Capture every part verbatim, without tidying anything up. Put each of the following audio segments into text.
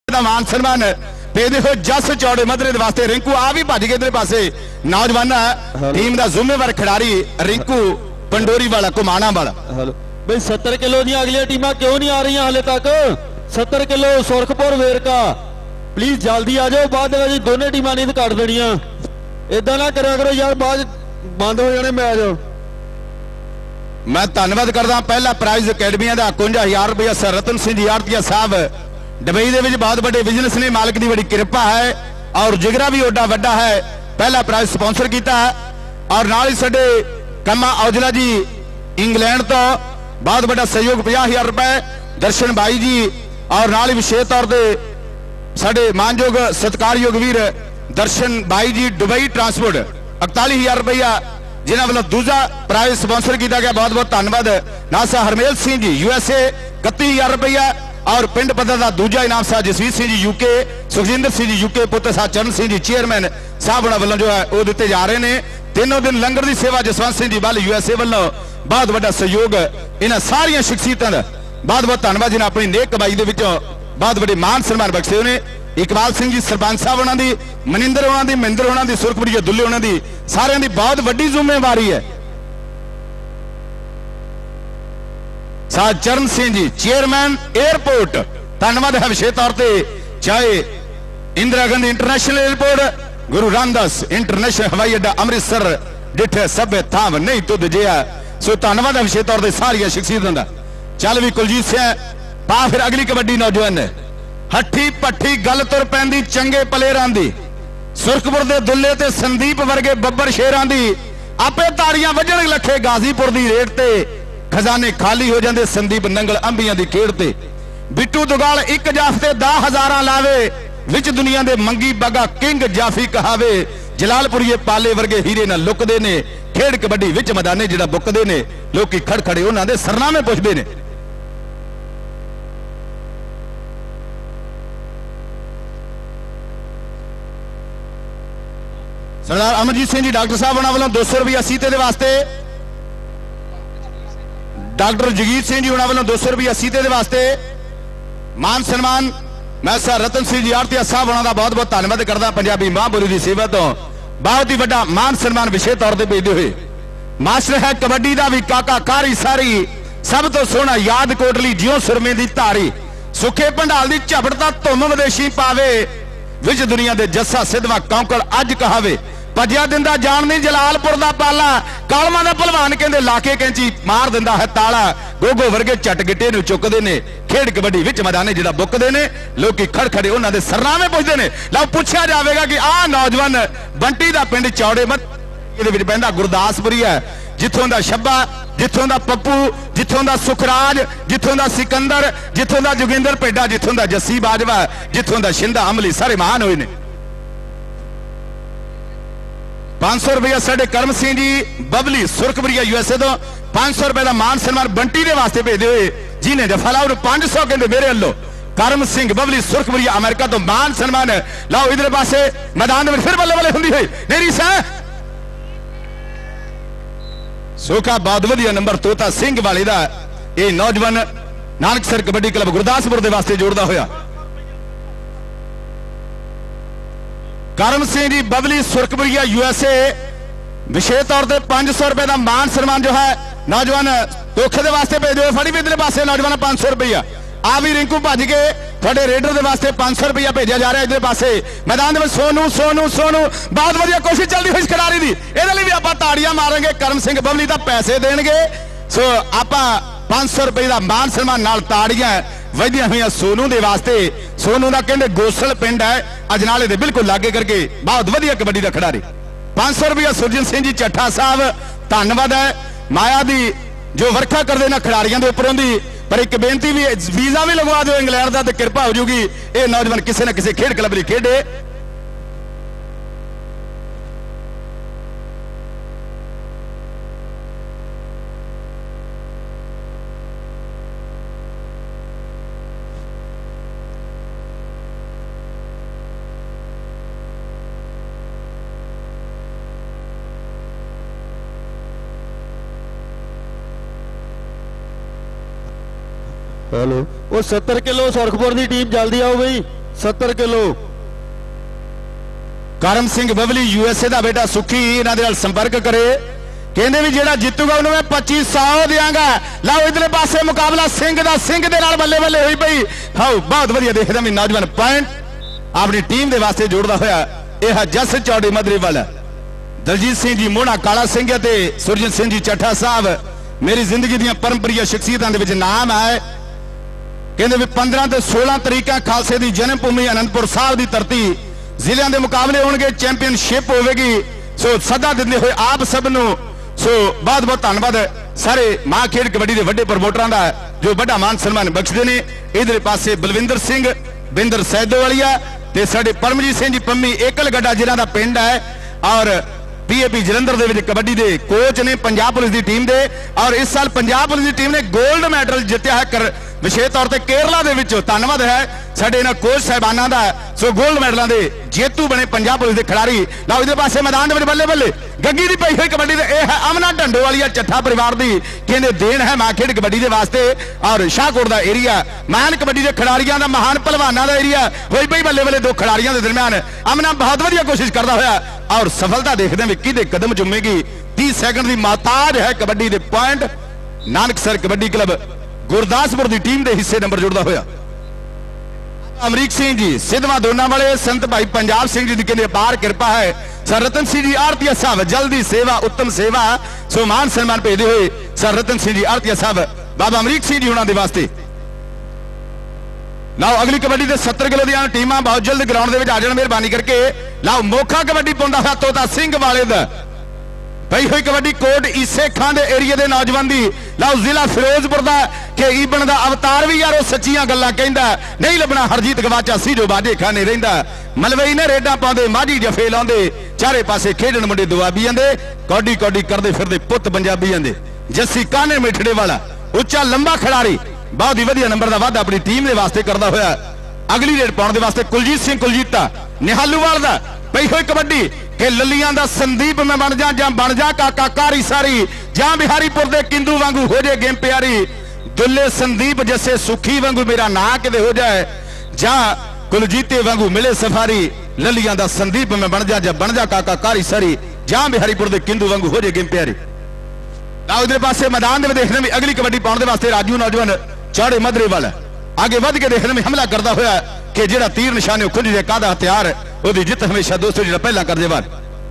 मान सन्मान भेजते हुए जस चौड़े मदरे वास्ते रिंकू आ भी भज गए इधर पासे नौजवान टीम का जिम्मेवार खिडारी रिंकू पंडोरी वाला घुमाना वाला भाई सत्तर किलो दी अगली टीमां क्यों नहीं आ रही हाले तक सत्तर किलो सुरखपुर वेरका प्लीज जल्दी आ जाओ बाद दोनों टीमां नहीं कट देनियां इदा ना करा करो यार बाद बंद हो जाने मैच। मैं धन्यवाद करदा पहला प्राइज अकैडमिया का इक्यावन हजार रुपया सर रतन सिंह जी आरतीया साहब दुबई के बहुत बड़े बिजनेस ने मालिक की बड़ी कृपा है और जिगरा भी ओडा वड्डा है पहला प्राइज स्पॉन्सर किया और नाल ही साडे कमा औजला जी इंग्लैंड तो बहुत बड़ा सहयोग पचास हजार रुपए दर्शन भाई जी और नाल ही विशेष तौर पर साडे मानयोग सत्कारयोग वीर दर्शन भाई जी दुबई ट्रांसपोर्ट इकतालीस हजार रुपया जिन्होंने वालों दूसरा प्राइज स्पॉन्सर किया गया बहुत बहुत धन्यवाद नासा हरमेल सिंह जी यूएसए इकती हजार रुपया और पिंड पद्धर का दूजा इनाम साहब जसवीर सिंह जी यूके सुखजिंदर सिंह जी यूके पुत्र साहब चरण सिंह जी चेयरमैन साहब वालों जो है वो दिते जा रहे हैं तीनों दिन लंगर की सेवा जसवंत सिंह जी वाल यूएसए वालों बहुत बड़ा सहयोग इन्होंने सारिया शख्सियतों का बहुत बहुत धन्यवाद जिन्हें अपनी नेक कमाई के बहुत बड़े मान सन्मान बख्शे उन्हें इकबाल सिंह जी सरपंच साहब उन्होंने मनिंदर उन्होंने महिंदर उन्होंने सुरखपुरी दुल्ले उन्होंने सारे की बहुत बड़ी जिम्मेवारी है। साहब चरण सिंह जी चेयरमैन एयरपोर्ट धन्यवाद है विशेष तौर पर चाहे इंदिरा गांधी इंटरनेशनल एयरपोर्ट गुरु रामदास इंटरनेशनल हवाई अड्डा अमृतसर डिठे सभ्य थाव नहीं तुद जिया सो धन्यवाद है विशेष तौर पर सारिया शख्सियतों का। चल भी कुलजीत सिंह पा फिर अगली कबड्डी नौजवान ने हट्ठी पट्ठी गल तुर पैंदी चंगे प्लेयरां दी सुरखपुर दे दुल्ले ते संदीप वर्गे बब्बर शेरां दी आपे ताड़ियां वजण लखे गाजीपुर दी रेट ते खजाने खाली हो जाते संदीप नंगल अंबियां दी खेड़ ते बिट्टू दुगाल एक जाफते दस हजारां लावे विच दुनिया दे मंगी बगा किंग जाफी कहावे जलालपुरीए पाले वर्गे हीरे ना लुकदे ने खेड़ कबड्डी विच मैदाने जिहड़ा बुकदे ने लोकी खड़ खड़े उन्हां दे सरनामे पुछदे ने। सरदार अमरजीत सिंह जी डॉक्टर साहब उन्होंने वालों दो सौ रुपया सीते के वास्ते डॉक्टर जगीर सिंह जी उन्होंने वालों दो सौ रुपया सीते के वास्ते मान सम्मान मैं सर रतन सिंह जी आरतीया साहब उन्होंने बहुत बहुत धन्यवाद करता पंजाबी मां बोली की सेवा तो बहुत ही बड़ा मान सम्मान विशेष तौर पर भेजते हुए मास्टर है कबड्डी का भी काका कारी सारी सब तो सोहना याद कोटली जियो सुरमे की धारी सुखे भंडाल की झपड़ता धुम विदेशी पावे विच दुनिया के जस्सा सिद्धवा कौंकड़ अज कहावे भजिया दिंदा जान नहीं जलालपुर का पाला कालमा का भलवान कहते लाके कैंची मार दिंदा है ताला गोगो वर्गे झट गिट्टे नूं चुकदे ने खेड कबड्डी विच मैदाने जिहड़ा बुकदे ने लोकी खड़ खड़े उन्हां दे सरनामे पुछदे ने। लो पुछया जावेगा कि आ नौजवान बंटी दा पिंड चौड़े मत इहदे विच पैंदा गुरदासपुरी है जिथों दा शब्बा जिथों दा पप्पू जिथों दा सुखराज जिथों दा सिकंदर जिथों दा जोगिंदर पेडा जिथों दा जस्सी बाजवा जिथों दा शिंदा अमली सारे महान होए ने। पांच सौ रुपया साढ़े करम सिंह जी बबली सुरखपुरिया यूएसए तो पांच सौ रुपए का मान सम्मान बंटी के वास्ते भेजते हुए जिन्हें जफला पांच सौ कहते मेरे वालों करम सिंह बबली सुरखपुरिया अमेरिका तो मान सम्मान लाओ इधर पासे मैदान में फिर बल्ले बल्ले होंगी है मेरी सह सोखा बहुत वधिया नंबर तोता सिंह वाले का यह नौजवान नानकसर कबड्डी क्लब गुरदासपुर के वास्ते जोड़ता होया। करम सिंह जी बबली सुरखपुरिया यूएसए विशेष तौर पर पांच सौ रुपए का मान सम्मान जो है नौजवान धोखे के वास्ते भेज दो फड़ी भी इधर पासे नौजवान पांच सौ रुपया आ भी रिंकू भज के थोड़े रेडर के वास्ते पांच सौ रुपया भेजा जा रहा है इधर पासे मैदान में सोनू सोनू सोनू बहुत वधिया कोशिश चलती हुई खिलाड़ी की ये भी आप ताड़ियां मारेंगे करम सिंह बबली का पैसे देंगे सो आप पांच सौ रुपए का मान सम्मान नाल ताड़ियां वधिया हुई सोनू के वास्ते सोनू का कहते गोसल पिंड है अजनाले के बिल्कुल लागे करके बहुत वधिया कबड्डी का खिडारी पांच सौ रुपया सुरजन सिंह जी चट्ठा साहब धन्यवाद है माया दी जो वर्खा करते ना खिडारियों के उपरों की पर एक बेनती भी वीजा भी लगवा दो इंग्लैंड का तो कृपा हो जूगी ये नौजवान किसी न किसी खेड क्लब लिए खेडे। हेलो वो सत्तर किलो सुरखपुर की टीम जल्दी आओ बई सत्तर किलो करम सिंह बबली यूएसए का बेटा सुखी इन्हां दे नाल संपर्क करे कहंदे भी जिहड़ा जितूगा उन्हें मैं पच्चीस सौ देंगा। लाओ इधरले पासे मुकाबला सिंह दा सिंह दे नाल बल्ले बल्ले हुई पई। हाँ बहुत वधिया देखदा मैं नौजवान पॉइंट अपनी टीम दे वास्ते जोड़दा होया यह जस चौड़ी मदरी वाला दलजीत सिंह जी मोहना काला सिंह ते सुरजन सिंह जी चट्ठा साहब मेरी जिंदगी दी परंपरिया शख्सियतां दे विच नाम है। कहंदे भी पंद्रह ते सोलह तरीका खालसे दी जन्म भूमि आनंदपुर साहब दी धरती जिलियां दे मुकाबले होणगे चैंपीयनशिप होवेगी। सो सदा दिंदे होए आप सब नूं सो बहुत बहुत धन्यवाद सारे मां खेड कबड्डी के वड्डे प्रमोटरां दा जो बड़ा मान सम्मान बख्शदे ने। इधर पासे बलविंदर सिंह बिंदर सैदोवालिया ते साडे परमजीत सिंह जी पम्मी एकल गड्ढा जिन्हां दा पिंड है और पीएपी जलंधर दे विच कबड्डी दे कोच ने पंजाब पुलिस की टीम दे और इस साल पंजाब पुलिस की टीम ने गोल्ड मैडल जितया है कर विशेष तौर पर केरला दे विच धन्यवाद है साडे इन्हां कोच साहिबाना दा। सो गोल्ड मैडलों के जेतू बने पंजाब पुलिस के खिलाड़ी। लाओ इधर पासे मैदान दे विच बल्ले बल्ले गग्गी दी पई हुई कबड्डी दे यह है अमना ढंडोवालिया चट्ठा परिवार की कहते देन है मां खेड कबड्डी के वास्ते और शाहकोट का एरिया महान कबड्डी के खिलाड़ियों का महान पहलवानों का एरिया हुई पई बल्ले बल्ले दो खिलाड़ियों के दरम्यान अमना बहुत वधिया कोशिश करता होया और सफलता देखते हैं कि कदम चुमेगी। तीस सैकंड की मोहताज है कबड्डी के पॉइंट नानकसर कबड्डी क्लब गुरदासपुर की टीम के हिस्से नंबर जुड़ता होया। अमरीक सिंह जी सिद्धवा दोना वाले संत भाई पंजाब सिंह जी की कहते अपार कृपा है। सर रतन सिंह जी आरतीय साहब जल्दी सेवा उत्तम सेवा सो मान सम्मान भेजते हुए सर रतन सिंह जी आरतीय साहब बाबा अमरीक सिंह जी उन्होंने वास्ते। लाओ अगली कबड्डी के सत्तर किलो दी टीमां बहुत जल्द ग्राउंड आ जाए मेहरबानी करके। लाओ मोखा कबड्डी पाउंदा है तोता सिंह वाले दा पई हुई कबड्डी कोट ईसे खां दे एरिया दे नौजवान दी। लाओ जिला फिरोजपुर दा के ईबन दा अवतार भी यारो सच्चियां गल्लां कहंदा नहीं लभना हरजीत गवाचा सी जो बाजे खाने रहिंदा मलवई ने रेडा पाउंदे माझी जफे लाउंदे चारे पासे खेडण मुंडे दुआबियां दे कौडी कौडी करदे फिरदे पुੱਤ पंजाबियां दे। जस्सी काने मिठड़े वाला उच्चा लंबा खिलाड़ी बहुत ही वधिया नंबर का वाधा अपनी टीम के वास्ते करता होया अगली रेड पाने के वास्ते कुलजीत सिंह कुलजीता निहालूवाल दा पई हुई कबड्डी के ललियां दा संदीप मैं बन जा जां बन जा काका कारी सारी जां बिहारीपुर दे किंदू वांगू हो जाए गेम प्यारी दुल्ले संदीप जैसे सुखी वांगू मेरा ना किते हो जाए जां कुलजीते वांगू मिले सफारी ललियां दा संदीप मैं बन जा जां बन जा काका कारी सारी जां बिहारीपुर दे किंदू वांगू हो जाए गेम प्यारी। इधर पासे मैदान में देखने में अगली कबड्डी पाने वास्ते राजू नौजवान चौड़े मदरे वाला आगे बढ़ के देखने में हमला करता हुआ कि जेड़ा तीर निशाने खुद जे कादा हथियार ओदी जित हमेशा दोस्तों जो पहला कर देवार।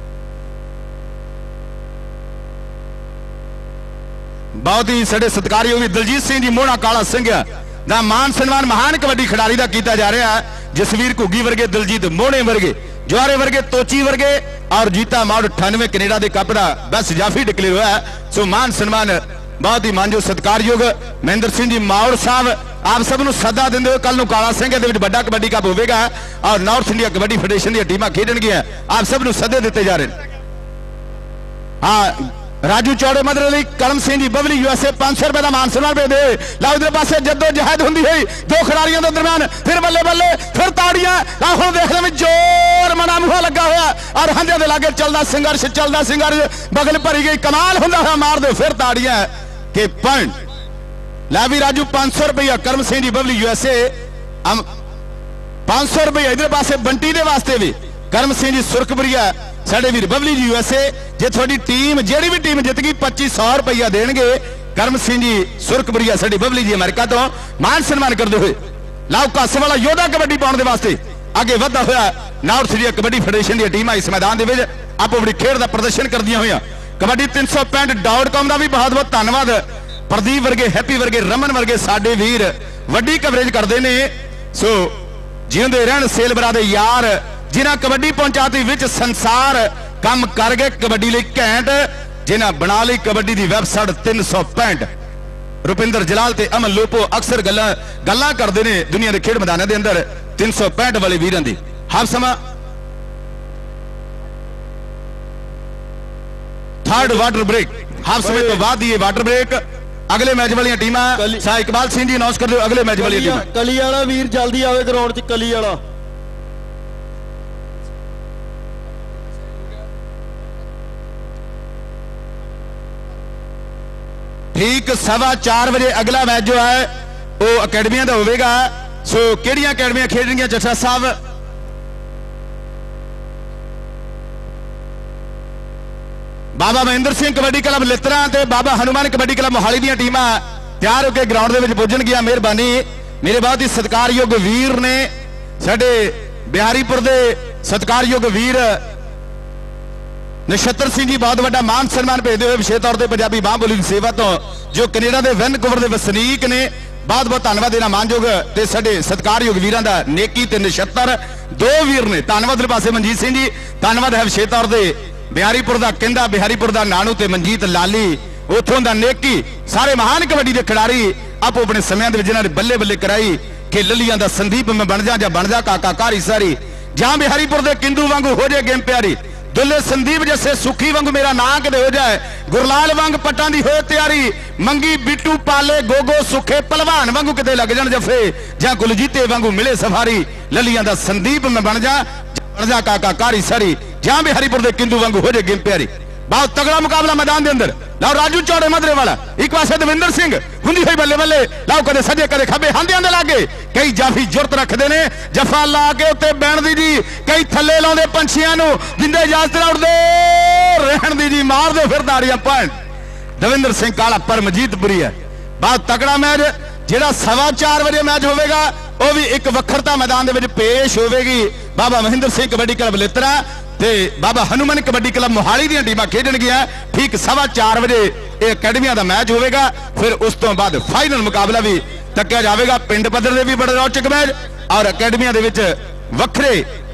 बहुत ही सड़े सत्कारी होगी दलजीत सिंह जी मोहना काला सिंह दा मान सम्मान महान कबड्डी खिडारी का किया जा रहा है। जसवीर घुग्गी वर्गे दिलजीत मोहने वर्गे जवारे वर्गे तोची वर्गे और जीता माउड अठानवे कनेडा के कप का बेस्ट जाफी डिक्लेयर हुआ है। सो मान सम्मान बहुत ही मानजो सत्कारयोग महेंद्र सिंह जी माउड साहब आप सब नूं सदा देंदे हुए कल काला सिंह के बड़ा कबड्डी कप होगा और नॉर्थ इंडिया कबड्डी फेडरेशन दी टीमां खेडणगियां आप सब नूं सदे दिते जा रहे हैं। हाँ राजू चौड़े मदर अली करम सिंह जी बबली यूएसए पांच सौ रुपए का मान सम्मान पे दे लाओ इधर पासे जद्दोजहद होंदी हुई दो खिलाड़ियों के दरम्यान फिर बल्ले बल्ले फिर ताड़ियां लाओ देखने में जोर मना मुहा लगा हुआ और हंधे दे लागे चलदा संघर्ष चलदा संघर्ष बगल भरी गई कमाल होंदा हुआ मार दो फिर ताड़ियां के पॉइंट ला भी राजू पांच सौ रुपया करम सिंह जी बबली यूएसए पांच सौ रुपया इधर पासे बंटी दे वास्ते भी करम सिंह जी सुरखपुरिया साडे वीर बबली जी यूएसए जे थोड़ी टीम जेड़ी भी टीम जित गई पच्चीस सौ रुपया देंगे करम सिंह जी सुरखपुरिया साडी बबली जी अमेरिका तो मान सम्मान करते हुए लाओ कस वाला योधा कबड्डी पाने वास्ते आगे वधा हुआ नॉर्थ इंडिया कबड्डी फेडरेशन की टीम इस मैदान के आप अपनी खेड का प्रदर्शन करदियां हुई कबड्डी तीन सौ पैंठ डॉट कॉम का भी बहुत बहुत धन्यवाद प्रदीप वर्गे हैप्पी वर्गे रमन वर्गे साडे वीर वड्डी कवरेज करते हैं। सो जिंदे रहन सेल बरा दे यार जिन्हें कबड्डी पहुंचाती विच संसार काम कर गए कबड्डी लई घैंट जिन्हें बना ली कबड्डी की वैबसाइट तीन सौ पैंठ रुपिंदर जलाल ते अमन लोपो अक्सर गल्लां गल्लां करते हैं दुनिया के खेड मैदानों के अंदर तीन सौ पैंठ वाले वीरां दी। हाफ समा थर्ड वाटर ब्रेक हाफ समय तो बाद ये वाटर ब्रेक अगले मैच वाली टीमां शाह इकबाल सिंह जी अनाउंस कर दो अगले मैच वाली टीम कली वाला वीर जल्दी आवे ग्राउंड च कली वाला ठीक सवा चार बजे अगला मैच जो है वो अकेडमिया का होगा। सो किहड़ियां अकैडमियां खेड रही जट्टा साहब? बाबा महेंद्र सिंह कबड्डी क्लब लित्तरा ते बाबा हनुमान कबड्डी क्लब मोहाली दी टीमां तैयार होकर ग्राउंड दे विच पुजण गया। मेहरबानी मेरे बहुत ही सत्कारयोग वीर ने साडे बिहारीपुर दे सत्कारयोग वीर नक्षत्र सिंह जी बहुत बड़ा मान सन्मान भेजते हुए विशेष तौर पर पंजाबी मां बोली सेवा तो जो कनेडा के वैनकूवर के वसनीक ने बहुत बहुत धन्यवाद देना मानयोग ते साडे सत्कारयोग वीरां दा नेकी ते नक्षत्र दो वीर ने। धन्यवाद पासे मनजीत सिंह जी, धन्यवाद है विशेष तौर पर बिहारीपुर का कहंदा, बिहारीपुर का नानू ते मनजीत लाली उथों का नेकी सारे महान कबड्डी के खिडारी आपो अपने समय जिन्होंने बल्ले बल्ले कराई कि ललियां दा संदीप में बन जा जा बन जा काका कारी सारी जहां बिहारीपुर के किंदू वांगू हो जाए गेम प्यारी दुल्ले संदीप जैसे सुखी वांगू मेरा नां कदे हो जाए गुरलाल वांग पट्टां दी होए तैयारी मंगी बिट्टू पाले गोगो सुखे पलवान वांगू किते लग जाण जफे जां गुलजीते वांगू मिले सफारी ललियां दा संदीप में बन जा बन जा काका कारी सारी जहां बिहारीपुर के किंदू वांगू हो जाए गेम प्यारी। बहुत तगड़ा मुकाबला मैदान के अंदर। लाओ राजू चौड़े मदरे वाला एक पासे दविंदर सिंह हुंदी होई बल्ले बल्ले लाओ कदे सजे कदे खब्बे हांदे हांदे लागे कई जाफी जुरत रखते ने जफा ला के उत्ते बैण दी जी कई थल्ले लाउंदे पंछियां नूं जिंदे इजाजत ना उड़दे रहण दी जी मार दे फिर दाड़ियां पॉइंट दविंदर सिंह काला परमजीतपुरी है। बहुत तगड़ा मैच जिहड़ा सवा चार बजे मैच होवेगा वह भी एक वखरता मैदान दे विच पेश होवेगी। बाबा महेंद्र सिंह कबड्डी क्लब लित्तरा ते बाबा हनुमान कबड्डी क्लब मोहाली दी टीमां खेडणगियां ठीक सवा चार बजे यह अकैडमियां दा मैच होवेगा। फिर उस तो बाद फाइनल मुकाबला भी तक्या जाएगा। पिंड पद्धर दे भी बड़े रोचक मैच और अकैडमियां दे विच वखरे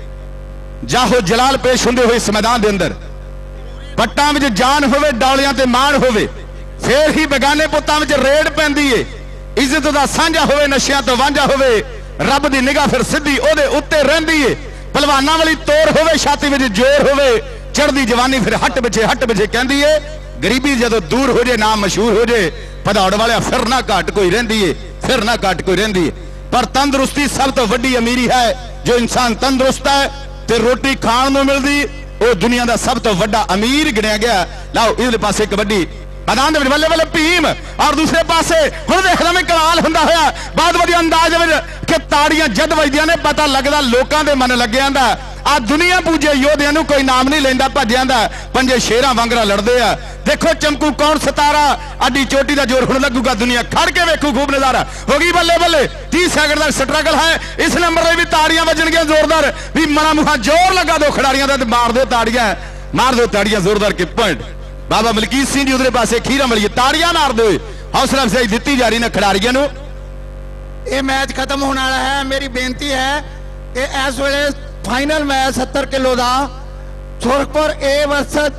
जाहो जलाल पेश हुंदे होए इस मैदान दे अंदर पट्टां विच जान होवे डौलियां ते मान होवे फिर ही बेगाने पुत्तां विच रेड पैंदी है। इज्जत दा सांझा होवे नशियां तो वांझा होवे रब दी निगाह फिर सिद्धी ओदे उत्ते रहिंदी है। पहलवाना वाली तोर होवे छाती में जोर होवे चढ़दी जवानी फिर हट बचे हट बचे कहती है। गरीबी जदों दूर हो जाए नाम मशहूर हो जाए भदौड़ वाले फिर ना घट कोई रहिंदी है फिर ना घट कोई रहिंदी है। पर तंदुरुस्ती सब तो वड्डी अमीरी है। जो इंसान तंदुरुस्त है तो रोटी खाण नूं मिलदी वो दुनिया का सब तो वड्डा अमीर गिणिया गया। लाओ इधर पासे कबड्डी मैदान दे विच बल्ले बल्ले भीम और दूसरे पासे हुण देखदा मैं कलाल हुंदा होया बहुत वधिया अंदाज विच कि ताड़ियां जद वजदियां ने पता लगदा लोकां दे मन लगे आंदा आ दुनिया पूजे योधियां नूं कोई नाम नहीं लैंदा भज्जियां दा पंजे शेरां वांगरा लड़दे आ। देखो चमकू कौन सितारा अड्डी चोटी दा जोर हुण लगूगा दुनिया खड़ के वेखू खूब नजारा होगी बल्ले बल्ले तीस सेकंड दा स्ट्रगल है। इस नंबर ते भी ताड़ियां वजणगियां जोरदार भी मना मुहा जोर लगा दो खिडारियां दा ते मार दो ताड़ियां मार दो ताड़ियां जोरदार के पॉइंट। बाबा मलकीत सिंह जी उधरे पासे खीरा मलिए ताड़ियां मार दो हौसला अफजाई दी जा रही ने खिडारियों नूं। ये मैच खत्म होने वाला है। मेरी बेनती है कि इस वेले फाइनल मैच सत्तर किलो का सुरखपुर ए वर्सेस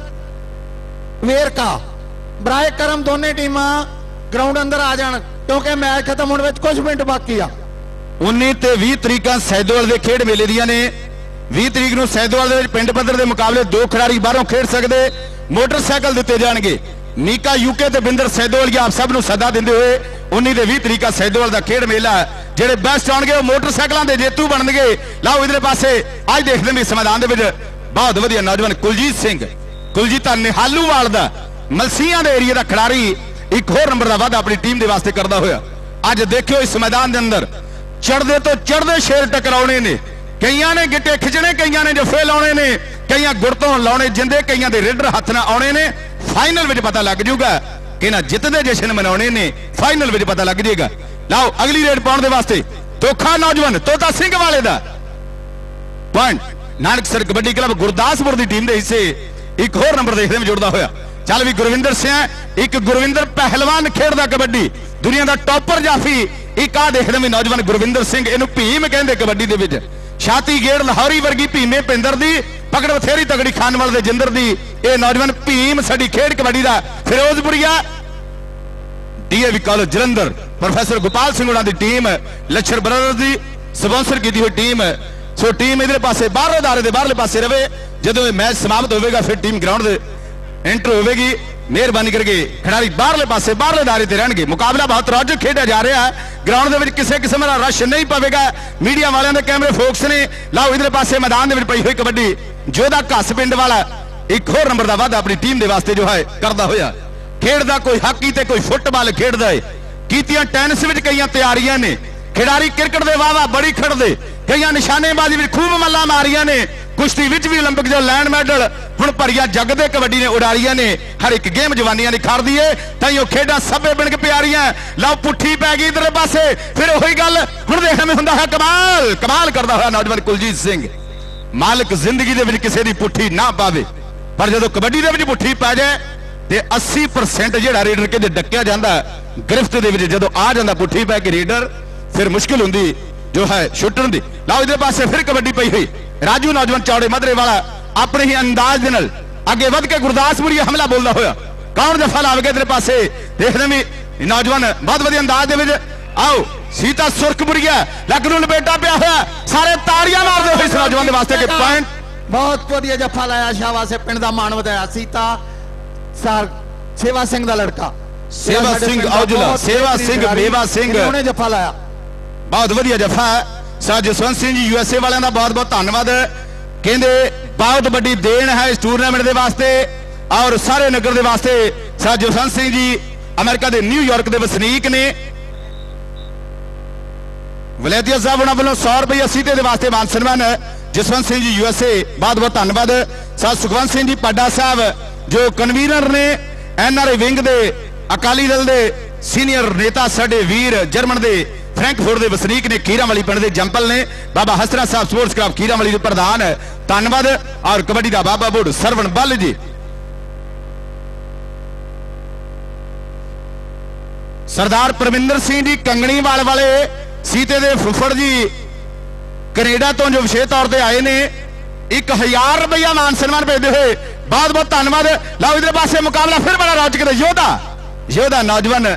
वेरका बराए करम दोनों टीमां ग्राउंड अंदर आ जान क्योंकि मैच खत्म होने में कुछ मिनट बाकी आ। उन्नीस ते बीस तरीकां सैदोवाल के खेड मेले दियां ने। बीस तरीक नूं सैदोवाल दे विच पिंड पੱਧਰ ਦੇ मुकाबले दो खिडारी बाहरों खेड सकते मोटरसाइकिल दिते जाएंगे। मीका यूके ते बिंदर सैदोवाल आप सब नूं सदा देंदे हुए उन्नीस ते बीस तरीका सैदोवाल का खेड मेला जेडे बेस्ट आउणगे वो मोटरसाइकिलों के जेतू बनणगे। लाओ इधर पासे अज देखते हैं इस मैदान दे विच बहुत वधिया नौजवान कुलजीत सिंह कुलजीता निहालूवाल दा मलसियां दे एरिया का खिडारी एक होर नंबर का वादा अपनी टीम के वास्ते करता होया। अज देखियो इस मैदान के अंदर चढ़ते तो चढ़ते शेर टकराने ने कईयां ने गिट्टे खिंचने कईयां ने जफे लाने ने कईयां गुड़ तो लाने जिंदे कईयां दे रेडर हथ ना आने ने। फाइनल में पता लग जूगा कि ना जितने जश्न मनाने ने फाइनल में पता लग जाएगा। लाओ अगली रेड पाने वास्ते धोखा नौजवान तोता सिंह वाले का पॉइंट नानकसर कबड्डी क्लब गुरदासपुर की टीम के हिस्से एक होर नंबर देखने में जुड़ता होया। चल भी गुरविंदर सिंह एक गुरविंदर पहलवान खेडदा कबड्डी दुनिया का टॉपर जाफी एक आ देखने में नौजवान गुरविंदर सिंह इनू भीम कहते कबड्डी दे विच छाती गेड़ लाहौरी वर्गी भीमे पिंदर दी पकड़ बथेरी तगड़ी खानवाल दे जिंदर दी ये नौजवान भीम साडी खेड कबड्डी दा Ferozepuria DAV college Jalandhar professor Gopal Singh उन्हां दी टीम लच्छर ब्रदर्स दी स्पॉन्सर की हुई टीम। सो टीम इधर पासे बाहरले दारे दे बाहरले पासे रवे जदों मैच समाप्त होगा फिर टीम ग्राउंड दे एंटर होगी। मेहरबानी करके खिडारी बाहरले पासे बाहरले दायरे ते रहणगे। मुकाबला बहुत रोचक खेडा जा रहा है। ग्राउंड दे विच किसी किस्म का रश नहीं पवेगा। मीडिया वालों के कैमरे फोकस ने। लाओ इधर पासे मैदान दे विच पई हुई कबड्डी जोधा घस पिंड वाला एक होर नंबर का वादा अपनी टीम के वास्ते जो है करता होया खेडदा कोई हाकी ते कोई फुटबॉल खेडदा है। कीतियां टेनिस विच कई तैयारियां ने खिडारी क्रिकेट दे वाह वाह बड़ी खड़दे, कई निशानेबाजी में खूब मल्ला मारिया ने, कुश्ती विच भी ओलंपिक जो लैंड मैडल हुण भरिया जग दे कबड्डी ने उड़ालिया ने, हर एक गेम जवानियां ने खार दी है, ताइयों खेडां सभे बन के प्यारियां। लो पुट्ठी पै गई इधर पासे, फिर वही गल हुण देखने में हुंदा है कमाल कमाल करदा होया नौजवान कुलजीत सिंह। मालिक जिंदगी दे विच किसे दी पुट्ठी ना पावे, पर जदों कबड्डी दे विच पुट्ठी पै जाए ते अस्सी परसेंट जिहड़ा रेडर के डक्या जांदा गिरफ्त दे विच जदों आ जांदा पुट्ठी पै के रेडर, फिर मुश्किल हुंदी जो है छुट्टण दी। लो इधर पासे फिर कबड्डी पई हुई, राजू नौजवान चौड़े मदरे वाला अपने ही अंदाज दे नाल अगे वध के गुरदासपुरी हमला बोलदा होया कौन जफा लावे इधर पासे देखने भी नौजवान बहुत वधिया अंदाज दे विच। आओ सीता सुरखपुरिया लग नूं लपेटा पिया होया, सारे ताड़ियां मारदे होए इस नौजवान दे वास्ते के पॉइंट। बहुत वधिया जफा लाया शाबाश, पिंड दा मान वधाया। सीता सर सेवा सिंह दा लड़का सेवा सिंह औजला, सेवा सिंह मेवा सिंह उन्हें जफा लाया, बहुत वधिया जफा है। सर जसवंत सिंह जी यूएसए वालों का बहुत बहुत धन्यवाद, कहते बहुत बड़ी देन है इस टूरनामेंट के वास्ते और सारे नगर के वास्ते। सर जसवंत सिंह जी अमेरिका के न्यूयॉर्क के वसनीक ने, वलैतिया साहब उन्होंने वालों सौ रुपये सीटे के वास्ते मान सन्मान। जसवंत सिंह जी यूएसए बहुत बहुत धन्यवाद। सर सुखवंत सिंह जी पाडा साहब जो कन्वीनर ने एनआरआई विंग के अकाली दल के सीनियर नेता, साडे वीर जर्मन के फ्रैंकफुर्ट के वसनीक ने, कीरावाली पिंड के जंपल ने, बाबा हसरा साहब स्पोर्ट्स क्लब कीरावाली के प्रधान धन्यवाद। और कबड्डी का बाबा बुढ़ सरवण बल जी, सरदार परमिंदर सिंह जी कंगणीवाल वाले सीते दे फुफड़ जी कनेडा तो जो विशेष तौर पर आए ने, एक हजार रुपया मान सन्मान भेजते हुए बहुत बहुत धन्यवाद। लो इधर पासे मुकाबला फिर बड़ा रोचक, योधा योधा नौजवान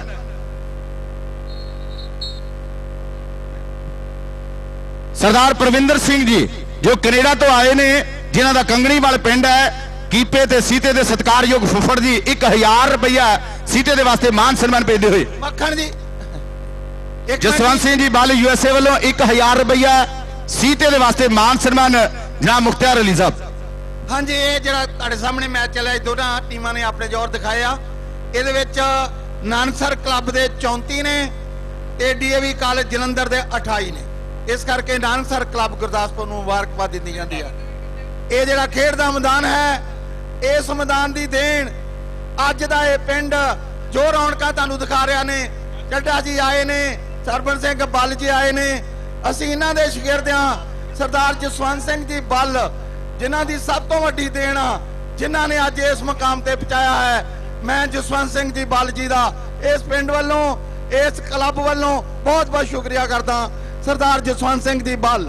सरदार परविंदर सिंह जी जो कनेडा तो आए ने, जिन्हों का कंगणीवाल पिंड है, कीपे ते सीते दे सत्कारयोग फुफड़ जी एक हजार रुपया सीते दे वास्ते मान सन्मान भेजते हुए। मक्खन जी जसवंत सिंह जी बाल यूएसए वालों एक हजार रुपया सीते दे वास्ते मान सन्मान जनाब मुख्तियार अली साहब। हाँ जी, ये जो तुहाडे सामने मैच चलिया दोनों टीमां ने अपने जोर दिखाए आ। इहदे विच नानसर क्लब के चौंती ने ते डीएवी कॉलेज जलंधर के अठाई ने, इस करके नानसर क्लब गुरदासपुर नूं मुबारकबाद दी जाती है। ये जिहड़ा खेड दा मैदान है, इस मैदान की देन अज दा ये पिंड जो रौनकां तुहानूं दिखा रहा ने, चड्डा जी आए ने, सरबन सिंह बल जी आए ने, असीं इन्हां दे शागिर्द हां। सरदार जसवंत सिंह जी बल जिन्हां दी सब तो वड्डी देन आ, जिन्हां ने अज इस मुकाम ते पहुंचाया है। मैं जसवंत सिंह जी बल जी दा इस पिंड वालों, इस क्लब वालों बहुत बहुत शुक्रिया करदा। सरदार जसवंत सिंह जी बल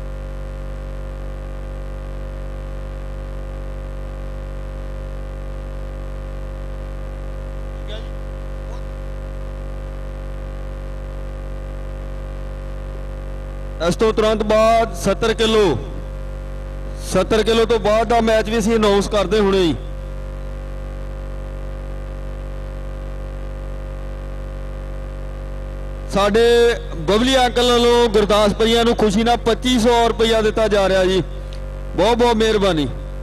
इस तो तुरंत बाद सत्तर किलो सत्तर किलो तो बाद का मैच भी असीं अनाउंस करते हुणे ही। साडे बबली अंकल वालों गुरदासपुरिया नूं खुशी नाल पच्ची सौ रुपया दिता जा रहा जी, बहुत बहुत मेहरबानी।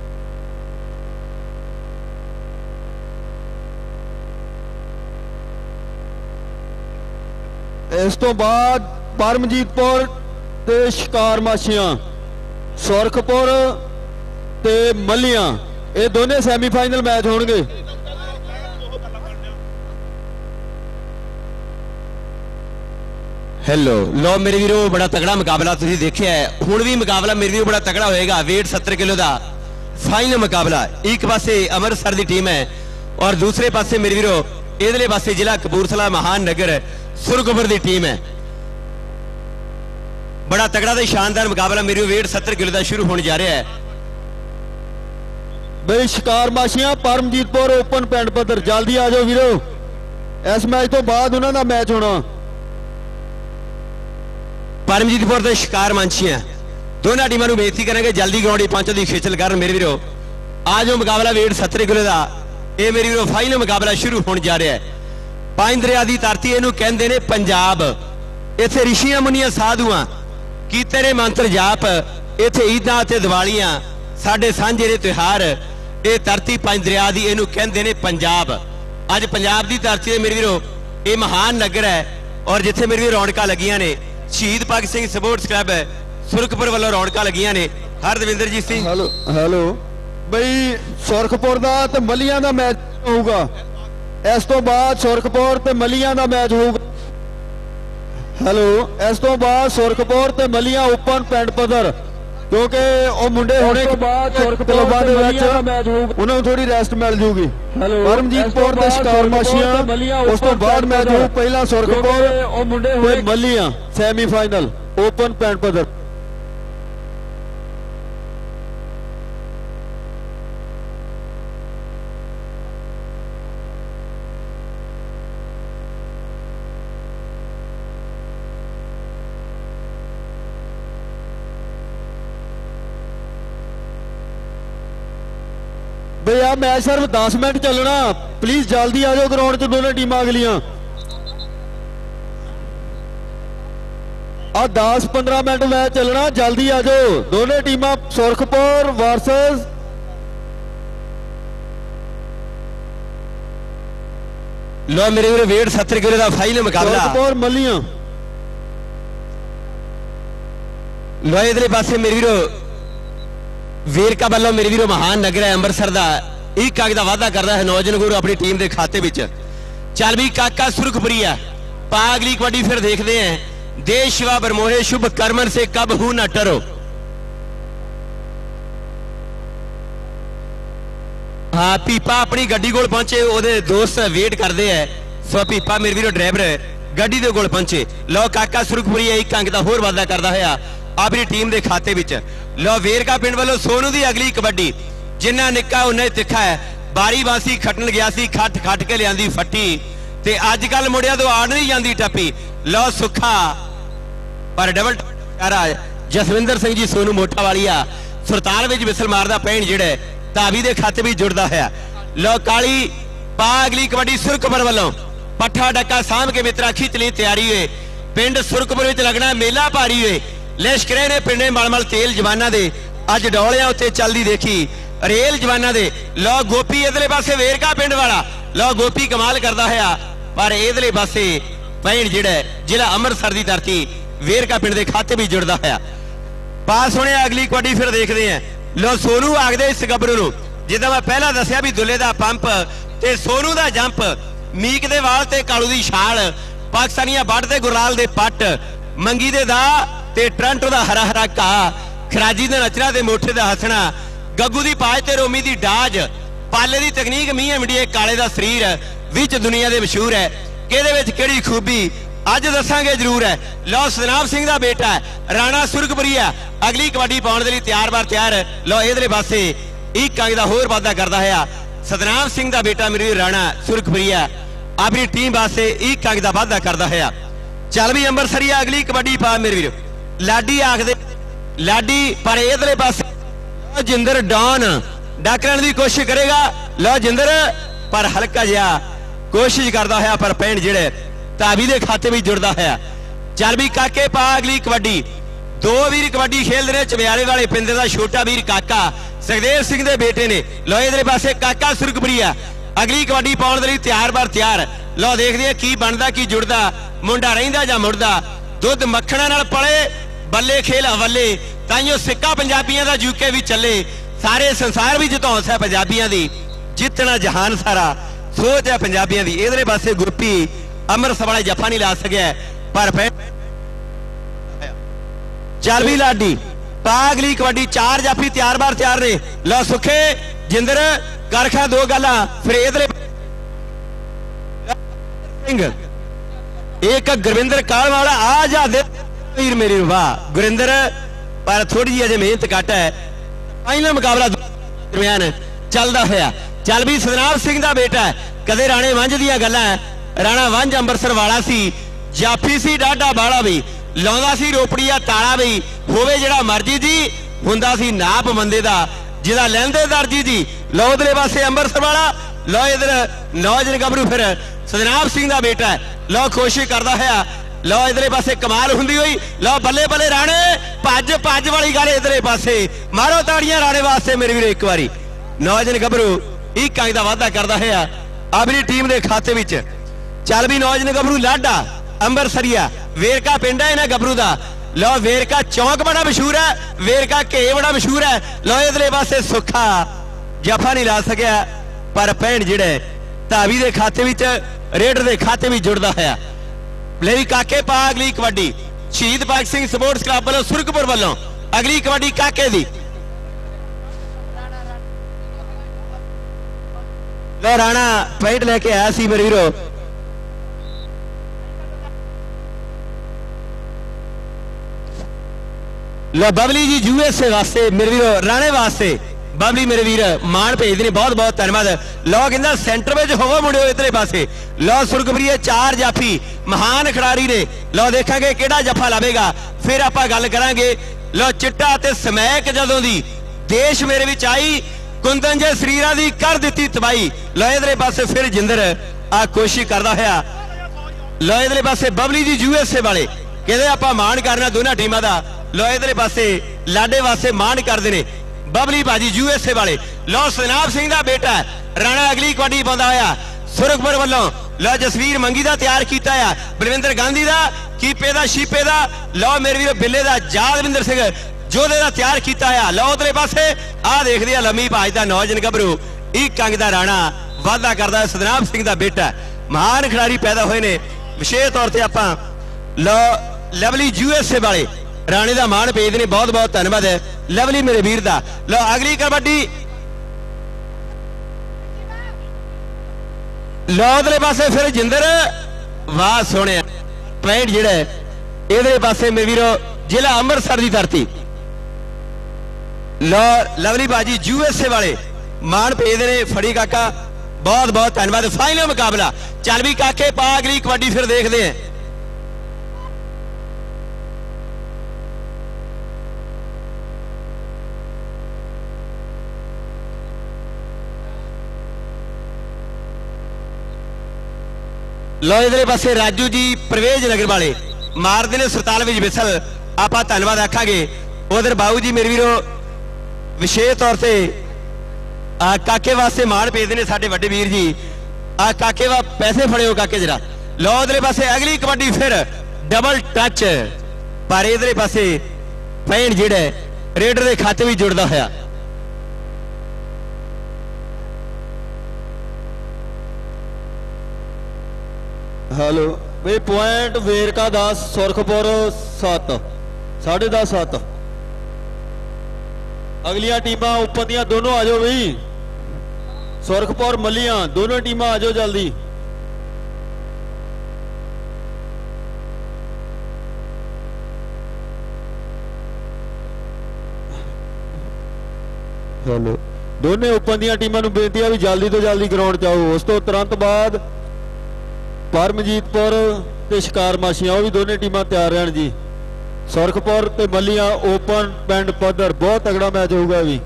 इस तो बाद परमजीतपुर ते शिकार माछियां, सुरखपुर ते मलियां, ये दोनों सैमीफाइनल मैच होणगे। हेलो लो मेरे वीरो, बड़ा तगड़ा मुकाबला तुसीं देखिया है। हुण भी मुकाबला मेरे वीरो बड़ा तगड़ा होएगा। वेट सत्तर किलो का फाइनल मुकाबला, एक पासे अमृतसर की टीम है और दूसरे पासे मेरे वीरो इधरले पासे जिला कपूरथला महान नगर सुरखपुर की टीम है। बड़ा तगड़ा ते शानदार मुकाबला मेरे वेट सत्तर किलो का शुरू होने जा रहा है। बई शिकार माछियां परमजीतपुर ओपन पिंड पद्धर, जल्दी आ जाओ वीरो, इस मैच तो बाद उन्होंने मैच होना। परमजीतपुर के शिकार माछियां दोनों टीमों को बेनती करेंगे जल्दी ग्राउंड पंच की खेचल कर मेरे वीरो। आ जाओ मुकाबला वेट सत्तर किलो का, ये मेरे वीरो फाइनल मुकाबला शुरू होने जा रहा है। पंज दरिया की धरती इनू कहते हैं पंजाब, इत्थे ऋषियां मुनियां साधुआं कीते ने मंत्र जाप, इत्थे ईदां ते दिवालियां साडे सांझे ने त्योहार। ये धरती पंज दरिया की इनू कहते हैं पंजाब। अज पंजाब की धरती मेरे वीरो ये महान नगर है और जिथे मेरे वीर रौनकां लगियां ने ਸ਼ਹੀਦ ਭਗਤ ਸਿੰਘ ਸਪੋਰਟਸ ਕਲੱਬ ਸੁਰਖਪੁਰ ਵੱਲੋਂ ਰੌਣਕਾਂ ਲੱਗੀਆਂ ਨੇ। ਹਰਦਵਿੰਦਰਜੀਤ ਸਿੰਘ ਹੈਲੋ ਹੈਲੋ ਬਈ ਸੁਰਖਪੁਰ ਦਾ ਤੇ ਮੱਲੀਆਂ ਦਾ ਮੈਚ ਹੋਊਗਾ। ਇਸ ਤੋਂ ਬਾਅਦ ਸੁਰਖਪੁਰ ਤੇ ਮੱਲੀਆਂ ਦਾ ਮੈਚ ਹੋਊਗਾ। ਹੈਲੋ ਇਸ ਤੋਂ ਬਾਅਦ ਸੁਰਖਪੁਰ ਤੇ ਮੱਲੀਆਂ ਓਪਨ ਪਿੰਡ ਪੱਧਰ, ਕਿਉਂਕਿ ਉਹ ਮੁੰਡੇ ਹੁਣੇ ਬਾਅਦ ਕਲੱਬਾਂ ਦੇ ਵਿੱਚ ਉਹਨਾਂ ਨੂੰ ਥੋੜੀ ਰੈਸਟ ਮਿਲ ਜੂਗੀ। ਪਰਮਜੀਤਪੁਰ ਤੇ ਸ਼ਿਕਾਰ ਮਾਸ਼ੀਆਂ ਉਸ ਤੋਂ ਬਾਅਦ ਮੈਚ ਹੋਊ। ਪਹਿਲਾਂ ਸੁਰਖਪੁਰ ਉਹ ਮੁੰਡੇ ਹੋਏ ਮੱਲੀਆਂ ਸੈਮੀਫਾਈਨਲ ਓਪਨ ਪਿੰਡ ਪੱਧਰ। ਬਈ ਆ ਮੈਚ ਸਿਰਫ ਦਸ ਮਿੰਟ ਚੱਲਣਾ, ਪਲੀਜ਼ ਜਲਦੀ ਆ ਜਾਓ ਗਰਾਊਂਡ 'ਚ ਦੋਨੇ ਟੀਮਾਂ ਅਗਲੀਆਂ। ਆ ਦਸ ਪੰਦਰਾਂ ਮਿੰਟ ਮੈਚ ਚੱਲਣਾ, ਜਲਦੀ ਆ ਜਾਓ ਦੋਨੇ ਟੀਮਾਂ। ਸੁਰਖਪੁਰ ਵਰਸਸ ਲੋ ਮੇਰੇ ਵੀਰੋ ਵੇਟ ਸੱਤਰ ਕਿਲੋ ਦਾ ਫਾਈਨਲ ਮੁਕਾਬਲਾ। ਸੁਰਖਪੁਰ ਮੱਲੀਆਂ ਲੋ ਇਧਰਲੇ ਪਾਸੇ ਮੇਰੇ ਵੀਰੋ ਵੇਰਕਾ ਵੱਲੋਂ ਮੇਰੇ ਵੀਰੋ ਮਹਾਨ ਨਗਰ ਹੈ ਅੰਮ੍ਰਿਤਸਰ ਦਾ ਇੱਕ ਅੰਕ ਦਾ ਵਾਅਦਾ ਕਰਦਾ ਹੈ ਨੌਜਵਾਨ ਗੁਰੂ ਆਪਣੀ ਟੀਮ ਦੇ ਖਾਤੇ ਵਿੱਚ। ਚੱਲ ਵੀ ਕਾਕਾ ਸੁਰਖਪੁਰੀਆ ਪਾ ਅਗਲੀ ਕਬੱਡੀ ਫਿਰ ਦੇਖਦੇ हैं। देश शिवा बरमोहे शुभ कर्मन से कब हूं न टरो। हाँ पीपा अपनी गड्डी कोल पहुंचे, ओदे दोस्त वेट करते हैं। सो पीपा मेरे वीरो ड्राइवर गड्डी दे कोल पहुंचे। लो काका सुरखपुरीया एक अंक का होर वादा करता है अपनी टीम के खाते विच। लो वेरका पिंड वालों सोनू की अगली कबड्डी जिन्ना निक्का उन्ना तिखा है। बारी बांसी खटन गया सी, खट खट के लियांदी फट्टी ते अजकल मुंडिया तो आड़ नहीं जाती टप्पी। लो सुखा पर डबल जसविंदर सिंह जी सोनू मोटा वालिया सुरताल विच विसल मारदा पैण जिहड़ा धावी दे खाते भी जुड़दा है। लो काली पा अगली कबड्डी सुरखपुर वालों पट्ठा डक्का साम के मित्रा खिच ली तैयारी हुए। पिंड सुरखपुर विच लगना मेला भारी हुए। लश्करे ने पिंडे मलमल तेल जवाना दे अज डोलियां उत्ते चलदी देखी रेल जवाना दे। लो गोपी इधरले पासे वेरका पिंड वाला लो गोपी कमाल करदा है पर इधरले पासे पैण जिहड़ा जिला अमृतसर की धरती वेरका पिंड के खाते भी जुड़ता है। पास होने अगली कबड्डी फिर देखते हैं। लो सोनू आखदे इस गबरू नूं जिद्दां मैं पहला दस्सिया भी दुल्ले दा पंप ते सोनू दा जंप मीक दे वाल ते कालू दी छाल पाकिस्तानिया बड़ ते गुरलाल दे पट मंगी दे दा ते टरंटो दा हरा हरा घा खराजी दे नचना ते मोठे दा हसना गग्गू दी पाज ते रोमी दी डाज पाले दी तकनीक मीह मिडिये काले दा शरीर विच दुनिया दे मशहूर है। किहदे विच किहड़ी खूबी अज दसांगे जरूर है। लो सतनाम सिंह दा बेटा राणा सुरखपुरीया अगली कबड्डी पाउण दे लई तैयार बार तैयार। लो इधरे पासे एक अंक दा होर वादा करदा है सतनाम सिंह दा बेटा मेरी राणा सुरखपुरीया अपनी टीम वास्ते एक अंक दा वादा करदा है। चल भी अंबरसरिया अगली कबड्डी पा मेरे वीर लाडी आखदे लाडी पर इधरे पासे जिंदर डॉन डाकरन की कोशिश करेगा। लो जिंदर पर हल्का जिहा कोशिश करदा है पर पैण जिहड़े धावी दे खाते भी जुड़ता है। चल भी काके पा अगली कबड्डी दो वीर कबड्डी खेल रहे चमियारे वाले पिंड का छोटा वीर काका सुखदेव सिंह दे बेटे ने। लो इधर पासे काका सुरखपुरीया अगली कबड्डी पाउण दे लई तैयार बार तैयार। लो देखदे की बनदा की जुड़दा मुंडा रहिंदा जां मुड़दा दुध मक्खणा नाल पले बल्ले खेल हवले ताइयों सिक्का पंजाबियां दा यूके भी चले सारे संसार भी जितौंस है पंजाबियां दी जितना जहान सारा सोच है पंजाबियां दी। इधर पासे गुरपी अमृतसर वाले जफा नहीं ला सके पर चल भी लाडी पा अगली कबड्डी चार जाफी तैयार बार तैयार ने। लो सुखे जिंदर करखा दो गल फिर इधर एक गुरविंदर काल वाला आ जाते वीर मेरी वाह गुरिंदर पर थोड़ी जी अजे मेहनत घट है। फाइनल मुकाबला दरम्यान चलता होया। चल भी सतनाम सिंह का बेटा कदे राणे वंज दियां गल्लां राणा वंज अंबरसर वाला सी जाफी सी डाढा बाला भी लाउंदा सी रोपड़िया ताला भी होवे जिहड़ा मर्जी जी हुंदा सी नाप बंदे दा जिहदा लैंदे दर्जी जी। लो उधरले पासे अंबरसर वाला लो इधर नौजवान गबरू फिर सतनाम सिंह का बेटा है। लो कोशिश करता है। लो इधरले पासे कमाल हुंदी हुई। लो बल्ले बल्ले राणे भज भज वाली गल इधरले पासे मारो ताड़ियां राणे वास्ते मेरे वीर। एक बारी नौजवान गबरू एक अंक का वादा करता है अपनी टीम के खाते में। चल भी नौजवान गबरू लाडा अंबरसरिया ਵੇਰਕਾ ਪਿੰਡ ਹੈ ਇਹਨਾਂ ਗੱਭਰੂ ਦਾ। ਲਓ ਵੇਰਕਾ ਚੌਂਕ ਬੜਾ ਮਸ਼ਹੂਰ ਹੈ, ਵੇਰਕਾ ਘੇ ਬੜਾ ਮਸ਼ਹੂਰ ਹੈ। ਲਓ ਇਧਰਲੇ ਪਾਸੇ ਸੁੱਖਾ ਜਫਾ ਨਹੀਂ ਲਾ ਸਕਿਆ, ਪਰ ਪੈਣ ਜਿਹੜੇ ਧਾਵੀ ਦੇ ਖਾਤੇ ਵਿੱਚ ਰੇਡਰ ਦੇ ਖਾਤੇ ਵਿੱਚ ਜੁੜਦਾ ਹੋਇਆ। ਲੈ ਵੀ ਕਾਕੇ ਪਾ ਅਗਲੀ ਕਬੱਡੀ ਸ਼ਹੀਦ ਭਗਤ ਸਿੰਘ ਸਪੋਰਟਸ ਕਲੱਬ ਵੱਲੋਂ ਸੁਰਖਪੁਰ ਵੱਲੋਂ ਅਗਲੀ ਕਬੱਡੀ ਕਾਕੇ ਦੀ। ਲਓ ਰਾਣਾ ਪੁਆਇੰਟ ਲੈ ਕੇ ਆਇਆ ਸੀ ਮੇਰੇ ਵੀਰੋ। ਲਓ ਬਬਲੀ ਜੀ ਯੂਐਸਏ ਵਾਸਤੇ ਮੇਰੇ ਵੀਰੋ, ਰਾਣੇ ਵਾਸਤੇ ਬਬਲੀ ਮੇਰੇ ਵੀਰ ਮਾਣ ਭੇਜਦੇ ਨੇ, ਬਹੁਤ ਬਹੁਤ ਧੰਨਵਾਦ। ਲਓ ਕਹਿੰਦਾ ਸੈਂਟਰ ਵਿੱਚ ਹੋਵੋ ਮੁੰਡਿਓ ਇਧਰਲੇ ਪਾਸੇ। ਲਓ ਸੁਰਖਪੁਰੀਏ ਚਾਰ ਜਾਫੀ ਮਹਾਨ ਖਿਡਾਰੀ ਨੇ। ਲਓ ਦੇਖਾਂਗੇ ਕਿਹੜਾ ਜੱਫਾ ਲਾਵੇਗਾ, ਫਿਰ ਆਪਾਂ ਗੱਲ ਕਰਾਂਗੇ। ਲਓ ਚਿੱਟਾ ਤੇ ਸਮੈਕ ਜਦੋਂ ਦੀ ਦੇਸ਼ ਮੇਰੇ ਵਿੱਚ ਆਈ, ਕੁੰਦਨ ਜੇ ਸਰੀਰਾਂ ਦੀ ਕਰ ਦਿੱਤੀ ਤਬਾਈ। ਲਓ ਇਧਰਲੇ ਪਾਸੇ ਫਿਰ ਜਿੰਦਰ ਆ ਕੋਸ਼ਿਸ਼ ਕਰਦਾ ਹੋਇਆ। ਲਓ ਇਧਰਲੇ ਪਾਸੇ ਬਬਲੀ ਜੀ ਯੂਐਸਏ ਵਾਲੇ ਕਹਿੰਦੇ ਆਪਾਂ ਮਾਣ ਕਰਨਾ ਦੋਨਾਂ ਟੀਮਾਂ ਦਾ। ਲਓ ਇਧਰਲੇ ਪਾਸੇ ਲਾਡੇ ਵਾਸਤੇ ਮਾਣ ਕਰਦੇ ਨੇ ਬਬਲੀ ਭਾਜੀ ਯੂਐਸਏ ਵਾਲੇ। ਲਓ ਸਨਾਬ ਸਿੰਘ ਦਾ ਬੇਟਾ ਰਾਣਾ ਅਗਲੀ ਕਬੱਡੀ ਪਾਉਂਦਾ ਹੋਇਆ ਸੁਰਖਪੁਰ ਵੱਲੋਂ। ਲਓ ਜਸਵੀਰ ਮੰਗੀ ਦਾ ਤਿਆਰ ਕੀਤਾ ਆ, ਬਲਵਿੰਦਰ ਗਾਂਧੀ ਦਾ ਕੀਪੇ ਦਾ ਸ਼ੀਪੇ ਦਾ। ਲਓ ਮੇਰੇ ਵੀਰੋ ਬਿੱਲੇ ਦਾ ਜਾਦਵਿੰਦਰ ਸਿੰਘ ਜੋਧੇ ਦਾ ਤਿਆਰ ਕੀਤਾ ਆ। ਲਓ ਉਧਰਲੇ ਪਾਸੇ ਆਹ ਦੇਖਦੇ ਆ ਲੰਮੀ ਭਾਜ ਦਾ ਨੌਜਵਾਨ ਗੱਭਰੂ ਇਹ ਕੰਗ ਦਾ ਰਾਣਾ ਵਾਅਦਾ ਕਰਦਾ ਸਤਨਾਮ ਸਿੰਘ ਦਾ ਬੇਟਾ। ਮਹਾਨ ਖਿਡਾਰੀ ਪੈਦਾ ਹੋਏ ਨੇ। ਵਿਸ਼ੇਸ਼ ਤੌਰ ਤੇ ਆਪਾਂ ਲਓ ਲਵਲੀ ਯੂਐਸਏ ਵਾਲੇ ਰਾਣੇ ਦਾ ਮਾਣ ਭੇਜਦੇ ਨੇ, ਬਹੁਤ ਬਹੁਤ ਧੰਨਵਾਦ ਹੈ ਲਵਲੀ ਮੇਰੇ ਵੀਰ ਦਾ। ਲਓ ਅਗਲੀ ਕਬੱਡੀ ਲਓ ਉਧਰਲੇ ਪਾਸੇ ਫਿਰ ਜਿੰਦਰ ਵਾਹ ਸੋਹਣਿਆ ਪੁਆਇੰਟ ਜਿਹੜਾ ਇਹਦੇ ਪਾਸੇ ਮੇਰੇ ਵੀਰੋ ਜ਼ਿਲ੍ਹਾ ਅੰਮ੍ਰਿਤਸਰ ਦੀ ਧਰਤੀ। ਲਓ ਲਵਲੀ ਬਾਜੀ ਯੂਐਸਏ ਵਾਲੇ ਮਾਣ ਭੇਜਦੇ ਨੇ ਫੜੀ ਕਾਕਾ, ਬਹੁਤ ਬਹੁਤ ਧੰਨਵਾਦ। ਫਾਈਨਲ ਮੁਕਾਬਲਾ ਚੱਲ ਵੀ ਕਾਕੇ ਪਾ ਅਗਲੀ ਕਬੱਡੀ ਫਿਰ ਦੇਖਦੇ ਆ। ਲਓ ਇਧਰੇ ਪਾਸੇ ਰਾਜੂ ਜੀ ਪ੍ਰਵੇਜ ਨਗਰ ਵਾਲੇ ਮਾਰਦੇ ਨੇ ਸਰਤਾਲ ਵਿੱਚ ਵਿਸਲ, ਆਪਾਂ ਧੰਨਵਾਦ ਆਖਾਂਗੇ। ਉਧਰ ਬਾਊ ਜੀ ਮੇਰੇ ਵੀਰੋ ਵਿਸ਼ੇਸ਼ ਤੌਰ ਤੇ ਆ ਕਾਕੇ ਵਾਸਤੇ ਮਾਣ ਭੇਜਦੇ ਨੇ ਸਾਡੇ ਵੱਡੇ ਵੀਰ ਜੀ। ਆ ਕਾਕੇ ਵਾ ਪੈਸੇ ਫੜਿਓ ਕਾਕੇ ਜਰਾ। ਲਓ ਇਧਰੇ ਪਾਸੇ ਅਗਲੀ ਕਬੱਡੀ ਫਿਰ ਡਬਲ ਟੱਚ, ਪਰ ਇਧਰੇ ਪਾਸੇ ਪੈਣ ਜਿਹੜਾ ਰੇਡਰ ਦੇ ਖਾਤੇ ਵਿੱਚ ਜੁੜਦਾ ਹੋਇਆ। हेलो भाई पॉइंट वेरका दस सुरखपुर सत्त साढ़े दस सत्त। अगलियां टीमां ओपन दियां दोनों आ जाओ भाई, सुरखपुर मलियां दोनों टीमां आ जाओ जल्दी। हेलो दोनों ओपन दियां टीमां नूं बेनती है भी जल्दी तो जल्दी ग्राउंड च आओ। उस तो तुरंत बाद परमजीतपुर ते शिकार माशियां वो भी दोनों टीमां तैयार रहन जी। सुरखपुर ते मलियां ओपन पिंड पद्धर बहुत तगड़ा मैच होगा भी।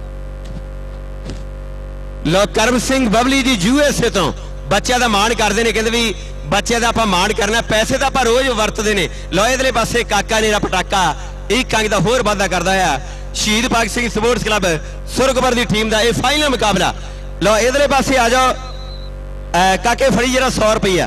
लो करम सिंह बबली जी यूएसए तो बच्चों का मान करते हैं, कहते भी बच्चों का आपां मान करना, पैसे तो आपां रोज वरतते हैं। लो इधरले पासे काका ने पटाका एक कंग का होर वादा करता है शहीद भगत सिंह स्पोर्ट्स क्लब सुरखपुर की टीम का यह फाइनल मुकाबला। लो इधरले पासे आ जाओ काके फड़ी जरा सौ रुपया।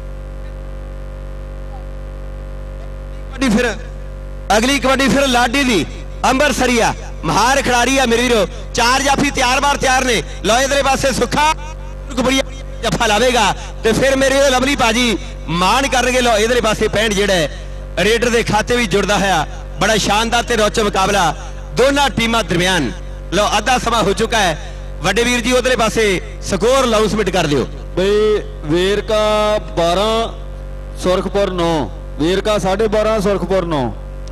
फिर अगली कबड्डी फिर लाडी दी अंबरसरिया महार खिडारी है मेरे वीरो, चार जाफी तैयार बार तैयार ने। लो इधर पासे सुखा जफा लावेगा तो फिर मेरे लवली भाजी मान करनगे। लो इधर पासे पैंट जेड़ा रेडर के खाते भी जुड़ता है। बड़ा शानदार ते रोचक मुकाबला दोनों टीमां दरमियान। लो अद्धा समा हो चुका है, वड्डे वीर जी उधरले पासे स्कोर अनाउंसमेंट कर दियो। भाई वेरका बारह सुरखपुर नौ, वेरका साढ़े बारह सुरखपुर नौ।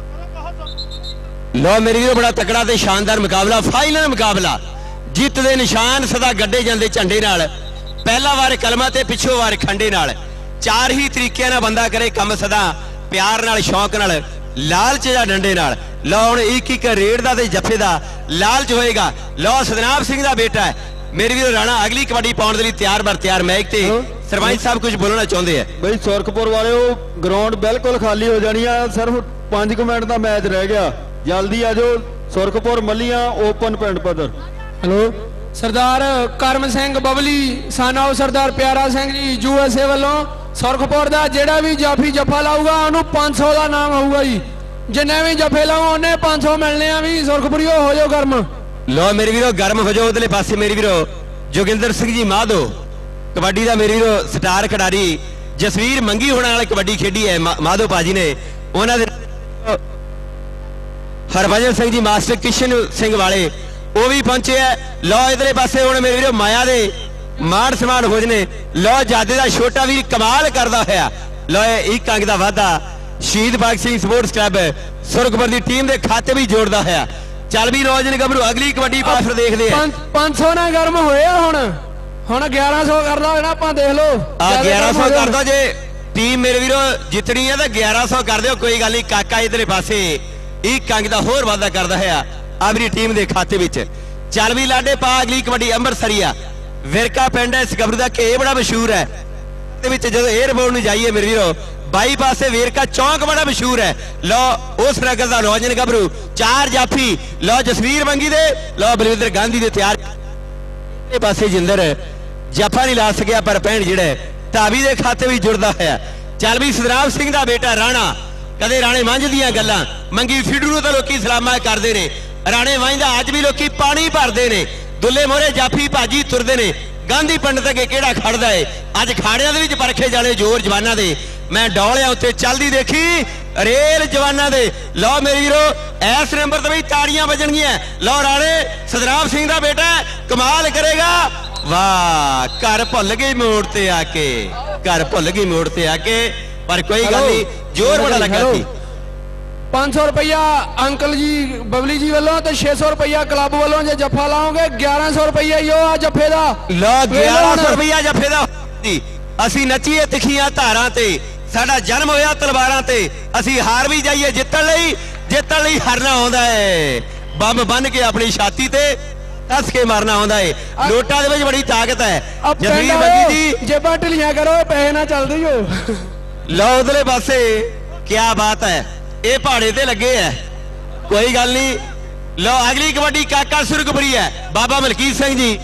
लो मेरी भी बड़ा तकड़ा ते शानदार मुकाबला, फाइनल मुकाबला। जित दे निशान सदा गड्डे जांदे झंडे नाल, पहला वार कलमा ते पिछो वार खंडे नाल। चार ही तरीके नाल बंदा करे काम सदा प्यार नाल शौक नाल लालच या डंडे नाल। लो हुण एक एक रेड दा ते जफे दा लालच होएगा। लो सतनाम सिंह दा बेटा है मेरे भी राणा अगली कबड्डी पाउण दे लई तैयार बर तैयार। मैच ते सरपंच साहब कुछ बोलना चाहते हैं। भाई सुरखपुर वाले ग्राउंड बिल्कुल खाली हो जानी है, सिर्फ पांच कु मिनट का मैच रह गया, जल्दी आ जाओ। सुरखपुर मलियां ओपन पिंड पद्धर। हेलो सरदार करम सिंह बबली साना सरदार प्यारा सिंह जी यूएसए वालों ਸੁਰਖਪੁਰ ਦਾ ਜਿਹੜਾ ਵੀ ਜਾਫੀ ਜੱਫਾ ਲਾਊਗਾ ਉਹਨੂੰ ਪੰਜ ਸੌ ਦਾ ਨਾਮ ਹੋਊਗਾ ਜੀ। ਜਿੰਨੇ ਵੀ ਜੱਫੇ ਲਾਓ ਉਹਨੇ ਪੰਜ ਸੌ ਮਿਲਣੇ ਆ ਵੀ। ਸੁਰਖਪੁਰੀਓ ਹੋ ਜਾਓ ਗਰਮ। ਲੋ ਮੇਰੇ ਵੀਰੋ ਗਰਮ ਹੋ ਜਾਓ। ਉਧਰਲੇ ਪਾਸੇ ਮੇਰੇ ਵੀਰੋ ਜੋਗਿੰਦਰ ਸਿੰਘ ਜੀ ਮਾਧੋ ਕਬੱਡੀ ਦਾ ਮੇਰੇ ਵੀਰੋ ਸਟਾਰ ਖਿਡਾਰੀ ਜਸਵੀਰ ਮੰਗੀ ਹੋਣਾ ਨਾਲ ਕਬੱਡੀ ਖੇਡੀ ਹੈ ਮਾਧੋ ਭਾਜੀ ਨੇ। ਉਹਨਾਂ ਦੇ ਹਰਭਜਨ ਸਿੰਘ ਜੀ ਮਾਸਟਰ ਕਿਸ਼ਨ ਸਿੰਘ ਵਾਲੇ ਉਹ ਵੀ ਪਹੁੰਚੇ ਹੈ। ਲੋ ਇਧਰਲੇ ਪਾਸੇ ਹੁਣ ਮੇਰੇ ਵੀਰੋ ਮਾਇਆ ਦੇ ਮਾਣ ਸਨਮਾਨ ਹੋ ਜਨੇ। ਲੋ ਜਾਦੇ ਦਾ ਛੋਟਾ ਵੀਰ ਕਮਾਲ ਕਰਦਾ ਹੋਇਆ। ਲੋ ਇੱਕ ਅੰਕ ਦਾ ਵਾਧਾ ਸ਼ਹੀਦ ਭਗਤ ਸਿੰਘ ਸਪੋਰਟਸ ਕਲੱਬ ਸੁਰਖਪੁਰ ਦੀ ਟੀਮ ਦੇ ਖਾਤੇ ਵੀ ਜੋੜਦਾ ਹੋਇਆ। ਚੱਲ ਵੀ ਨੌਜਵਾਨ ਗੱਭਰੂ ਅਗਲੀ ਕਬੱਡੀ ਪਾਸਰ ਦੇਖਦੇ ਆ। ਪੰਜ ਸੌ ਨਾਲ ਗਰਮ ਹੋਏ ਆ। ਹੁਣ ਹੁਣ ਗਿਆਰਾਂ ਸੌ ਕਰਦਾ ਹੋਣਾ ਆਪਾਂ ਦੇਖ ਲਓ। ਆ ਗਿਆਰਾਂ ਸੌ ਕਰ ਦੋ ਜੇ ਟੀਮ ਮੇਰੇ ਵੀਰੋ ਜਿੱਤਣੀ ਹੈ ਤਾਂ ਗਿਆਰਾਂ ਸੌ ਕਰ ਦਿਓ ਕੋਈ ਗੱਲ ਨਹੀਂ। ਕਾਕਾ ਇਧਰਲੇ ਪਾਸੇ ਇੱਕ ਅੰਕ ਦਾ ਹੋਰ ਵਾਧਾ ਕਰਦਾ ਹੋਇਆ ਆਪਣੀ ਟੀਮ ਦੇ ਖਾਤੇ ਵਿੱਚ। ਚੱਲ ਵੀ ਲਾਡੇ ਪਾ ਅਗਲੀ ਕਬੱਡੀ ਅੰਮ੍ਰਿਤਸਰੀਆ ਵਿਰਕਾ ਪਿੰਡ ਹੈ। ਇਸ ਗੱਭਰੂ ਦਾ ਘੇ ਬੜਾ ਮਸ਼ਹੂਰ ਹੈ ਦੇ ਵਿੱਚ ਜਦੋਂ 에ਅਰਪੋਰਟ ਨੂੰ ਜਾਈਏ ਮੇਰੇ ਵੀਰੋ ਬਾਈ ਪਾਸੇ ਵੇਰਕਾ ਚੌਂਕ ਬੜਾ ਮਸ਼ਹੂਰ ਹੈ। ਲੋ ਉਸ ਨਗਰ ਦਾ ਨੌਜਵਾਨ ਗੱਭਰੂ ਚਾਰ ਜਾਫੀ ਲੋ ਜਸਵੀਰ ਮੰਗੀ ਦੇ ਲੋ ਬਲਵਿੰਦਰ ਗਾਂਧੀ ਦੇ ਤਿਆਰ ਇਹ ਪਾਸੇ ਜਿੰਦਰ ਜਫਾ ਨਹੀਂ ਲਾ ਸਕਿਆ ਪਰ ਪੈਣ ਜਿਹੜਾ ਧਾਵੀ ਦੇ ਖਾਤੇ ਵੀ ਜੁੜਦਾ ਹੋਇਆ। ਚੱਲ ਵੀ ਸਤਨਾਮ ਸਿੰਘ ਦਾ ਬੇਟਾ ਰਾਣਾ ਕਦੇ ਰਾਣੇ ਮੰਝ ਦੀਆਂ ਗੱਲਾਂ ਮੰਗੀ ਫਿੱਡੂ ਨੂੰ ਤਾਂ ਲੋਕੀ ਸਲਾਮਾ ਕਰਦੇ ਨੇ। ਰਾਣੇ ਮੰਝ ਦਾ ਅੱਜ ਵੀ ਲੋਕੀ ਪਾਣੀ ਭਰਦੇ ਨੇ। ਦੁੱਲੇ ਮੋਰੇ ਜਾਫੀ ਭਾਜੀ ਤੁਰਦੇ ਨੇ। ਗਾਂਧੀ ਪੰਡਤ ਅੱਗੇ ਕਿਹੜਾ ਖੜਦਾ ਏ। ਅੱਜ ਖਾੜਿਆਂ ਦੇ ਵਿੱਚ ਪਰਖੇ ਜਾਣੇ ਜ਼ੋਰ ਜਵਾਨਾਂ ਦੇ। ਮੈਂ ਡੌਲਿਆਂ ਉੱਤੇ ਚੱਲਦੀ ਦੇਖੀ ਰੇਲ ਜਵਾਨਾਂ ਦੇ। ਲਓ ਮੇਰੇ ਵੀਰੋ ਇਸ ਨੰਬਰ ਤੇ ਵੀ ਤਾੜੀਆਂ ਵੱਜਣਗੀਆਂ। ਲਓ ਰਾਣੇ ਸਤਨਾਮ ਸਿੰਘ ਦਾ ਬੇਟਾ ਕਮਾਲ ਕਰੇਗਾ। ਵਾਹ ਘਰ ਭੁੱਲ ਗਈ ਮੋੜ ਤੇ ਆ ਕੇ ਘਰ ਭੁੱਲ ਗਈ ਮੋੜ ਤੇ ਆ ਕੇ ਪਰ ਕੋਈ ਗੱਲ ਨਹੀਂ ਜ਼ੋਰ ਬੜਾ ਲੱਗਾ ਸੀ। ਪੰਜ ਸੌ ਰੁਪਇਆ ਅੰਕਲ ਜੀ ਬਬਲੀ ਜੀ ਵੱਲੋਂ ਤੇ ਛੇ ਸੌ ਰੁਪਇਆ ਕਲੱਬ ਵੱਲੋਂ ਜੇ ਜੱਫਾ ਲਾਓਗੇ ਗਿਆਰਾਂ ਸੌ ਰੁਪਇਆ ਹੀ ਉਹ ਆ ਜੱਫੇ ਦਾ। ਲੋ ਗਿਆਰਾਂ ਸੌ ਰੁਪਇਆ ਜੱਫੇ ਦਾ। ਅਸੀਂ ਨੱਚੀਏ ਤਿੱਖੀਆਂ ਧਾਰਾਂ ਤੇ ਸਾਡਾ ਜਨਮ ਹੋਇਆ ਤਲਵਾਰਾਂ ਤੇ। ਅਸੀਂ ਹਾਰ ਵੀ ਜਾਈਏ ਜਿੱਤਣ ਲਈ ਜਿੱਤਣ ਲਈ ਹਾਰਨਾ ਆਉਂਦਾ ਹੈ। ਬੰਬ ਬੰਨ ਕੇ ਆਪਣੀ ਛਾਤੀ ਤੇ ਦੱਸ ਕੇ ਮਾਰਨਾ ਆਉਂਦਾ ਹੈ। ਨੋਟਾਂ ਦੇ ਵਿੱਚ ਬੜੀ ਤਾਕਤ ਹੈ। ਜਸਵੀਰ ਬੱਗੀ ਜੀ ਜੇਬਾਂ ਢਿੱਲੀਆਂ ਕਰੋ ਪੈਸੇ ਨਾ ਚੱਲਦੀ ਹੋ। ਲਓ ਉਧਰਲੇ ਪਾਸੇ ਕੀ ਬਾਤ ਹੈ। ਇਹ ਪਹਾੜੇ ਤੇ ਲੱਗੇ ਐ ਕੋਈ ਗੱਲ ਨਹੀਂ। ਲਓ ਅਗਲੀ ਕਬੱਡੀ ਕਾਕਾ ਸੁਰਖਪੁਰੀ ਹੈ ਬਾਬਾ ਮਲਕੀਤ ਸਿੰਘ ਜੀ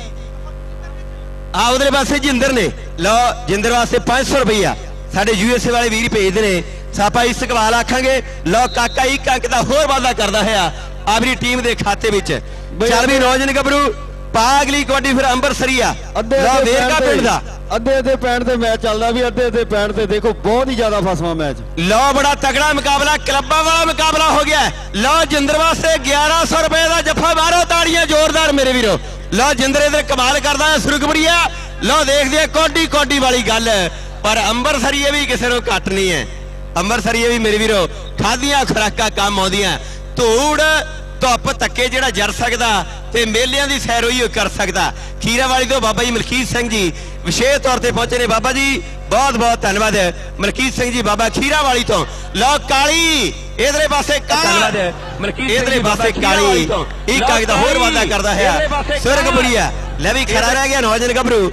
ਆ ਉਧਰਲੇ ਪਾਸੇ ਜਿੰਦਰ ਨੇ। ਲਓ ਜਿੰਦਰ ਵਾਸਤੇ ਪੰਜ ਸੌ ਰੁਪਈਆ ਸਾਡੇ ਯੂਐਸਏ ਵਾਲੇ ਵੀਰ ਭੇਜਦੇ ਨੇ। ਸਾਪਾ ਇਸ ਸਵਾਲ ਆਖਾਂਗੇ। ਲਓ ਕਾਕਾ ਇੱਕ ਅੰਕ ਦਾ ਹੋਰ ਵਾਅਦਾ ਕਰਦਾ ਹੋਇਆ ਆਪਣੀ ਟੀਮ ਦੇ ਖਾਤੇ ਵਿੱਚ। ਚੱਲ ਵੀ ਨੌਜਵਾਨ ਗੱਭਰੂ ਪਾ ਅਗਲੀ ਕਬੱਡੀ ਫਿਰ ਅੰਮ੍ਰਿਤਸਰੀਆ ਲਓ ਵੇਰਕਾ ਪਿੰਡ ਦਾ ਅੱਧੇ ਅੱਧੇ ਪੈਣ ਤੇ ਮੈਚ ਚੱਲਦਾ ਵੀ ਅੱਧੇ ਅੱਧੇ ਪੈਣ ਤੇ ਦੇਖੋ ਬਹੁਤ ਹੀ ਜ਼ਿਆਦਾ ਫਸਵਾ ਮੈਚ। ਲਓ ਬੜਾ ਤਗੜਾ ਮੁਕਾਬਲਾ ਕਲੱਬਾਂ ਵਾਲਾ ਮੁਕਾਬਲਾ ਹੋ ਗਿਆ। ਲਓ ਜਿੰਦਰ ਵਾਸਤੇ ਗਿਆਰਾਂ ਸੌ ਰੁਪਏ ਦਾ ਜੱਫਾ ਮਾਰੋ ਤਾੜੀਆਂ ਜ਼ੋਰਦਾਰ ਮੇਰੇ ਵੀਰੋ। ਲਓ ਜਿੰਦਰ ਇਧਰ ਕਮਾਲ ਕਰਦਾ ਹੈ ਸੁਰਖਪੁਰੀਆ। ਲਓ ਦੇਖਦੇ ਆ ਕੋਡੀ ਕੋਡੀ ਵਾਲੀ ਗੱਲ ਪਰ ਅੰਮ੍ਰਿਤਸਰੀਏ ਵੀ ਕਿਸੇ ਨੂੰ ਘੱਟ ਨਹੀਂ ਹੈ। ਅੰਮ੍ਰਿਤਸਰੀਏ ਵੀ ਮੇਰੇ ਵੀਰੋ ਖਾਦੀਆਂ ਖੁਰਾਕਾਂ ਕੰਮ ਆਉਂਦੀਆਂ। ਧੂੜ ਧੁੱਪ ਧੱਕੇ ਜਿਹੜਾ ਜਰ ਸਕਦਾ ਤੇ ਮੇਲਿਆਂ ਦੀ ਸੈਰ ਉਹੀ ਕਰ ਸਕਦਾ। ਖੀਰਾ ਵਾਲੀ ਤੋਂ ਬਾਬਾ ਜੀ ਮਲਕੀਤ ਸਿੰਘ ਜੀ ਵਿਸ਼ੇਸ਼ ਤੌਰ ਤੇ ਪਹੁੰਚੇ ਨੇ। ਬਾਬਾ ਜੀ ਬਹੁਤ ਬਹੁਤ ਧੰਨਵਾਦ ਮਲਕੀਤ ਸਿੰਘ ਜੀ ਬਾਬਾ ਖੀਰਾ ਵਾਲੀ ਤੋਂ। ਲਓ ਕਾਲੀ ਇਧਰੇ ਪਾਸੇ ਧੰਨਵਾਦ ਇਧਰੇ ਪਾਸੇ ਕਾਲੀ ਇੱਕ ਅੰਕ ਦਾ ਹੋਰ ਵਾਅਦਾ ਕਰਦਾ ਹੈ ਸੁਰਖਪੁਰੀਆ। ਲੈ ਵੀ ਖੜਾ ਰਹਿ ਗਿਆ ਨੌਜਵਾਨ ਗੱਭਰੂ।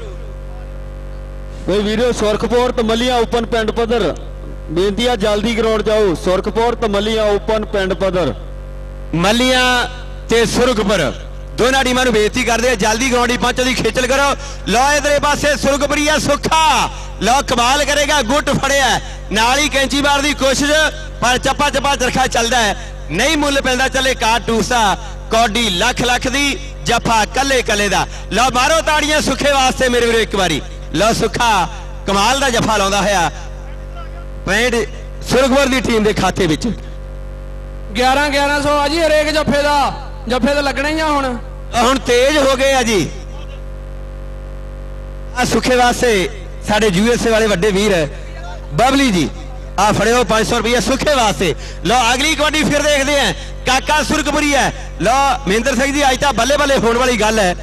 ਕੋਈ ਵੀਡੀਓ ਸੁਰਖਪੁਰ ਤਮਲੀਆਂ ਓਪਨ ਪਿੰਡ ਪੱਧਰ ਬੇਨਤੀ ਆ ਜਲਦੀ ਗਰਾਊਂਡ ਜਾਓ। ਸੁਰਖਪੁਰ ਤਮਲੀਆਂ ਓਪਨ ਪਿੰਡ ਪੱਧਰ ਮੱਲੀਆਂ ਤੇ ਸੁਰਖਪੁਰ ਦੋਨਾਂ ਟੀਮਾਂ ਨੂੰ ਬੇਨਤੀ ਕਰਦੇ ਆ ਜਲਦੀ ਗਰਾਊਂਡ 'ਚ ਪਹੁੰਚਣ ਦੀ ਖੇਚਲ ਕਰੋ। ਲਓ ਇਧਰੇ ਪਾਸੇ ਸੁਰਖਪੁਰੀਆ ਸੁੱਖਾ ਲਓ ਕਮਾਲ ਕਰੇਗਾ ਗੁੱਟ ਫੜਿਆ ਨਾਲ ਹੀ ਕੈਂਚੀ ਮਾਰਨ ਦੀ ਕੋਸ਼ਿਸ਼ ਪਰ ਚੱਪਾ ਚੱਪਾ ਚਰਖਾ ਚੱਲਦਾ ਹੈ ਨਹੀਂ ਮੁੱਲ ਪੈਂਦਾ ਚੱਲੇ ਕਾਰਟੂਸ ਦਾ ਕੌਡੀ ਲੱਖ ਲੱਖ ਦੀ ਜੱਫਾ ਕੱਲੇ ਕੱਲੇ ਦਾ। ਲਓ ਮਾਰੋ ਤਾੜੀਆਂ ਸੁੱਖੇ ਵਾਸਤੇ ਮੇਰੇ ਵੀਰੋ ਇੱਕ ਵਾਰੀ। ਲਓ ਸੁੱਖਾ ਕਮਾਲ ਦਾ ਜੱਫਾ ਲਾਉਂਦਾ ਹੋਇਆ ਪੈਂਟ ਸੁਰਖਪੁਰ ਦੀ ਟੀਮ ਦੇ ਖਾਤੇ ਵਿੱਚ। ਗਿਆਰਾਂ ਗਿਆਰਾਂ ਸੌ ਆ ਜੀ ਹਰੇਕ ਜੱਫੇ ਦਾ। ਜੱਫੇ ਤਾਂ ਲੱਗਣਾ ਹੀ ਆ ਹੁਣ ਹੁਣ ਤੇਜ਼ ਹੋ ਗਏ ਆ ਜੀ। ਆ ਸੁੱਖੇ ਵਾਸਤੇ ਸਾਡੇ ਯੂਐਸਏ ਵਾਲੇ ਵੱਡੇ ਵੀਰ ਬਬਲੀ ਜੀ ਆ ਫੜਿਓ ਪੰਜ ਸੌ ਰੁਪਏ ਸੁੱਖੇ ਵਾਸਤੇ। ਲਓ ਅਗਲੀ ਕਬੱਡੀ ਫਿਰ ਦੇਖਦੇ ਆ ਕਾਕਾ ਸੁਰਖਪੁਰੀ ਹੈ। ਲਓ ਮਹਿੰਦਰ ਸਿੰਘ ਜੀ ਅੱਜ ਤਾਂ ਬੱਲੇ ਬੱਲੇ ਹੋਣ ਵਾਲੀ ਗੱਲ ਹੈ।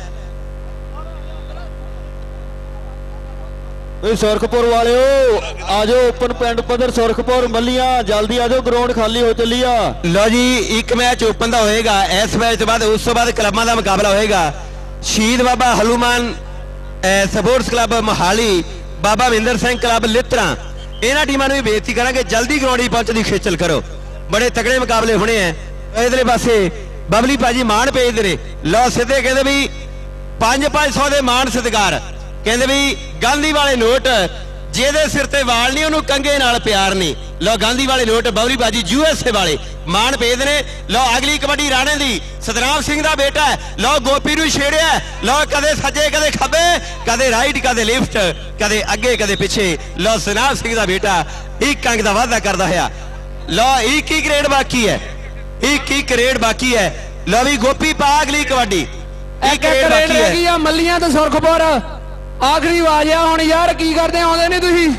ਸੁਰਖਪੁਰ ਵਾਲਿਓ ਆਜੋ ਓਪਨ ਪਿੰਡ ਪੱਧਰ ਸੁਰਖਪੁਰ ਮੱਲੀਆਂ ਜਲਦੀ ਆਜੋ ਗਰਾਊਂਡ ਖਾਲੀ ਹੋ ਚੱਲੀ ਆ। ਲਓ ਜੀ ਇੱਕ ਮੈਚ ਓਪਨ ਦਾ ਹੋਏਗਾ ਇਸ ਮੈਚ ਤੋਂ ਬਾਅਦ ਉਸ ਤੋਂ ਬਾਅਦ ਕਲੱਬਾਂ ਦਾ ਮੁਕਾਬਲਾ ਹੋਏਗਾ। Shaheed Baba Hanuman sports club Mohali Baba Mahendra Singh club Littra ਇਹਨਾਂ ਟੀਮਾਂ ਨੂੰ ਵੀ ਬੇਨਤੀ ਕਰਾਂਗੇ ਜਲਦੀ ਗਰਾਊਂਡ 'ਚ ਪਹੁੰਚਣ ਦੀ ਖੇਚਲ ਕਰੋ। ਬੜੇ ਤਕੜੇ ਮੁਕਾਬਲੇ ਹੋਣੇ ਆ। ਇਧਰਲੇ ਪਾਸੇ ਬਬਲੀ ਭਾਜੀ ਮਾਣ ਭੇਜਦੇ ਨੇ। ਲਓ ਸਿੱਧੇ ਕਹਿੰਦੇ ਵੀ ਪੰਜ ਪੰਜ ਸੌ ਦੇ ਮਾਣ ਸਤਿਕਾਰ ਕਹਿੰਦੇ ਵੀ ਗਾਂਧੀ ਵਾਲੇ ਨੋਟ ਜਿਹਦੇ ਸਿਰ ਤੇ ਵਾਲ ਨਹੀਂ ਉਹਨੂੰ ਕੰਗੇ ਨਾਲ ਪਿਆਰ ਨਹੀਂ। ਲਓ ਗਾਂਧੀ ਵਾਲੇ ਲੋਟ ਬੌਲੀ ਬਾਜੀ ਯੂਐਸਏ ਵਾਲੇ ਮਾਨ ਭੇਦ ਨੇ। ਲਓ ਅਗਲੀ ਕਬੱਡੀ ਰਾਣੇ ਦੀ ਸਤਨਾਮ ਸਿੰਘ ਦਾ ਬੇਟਾ ਹੈ। ਲਓ ਗੋਪੀ ਨੂੰ ਛੇੜਿਆ। ਲਓ ਕਦੇ ਸੱਜੇ ਕਦੇ ਖੱਬੇ ਕਦੇ ਰਾਈਟ ਕਦੇ ਲੈਫਟ ਕਦੇ ਅੱਗੇ ਕਦੇ ਪਿੱਛੇ। ਲਓ ਸਤਨਾਮ ਸਿੰਘ ਦਾ ਬੇਟਾ ਇੱਕ ਅੰਕ ਦਾ ਵਾਅਦਾ ਕਰਦਾ ਹੋਇਆ। ਲਓ ਇੱਕ ਹੀ ਗ੍ਰੇਡ ਬਾਕੀ ਹੈ, ਇੱਕ ਹੀ ਗ੍ਰੇਡ ਬਾਕੀ ਹੈ। ਲਓ ਵੀ ਗੋਪੀ ਪਾ ਅਗਲੀ ਕਬੱਡੀ ਇੱਕ ਗ੍ਰੇਡ ਰਹਿ ਗਈ ਆ ਮੱਲੀਆਂ ਤੇ ਸੁਰਖਪੁਰ। ਆਖਰੀ ਆਵਾਜ਼ ਆ ਹੁਣ ਯਾਰ, ਕੀ ਕਰਦੇ ਆਉਂਦੇ ਨੇ ਤੁਸੀਂ?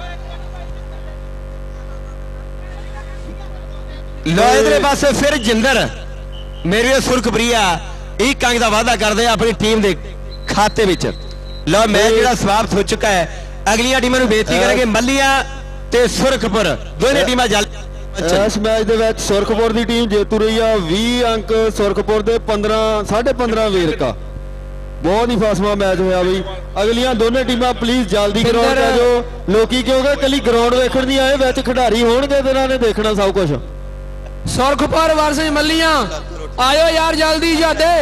ਲੋ ਇਧਰੇ ਪਾਸੇ ਫਿਰ ਜਿੰਦਰ ਮੇਰੇ ਸੁਰਖਪੁਰੀਆ ਇੱਕ ਅੰਕ ਦਾ ਵਾਅਦਾ ਕਰਦੇ ਆ ਆਪਣੀ ਟੀਮ ਦੇ ਖਾਤੇ ਵਿੱਚ। ਲੋ ਮੈਚ ਜਿਹੜਾ ਸਮਾਪਤ ਹੋ ਚੁੱਕਾ ਹੈ। ਅਗਲੀਆਂ ਟੀਮਾਂ ਨੂੰ ਬੇਨਤੀ ਕਰਾਂਗੇ ਮੱਲੀਆਂ ਤੇ ਸੁਰਖਪੁਰ ਦੋਨੇ ਟੀਮਾਂ ਜਲਦੀ। ਇਸ ਮੈਚ ਦੇ ਵਿੱਚ ਸੁਰਖਪੁਰ ਦੀ ਟੀਮ ਜੇਤੂ ਰਹੀ ਆ ਵੀਹ ਅੰਕ, ਸੁਰਖਪੁਰ ਦੇ ਪੰਦਰਾਂ ਸਾਢੇ ਪੰਦਰਾਂ ਵੇਰਕਾ। ਬਹੁਤ ਹੀ ਫਾਸਮਾ ਮੈਚ ਹੋਇਆ ਬਈ। ਅਗਲੀਆਂ ਦੋਨੇ ਟੀਮਾਂ ਪਲੀਜ਼ ਜਲਦੀ ਗਰਾਊਂਡ ਆ ਜਾਓ ਲੋਕੀ, ਕਿਉਂਕਿ ਕੱਲੀ ਗਰਾਊਂਡ ਵੇਖਣ ਨਹੀਂ ਆਏ, ਵਿੱਚ ਖਿਡਾਰੀ ਹੋਣਗੇ ਤੇ ਇਹਨਾਂ ਨੇ ਦੇਖਣਾ ਸਭ ਕੁਝ। ਸੁਰਖਪੁਰ ਵਰਸਸ ਮੱਲੀਆਂ ਆਇਓ ਯਾਰ ਜਲਦੀ ਜਾਦੇ।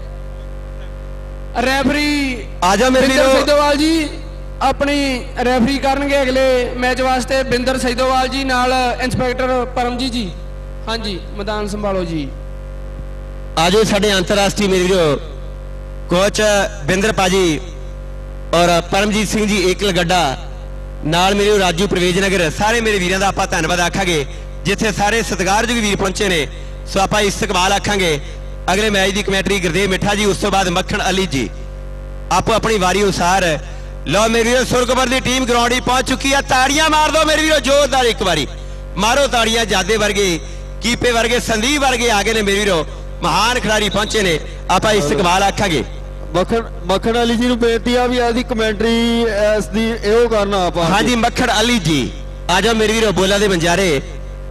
ਰੈਫਰੀ ਆ ਜਾ ਮੇਰੇ ਵੀਰੋ ਸੈਦੋਵਾਲ ਜੀ ਆਪਣੀ ਰੈਫਰੀ ਕਰਨਗੇ ਅਗਲੇ ਮੈਚ ਵਾਸਤੇ। ਬਿੰਦਰ ਸੈਦੋਵਾਲ ਜੀ ਨਾਲ ਇੰਸਪੈਕਟਰ ਪਰਮਜੀਤ ਜੀ। ਹਾਂਜੀ ਮੈਦਾਨ ਸੰਭਾਲੋ ਜੀ। ਆਜੋ ਸਾਡੇ ਅੰਤਰਰਾਸ਼ਟਰੀ ਮੇਰੇ ਵੀਰੋ ਕੋਚ ਬਿੰਦਰ ਪਾਜੀ ਔਰ ਪਰਮਜੀਤ ਸਿੰਘ ਜੀ ਏਕਲ ਗੱਡਾ ਨਾਲ ਮੇਰੇ ਰਾਜੂ ਪ੍ਰਵੇਜ ਨਗਰ ਸਾਰੇ ਮੇਰੇ ਵੀਰਾਂ ਦਾ ਆਪਾਂ ਧੰਨਵਾਦ ਆਖਾਂਗੇ ਜਿੱਥੇ ਸਾਰੇ ਸਤਿਕਾਰਯੋਗ ਵੀਰ ਪਹੁੰਚੇ ਨੇ। ਸੋ ਆਪਾਂ ਇਸਤਕਬਾਲ ਆਖਾਂਗੇ। ਅਗਲੇ ਮੈਚ ਦੀ ਕਮੈਂਟਰੀ ਗੁਰਦੇਵ ਮਿੱਠਾ ਜੀ, ਉਸ ਤੋਂ ਬਾਅਦ ਮੱਖਣ ਅਲੀ ਜੀ ਆਪੋ ਆਪਣੀ ਵਾਰੀ ਅਨੁਸਾਰ। ਲਓ ਮੇਰੇ ਵੀਰੋ ਸੁਰਖਪੁਰ ਦੀ ਟੀਮ ਗਰਾਊਂਡ 'ਚ ਪਹੁੰਚ ਚੁੱਕੀ ਆ। ਤਾੜੀਆਂ ਮਾਰ ਦਿਓ ਮੇਰੇ ਵੀਰੋ ਜ਼ੋਰਦਾਰ, ਇੱਕ ਵਾਰੀ ਮਾਰੋ ਤਾੜੀਆਂ। ਜਾਦੇ ਵਰਗੇ ਕੀਪੇ ਵਰਗੇ ਸੰਦੀਪ ਵਰਗੇ ਆ ਗਏ ਨੇ ਮੇਰੇ ਵੀਰੋ, ਮਹਾਨ ਖਿਡਾਰੀ ਪਹੁੰਚੇ ਨੇ। ਆਪਾਂ ਇਸਤਕਬਾਲ ਆਖਾਂਗੇ। ਮੱਖਣ ਮੱਖਣ ਅਲੀ ਜੀ ਨੂੰ ਬੇਨਤੀ ਆ ਵੀ ਇਹਦੀ ਕਮੈਂਟਰੀ ਇਸ ਦੀ ਇਹੋ ਕਰਨਾ ਆਪਾਂ। ਹਾਂਜੀ ਮੱਖਣ ਅਲੀ ਜੀ ਆ ਜਾਓ ਮੇਰੇ ਵੀਰੋ ਬੋਲਾਂ ਦੇ ਬੰਜਾਰੇ।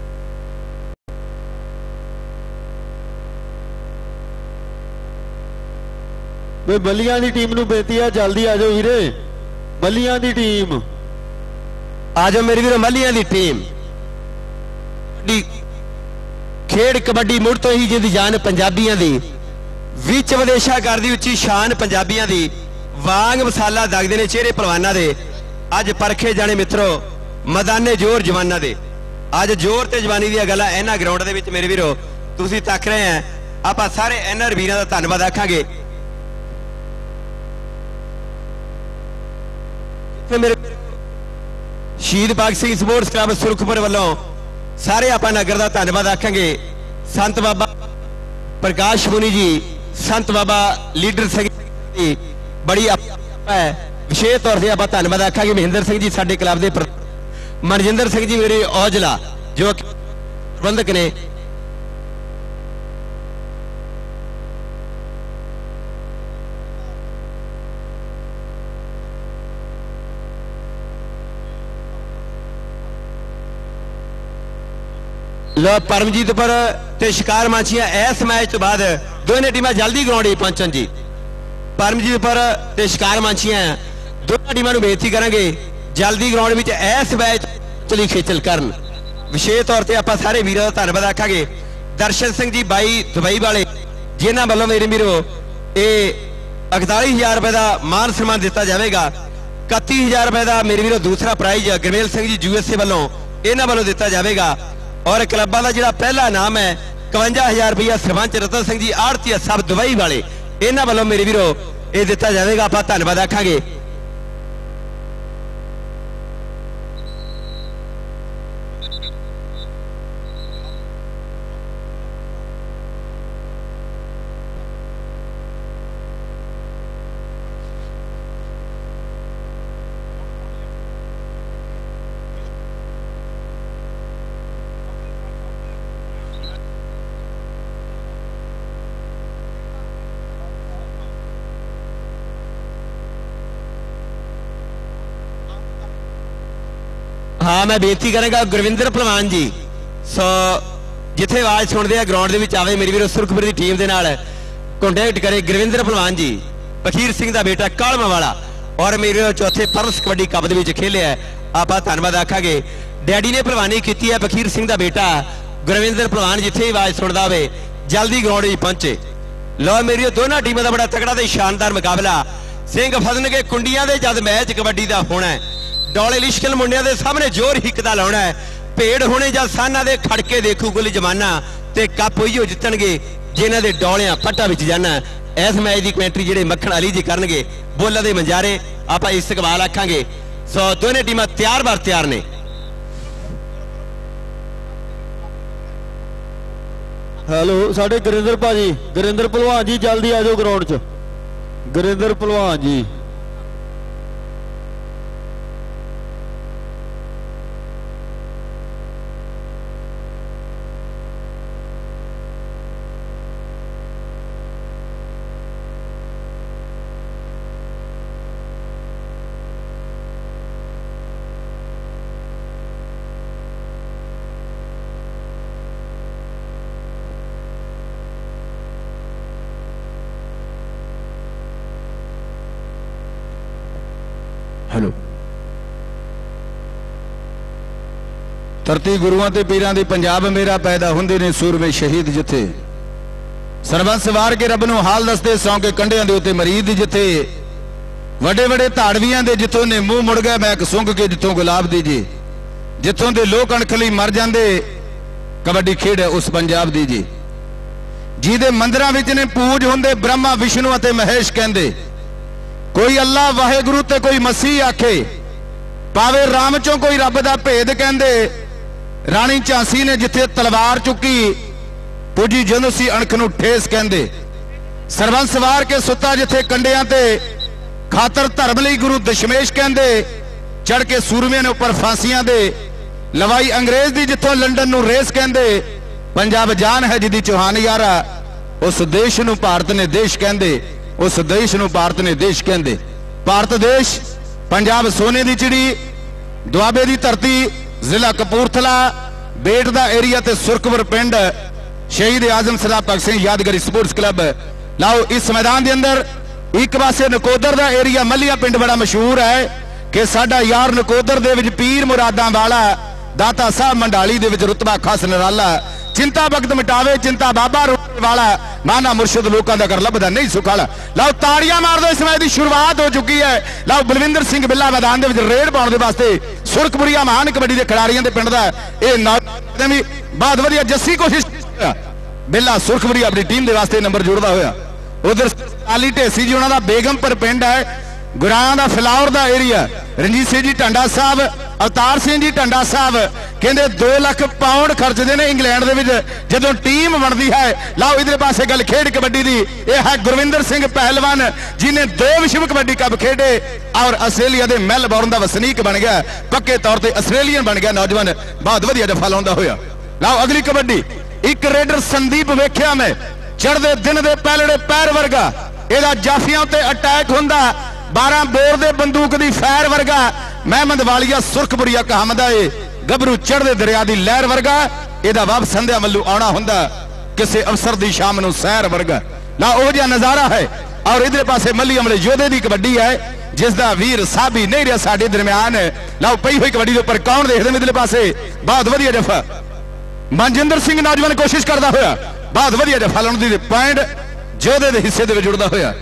ਵੇ ਬੱਲੀਆਂ ਦੀ ਟੀਮ ਨੂੰ ਬੇਨਤੀ ਆ ਜਲਦੀ ਆ ਜਾਓ ਵੀਰੇ। ਬੱਲੀਆਂ ਦੀ ਟੀਮ ਆ ਜਾਓ ਮੇਰੇ ਵੀਰੋ, ਮੱਲੀਆਂ ਦੀ ਟੀਮ ਦੀ ਖੇਡ ਕਬੱਡੀ ਮੁੜ ਤੋਂ ਹੀ ਜਿੰਦੀ ਜਾਨ ਪੰਜਾਬੀਆਂ ਦੀ, ਵਿੱਚ ਵਿਦੇਸ਼ਾ ਕਰਦੀ ਉੱਚੀ ਸ਼ਾਨ ਪੰਜਾਬੀਆਂ ਦੀ, ਵਾਂਗ ਮਸਾਲਾ ਦਗਦੇ ਨੇ ਚਿਹਰੇ ਪਹਿਲਵਾਨਾਂ ਦੇ। ਅੱਜ ਪਰਖੇ ਜਾਣੇ ਮਿੱਤਰੋ ਮੈਦਾਨੇ ਜ਼ੋਰ ਜਵਾਨਾਂ ਦੇ। ਅੱਜ ਜ਼ੋਰ ਤੇ ਜਵਾਨੀ ਦੀਆਂ ਗੱਲਾਂ ਇਹਨਾਂ ਗਰਾਊਂਡ ਦੇ ਵਿੱਚ ਮੇਰੇ ਵੀਰੋ ਤੁਸੀਂ ਤੱਕ ਰਹੇ ਆ। ਆਪਾਂ ਸਾਰੇ ਐਨਆਰ ਵੀਰਾਂ ਦਾ ਧੰਨਵਾਦ ਆਖਾਂਗੇ। ਮੇਰੇ ਸ਼ਹੀਦ ਭਗਤ ਸਿੰਘ ਸਪੋਰਟਸ ਕਲੱਬ ਸੁਰਖਪੁਰ ਵੱਲੋਂ ਸਾਰੇ ਆਪਾਂ ਨਗਰ ਦਾ ਧੰਨਵਾਦ ਆਖਾਂਗੇ। ਸੰਤ ਬਾਬਾ ਪ੍ਰਕਾਸ਼ ਮੁਨੀ ਜੀ, ਸੰਤ ਬਾਬਾ ਲੀਡਰ ਸਿੰਘ ਜੀ ਬੜੀ ਹੈ ਵਿਸ਼ੇਸ਼ ਤੌਰ ਤੇ ਆਪਾਂ ਧੰਨਵਾਦ ਆਖਾਂਗੇ। ਮਹਿੰਦਰ ਸਿੰਘ ਜੀ ਸਾਡੇ ਕਲੱਬ ਦੇ ਮਨਜਿੰਦਰ ਸਿੰਘ ਜੀ ਮੇਰੇ ਔਜਲਾ ਜੋ ਪ੍ਰਬੰਧਕ ਨੇ। ਲੋ ਪਰਮਜੀਤ ਪਰ ਤੇ ਸ਼ਿਕਾਰ ਮਾਛੀਆਂ ਇਸ ਮੈਚ ਤੋਂ ਬਾਅਦ ਦੋਨੇ ਟੀਮਾਂ ਜਲਦੀ ਗਰਾਊਂਡ 'ਤੇ ਪਹੁੰਚਣ ਜੀ। ਪਰਮਜੀਤ ਪਰ ਤੇ ਸ਼ਿਕਾਰ ਮਾਛੀਆਂ ਦੋਨਾਂ ਟੀਮਾਂ ਨੂੰ ਬੇਨਤੀ ਕਰਾਂਗੇ ਜਲਦੀ ਗਰਾਊਂਡ ਵਿੱਚ ਇਸ ਮੈਚ ਚਲੀ ਖੇਚਲ ਕਰਨ। ਵਿਸ਼ੇਸ਼ ਤੌਰ ਤੇ ਆਪਾਂ ਸਾਰੇ ਵੀਰਾਂ ਦਾ ਧੰਨਵਾਦ ਆਖਾਂਗੇ। ਦਰਸ਼ਨ ਸਿੰਘ ਜੀ ਬਾਈ ਦੁਬਈ ਵਾਲੇ ਜਿਨ੍ਹਾਂ ਵੱਲੋਂ ਮੇਰੇ ਵੀਰੋ ਇਹ ਇਕਤਾਲੀ ਹਜ਼ਾਰ ਰੁਪਏ ਦਾ ਮਾਨ ਸਨਮਾਨ ਦਿੱਤਾ ਜਾਵੇਗਾ। ਇਕੱਤੀ ਹਜ਼ਾਰ ਰੁਪਏ ਦਾ ਮੇਰੇ ਵੀਰੋ ਦੂਸਰਾ ਪ੍ਰਾਈਜ਼ ਗੁਰਮੇਲ ਸਿੰਘ ਜੀ ਯੂਐਸਏ ਵੱਲੋਂ ਇਹਨਾਂ ਵੱਲੋਂ ਦਿੱਤਾ ਜਾਵੇਗਾ। ਔਰ ਕਲੱਬਾਂ ਦਾ ਜਿਹੜਾ ਪਹਿਲਾ ਇਨਾਮ ਹੈ ਇਕਵੰਜਾ ਹਜ਼ਾਰ ਰੁਪਇਆ ਸਰਪੰਚ ਰਤਨ ਸਿੰਘ ਜੀ ਆੜਤੀਆ ਸਭ ਦੁਬਈ ਵਾਲੇ ਇਹਨਾਂ ਵੱਲੋਂ ਮੇਰੇ ਵੀਰੋ ਇਹ ਦਿੱਤਾ ਜਾਵੇਗਾ। ਆਪਾਂ ਧੰਨਵਾਦ ਆਖਾਂਗੇ। हाँ मैं बेनती करेंगा गुरविंदर पहलवान जी सो जिथे आवाज सुनते हैं ग्राउंड के आवे मेरी वीरो सुरखपुर की टीम के नाल कॉन्टैक्ट करे। गुरविंदर पहलवान जी बखीर सिंह का बेटा कालमा वाला और मेरे चौथे परस कबड्डी कप के खेले है। आप धन्यवाद आखांगे। डैडी ने पहलवानी की है बखीर सिंह का बेटा गुरविंदर पहलवान जिथे ही आवाज सुनता हो जल्दी ग्राउंड में पहुंचे। लो मेरी दोनों टीमों का बड़ा तगड़ा तो शानदार मुकाबला सिंह फसन के कुंडियां दे जद मैच कबड्डी का होना है। ਡੋਲੇ ਲਿਸ਼ਕਲ ਮੁੰਡਿਆਂ ਦੇ ਸਾਹਮਣੇ ਜ਼ੋਰ ਹਿੱਕ ਦਾ ਲਾਉਣਾ ਹੈ। ਭੇੜ ਹੋਣੇ ਜਾਂ ਸਾਨਾਂ ਦੇ ਖੜਕੇ ਦੇਖੂ ਕੁੱਲ ਜਮਾਨਾ ਤੇ ਕੱਪ ਉਹੀਓ ਜਿੱਤਣਗੇ ਜਿਨ੍ਹਾਂ ਦੇ ਡੋਲਿਆਂ ਪੱਟਾਂ ਵਿੱਚ ਜਾਣਾ। ਇਸ ਮੈਚ ਦੀ ਕਮੈਂਟਰੀ ਜਿਹੜੇ ਮੱਖਣ ਅਲੀ ਜੀ ਕਰਨਗੇ, ਬੋਲਾਂ ਦੇ ਮੰਜਾਰੇ ਆਪਾਂ ਇਸਤਕਬਾਲ ਆਖਾਂਗੇ। ਸੋ ਦੋਨੇ ਟੀਮਾਂ ਤਿਆਰ ਬਰ ਤਿਆਰ ਨੇ। ਹੈਲੋ ਸਾਡੇ ਗੁਰਿੰਦਰ ਭਾਜੀ, ਗੁਰਿੰਦਰ ਭਲਵਾਨ ਜੀ ਜਲਦੀ ਆ ਜਾਓ ਗਰਾਊਂਡ 'ਚ। ਗੁਰਿੰਦਰ ਭਲਵਾਨ ਜੀ हेलो धरती गुरुआं ते पीरां दी पंजाब मेरा पैदा हुंदे ने सूरमे शहीद जिथे सरबंस वार के रब नूं हाल दसदे सौं के कंढियां दे उत्ते मरीद जिथे वडे वडे धाड़वियां दे जिथों ने मूंह मुड़ गए मैं सुंघ के जिथों गुलाब दी जी जिथों दे लोक अणखली मर जांदे कबड्डी खेड है उस पंजाब दी जी जिहदे मंदिरां विच ने पूज हुंदे ब्रह्मा विष्णु अते महेश कहंदे कोई अल्लाह वाहेगुरु ते कोई मसीह आखे पावे राम चों कोई रब दा भेद कहंदे राणी झांसी ने जिथे तलवार चुकी पूजी जदों सी अणख नूं ठेस कहंदे सरबंस वार के सुता जिथे कंडियां ते खातर धर्म लई गुरु दशमेश कहंदे चढ़ के सूरमियां ने उपर फांसियां दे लवाई अंग्रेज दी जिथों लंडन नूं रेस कहंदे पंजाब जान है जिदी चौहान यारा उस देश नूं भारत ने देश कहंदे उस देश नूं भारत ने देश कहंदे भारत देश पंजाब सोने दी चिड़ी दुआबे दी धरती जिला कपूरथला बेट दा एरिया ते सुरखपुर पिंड शहीद आजम सरदार भगत सिंह यादगारी स्पोर्ट्स क्लब। लाओ इस मैदान के अंदर एक पासे नकोदर दा एरिया मलिया पिंड बड़ा मशहूर है कि साडा यार नकोदर दे विच पीर मुरादां वाला दाता साहब मंडाली दे विच रुतबा खास निराला चिंता भगत मिटावे चिंता बाबा वाला माना मुर्शिद लोगों का घर लभदा नहीं सुखाला। लाओ ताड़ियां मार दो इस मैच की शुरुआत हो चुकी है। लाओ बलविंदर सिंह बिल्ला मैदान के रेड पाने वास्ते सुरखपुरिया महान कबड्डी के खिलाड़ियों के पिंड का यह भी बहुत वधिया जस्सी कोशिश बिल्ला सुरखपुरी अपनी टीम के वास्ते नंबर जोड़ता होया। उधर अली ढेसी जी उन्होंने बेगमपुर पिंड है गुरां दा फिलौर दा एरिया रंजीत सिंह जी ढांडा साहब अवतार सिंह जी ढांडा साहब कहते दो लख पाउंड खर्चते हैं इंग्लैंड के जदों टीम बनती है। लाओ इधर पासे गल खेड कबड्डी की यह है गुरविंदर सिंह पहलवान जिन्हें दो विश्व कबड्डी कप खेडे और आस्ट्रेलिया के मेलबोर्न का वसनीक बन गया पक्के तौर पर आस्ट्रेलियन बन गया नौजवान बहुत वधिया जफा लाउंदा होया। लाओ अगली कबड्डी एक रेडर संदीप वेख्या मैं चढ़ते दिन के पहलड़े पैर वर्गा यदा जाफियां ते अटैक हुंदा बारह बोर दे बंदूक दी फैर वर्गा महमद वालिया सुरखपुरिया कहामदा है गबरू चढ़दे दरिया दी लहर वर्गा एदा वाप संध्या वल्लू आना हुंदा किसी अवसर दी शाम नूं सैर वर्गा। ला ओह जिहा नजारा है और इधर पासे मली अमले योधे दी कबड्डी है जिसका वीर साबी नहीं रहा साडे दरम्यान। लाओ पई हुई कबड्डी दे उपर कौन देखदे इधर पासे बहुत वधिया जफा मनजिंदर सिंह नौजवान कोशिश करता होया बहुत वधिया जफा लाउण दी पॉइंट योधे दे हिस्से दे विच जुड़दा होया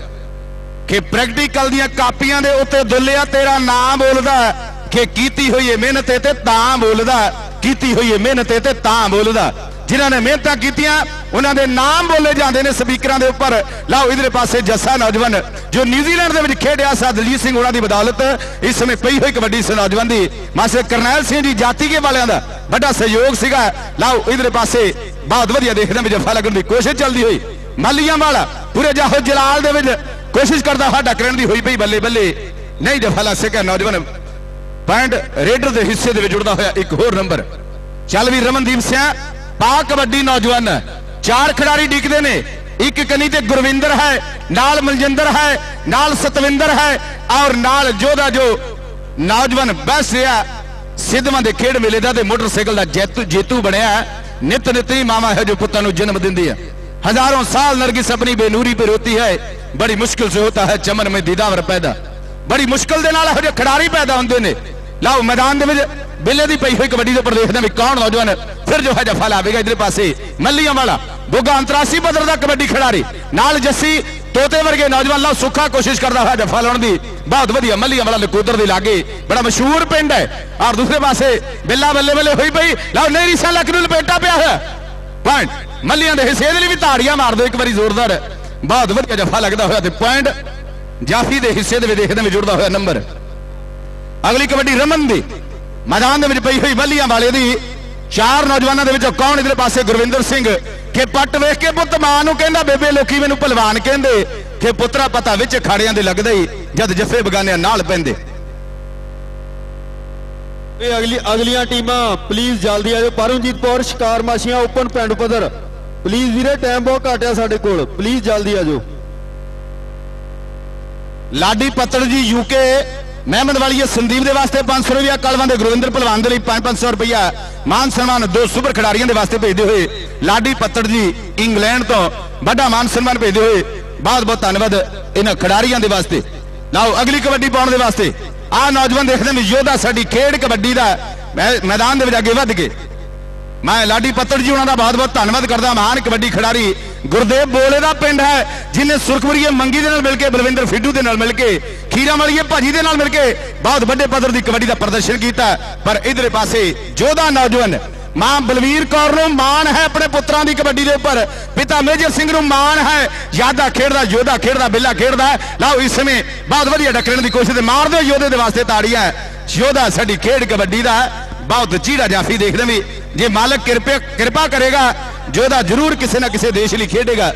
कि प्रैक्टिकल दियां कापियां दे उत्ते दुलिया तेरा नाम बोलदा कि कीती हुई मेहनत ते तां बोलदा कीती हुई मेहनत ते तां बोलदा जिन्हां ने मेहनतां कीतियां उन्हां दे नाम बोले जांदे ने स्पीकरां दे उपर। लाओ इधर पासे जस्सा नौजवान जो न्यूजीलैंड दे विच खेडिया सा दलजीत सिंह उन्हां दी बदौलत इस समय पई हुई कबड्डी इस नौजवान दी मास्टर करनैल सिंह जी जाती के वालियां दा बड़ा सहयोग सीगा। लाओ इधर पासे बहुत वधिया देखदे भी जफा लगन दी कोशिश चलदी हुई मालियां वाला पूरे जाहो जलाल दे विच कोशिश करता हाडा करन दी हुई पई बल्ले बल्ले नहीं जफा लग सकिया नौजवान पॉइंट रेडर के हिस्से दे विच जुड़दा होया एक होर नंबर चल भी रमनदीप सिंह पा कबड्डी नौजवान चार खिडारी डिकदे ने एक कनी ते गुरविंदर है नाल मलजिंदर है नाल सतविंदर है और नाल जोधा जो नौजवान बेस्ट रहा सिद्धवां दे खेड मेले दा ते मोटरसाइकिल दा जेतू जेतू बनया नित नित ही मामा है जो पुत्तां नूं जन्म दिंदी है। हजारों साल नरगिस अपनी बेनूरी पे रोती है बड़ी मुश्किल से होता है चमन में दीदावर पैदा बड़ी मुश्किल दे नाल जो खिडारी पैदा होंदे ने। लाओ मैदान दे विच बिले दी पई हुई कबड्डी दे उपर देखदे भी कौन नौजवान फिर जो है जफा लावेगा। इधर पासे मलियां वाला बुगा अंतरासी पदर दा कबड्डी खिडारी नाल जस्सी ਤੋਤੇ ਵਰਗੇ ਨੌਜਵਾਨ ਲਓ ਸੁੱਖਾ ਕੋਸ਼ਿਸ਼ ਕਰਦਾ ਹੋਇਆ ਜੱਫਾ ਲਾਉਣ ਦੀ ਬਹੁਤ ਵਧੀਆ ਮੱਲੀਆਂ ਵਾਲਾ ਨਕੂਦਰ ਦੇ ਲਾਗੇ ਬੜਾ ਮਸ਼ਹੂਰ ਪਿੰਡ ਹੈ ਔਰ ਦੂਸਰੇ ਪਾਸੇ ਬਿੱਲਾ ਬੱਲੇ ਬੱਲੇ ਹੋਈ ਪਈ ਲਓ ਨੇਰੀ ਲੱਕ ਨੂੰ ਲਪੇਟਾ ਪਿਆ ਹੋਇਆ ਪੁਆਇੰਟ ਮੱਲੀਆਂ ਦੇ ਹਿੱਸੇ ਦੇ ਲਈ ਵੀ ਤਾੜੀਆਂ ਮਾਰ ਦਿਓ ਇੱਕ ਵਾਰੀ ਜ਼ੋਰਦਾਰ ਬਹੁਤ ਵਧੀਆ ਜੱਫਾ ਲੱਗਦਾ ਹੋਇਆ ਤੇ ਪੁਆਇੰਟ ਜਾਫੀ ਦੇ ਹਿੱਸੇ ਦੇ ਵੀ ਦੇਖਦੇ ਵੀ ਜੁੜਦਾ ਹੋਇਆ ਨੰਬਰ ਅਗਲੀ ਕਬੱਡੀ ਰਮਨ ਦੀ ਮੈਦਾਨ ਦੇ ਵਿੱਚ ਪਈ ਹੋਈ ਮੱਲੀਆਂ ਵਾਲੇ ਦੀ ਚਾਰ ਨੌਜਵਾਨਾਂ ਦੇ ਵਿੱਚੋਂ ਕੌਣ ਇਧਰ ਪਾਸੇ ਗੁਰਵਿੰਦਰ ਸਿੰਘ ਕਿ ਪੱਟ ਵੇਖ ਕੇ ਪੁੱਤ ਮਾਂ ਨੂੰ ਕਹਿੰਦਾ ਬੇਬੇ ਲੋਕੀ ਮੈਨੂੰ ਭਲਵਾਨ ਕਹਿੰਦੇ ਕਿ ਪੁੱਤਰਾ ਪਤਾ ਵਿੱਚ ਖਾੜਿਆਂ ਦੇ ਲੱਗਦਾ ਹੀ ਜਦ ਜੱਫੇ ਬਗਾਨਿਆਂ ਨਾਲ ਪੈਂਦੇ ਇਹ ਅਗਲੀ ਅਗਲੀਆਂ ਟੀਮਾਂ ਪਲੀਜ਼ ਜਲਦੀ ਆ ਜਾਓ ਪਰਮਜੀਤ ਕੌਰ ਸ਼ਿਕਾਰ ਮਾਸ਼ੀਆਂ ਓਪਨ ਪਿੰਡ ਪੱਧਰ ਪਲੀਜ਼ ਵੀਰੇ ਟਾਈਮ ਬਹੁਤ ਘੱਟ ਆ ਸਾਡੇ ਕੋਲ ਪਲੀਜ਼ ਜਲਦੀ ਆ ਜਾਓ ਲਾਡੀ ਪੱਤੜ ਜੀ ਯੂਕੇ ਮਹਿਮਦ ਵਾਲੀ ਸੰਦੀਪ ਦੇ ਵਾਸਤੇ ਪੰਜ ਸੌ ਰੁਪਇਆ ਕਲਵਾਂ ਦੇ ਗੁਰਵਿੰਦਰ ਭਲਵਾਨ ਦੇ ਲਈ ਪੰਜ ਪੰਜ ਸੌ ਰੁਪਇਆ ਮਾਨ ਸਨਮਾਨ ਦੋ ਸੁਪਰ ਖਿਡਾਰੀਆਂ ਦੇ ਵਾਸਤੇ ਭੇਜਦੇ ਹੋਏ ਲਾਡੀ ਪੱਤੜ ਜੀ ਇੰਗਲੈਂਡ ਤੋਂ ਵੱਡਾ ਮਾਨ ਸਨਮਾਨ ਭੇਜਦੇ ਹੋਏ ਬਹੁਤ ਬਹੁਤ ਧੰਨਵਾਦ ਇਹਨਾਂ ਖਿਡਾਰੀਆਂ ਦੇ ਵਾਸਤੇ ਲਓ ਅਗਲੀ ਕਬੱਡੀ ਪਾਉਣ ਦੇ ਵਾਸਤੇ ਆਹ ਨੌਜਵਾਨ ਦੇਖਦੇ ਨੇ ਯੋਧਾ ਸਾਡੀ ਖੇਡ ਕਬੱਡੀ ਦਾ ਮੈਦਾਨ ਦੇ ਵਿੱਚ ਅੱਗੇ ਵੱਧ ਕੇ ਮੈਂ ਲਾਡੀ ਪੱਤੜ ਜੀ ਉਹਨਾਂ ਦਾ ਬਹੁਤ ਬਹੁਤ ਧੰਨਵਾਦ ਕਰਦਾ ਮਹਾਨ ਕਬੱਡੀ ਖਿਡਾਰੀ ਗੁਰਦੇਵ ਬੋਲੇ ਦਾ ਪਿੰਡ ਹੈ ਜਿਨੇ ਸੁਰਖਪੁਰੀਏ ਮੰਗੀ ਦੇ ਨਾਲ ਮਿਲ ਕੇ ਬਲਵਿੰਦਰ ਫਿੱਡੂ ਦੇ ਨਾਲ ਮਿਲ ਕੇ ਖੀਰਾ ਵਾਲੀਏ ਭਾਜੀ ਦੇ ਨਾਲ ਮਿਲ ਕੇ ਬਹੁਤ ਵੱਡੇ ਪੱਧਰ ਦੀ ਕਬੱਡੀ ਦਾ ਪ੍ਰਦਰਸ਼ਨ ਕੀਤਾ ਪਰ ਇਧਰੇ ਪਾਸੇ ਯੋਧਾ ਨੌਜਵਾਨ ਮਾਂ ਬਲਵੀਰ ਕੌਰ ਨੂੰ ਮਾਣ ਹੈ ਆਪਣੇ ਪੁੱਤਰਾਂ ਦੀ ਕਬੱਡੀ ਦੇ ਉੱਪਰ ਪਿਤਾ ਮੇਜਰ ਸਿੰਘ ਨੂੰ ਮਾਣ ਹੈ ਯਾਦਾ ਖੇਡਦਾ ਯੋਧਾ ਖੇਡਦਾ ਬਿੱਲਾ ਖੇਡਦਾ ਲਓ ਇਸ ਸਮੇਂ ਬਹੁਤ ਵਧੀਆ ਡੱਕਣ ਦੀ ਕੋਸ਼ਿਸ਼ ਮਾਰ ਦਿਓ ਯੋਧੇ ਦੇ ਵਾਸਤੇ ਤਾੜੀਆਂ ਯੋਧਾ ਸਾਡੀ ਖੇਡ ਕਬੱਡੀ ਦਾ ਬਹੁਤ ਚੀੜਾ ਜਾਫੀ ਦੇਖਦੇ ਵੀ ਜੇ ਮਾਲਕ ਕਿਰਪਾ ਕਿਰਪਾ ਕਰੇਗਾ ਯੋਧਾ ਜ਼ਰੂਰ ਕਿਸੇ ਨਾ ਕਿਸੇ ਦੇਸ਼ ਲਈ ਖੇਡੇਗਾ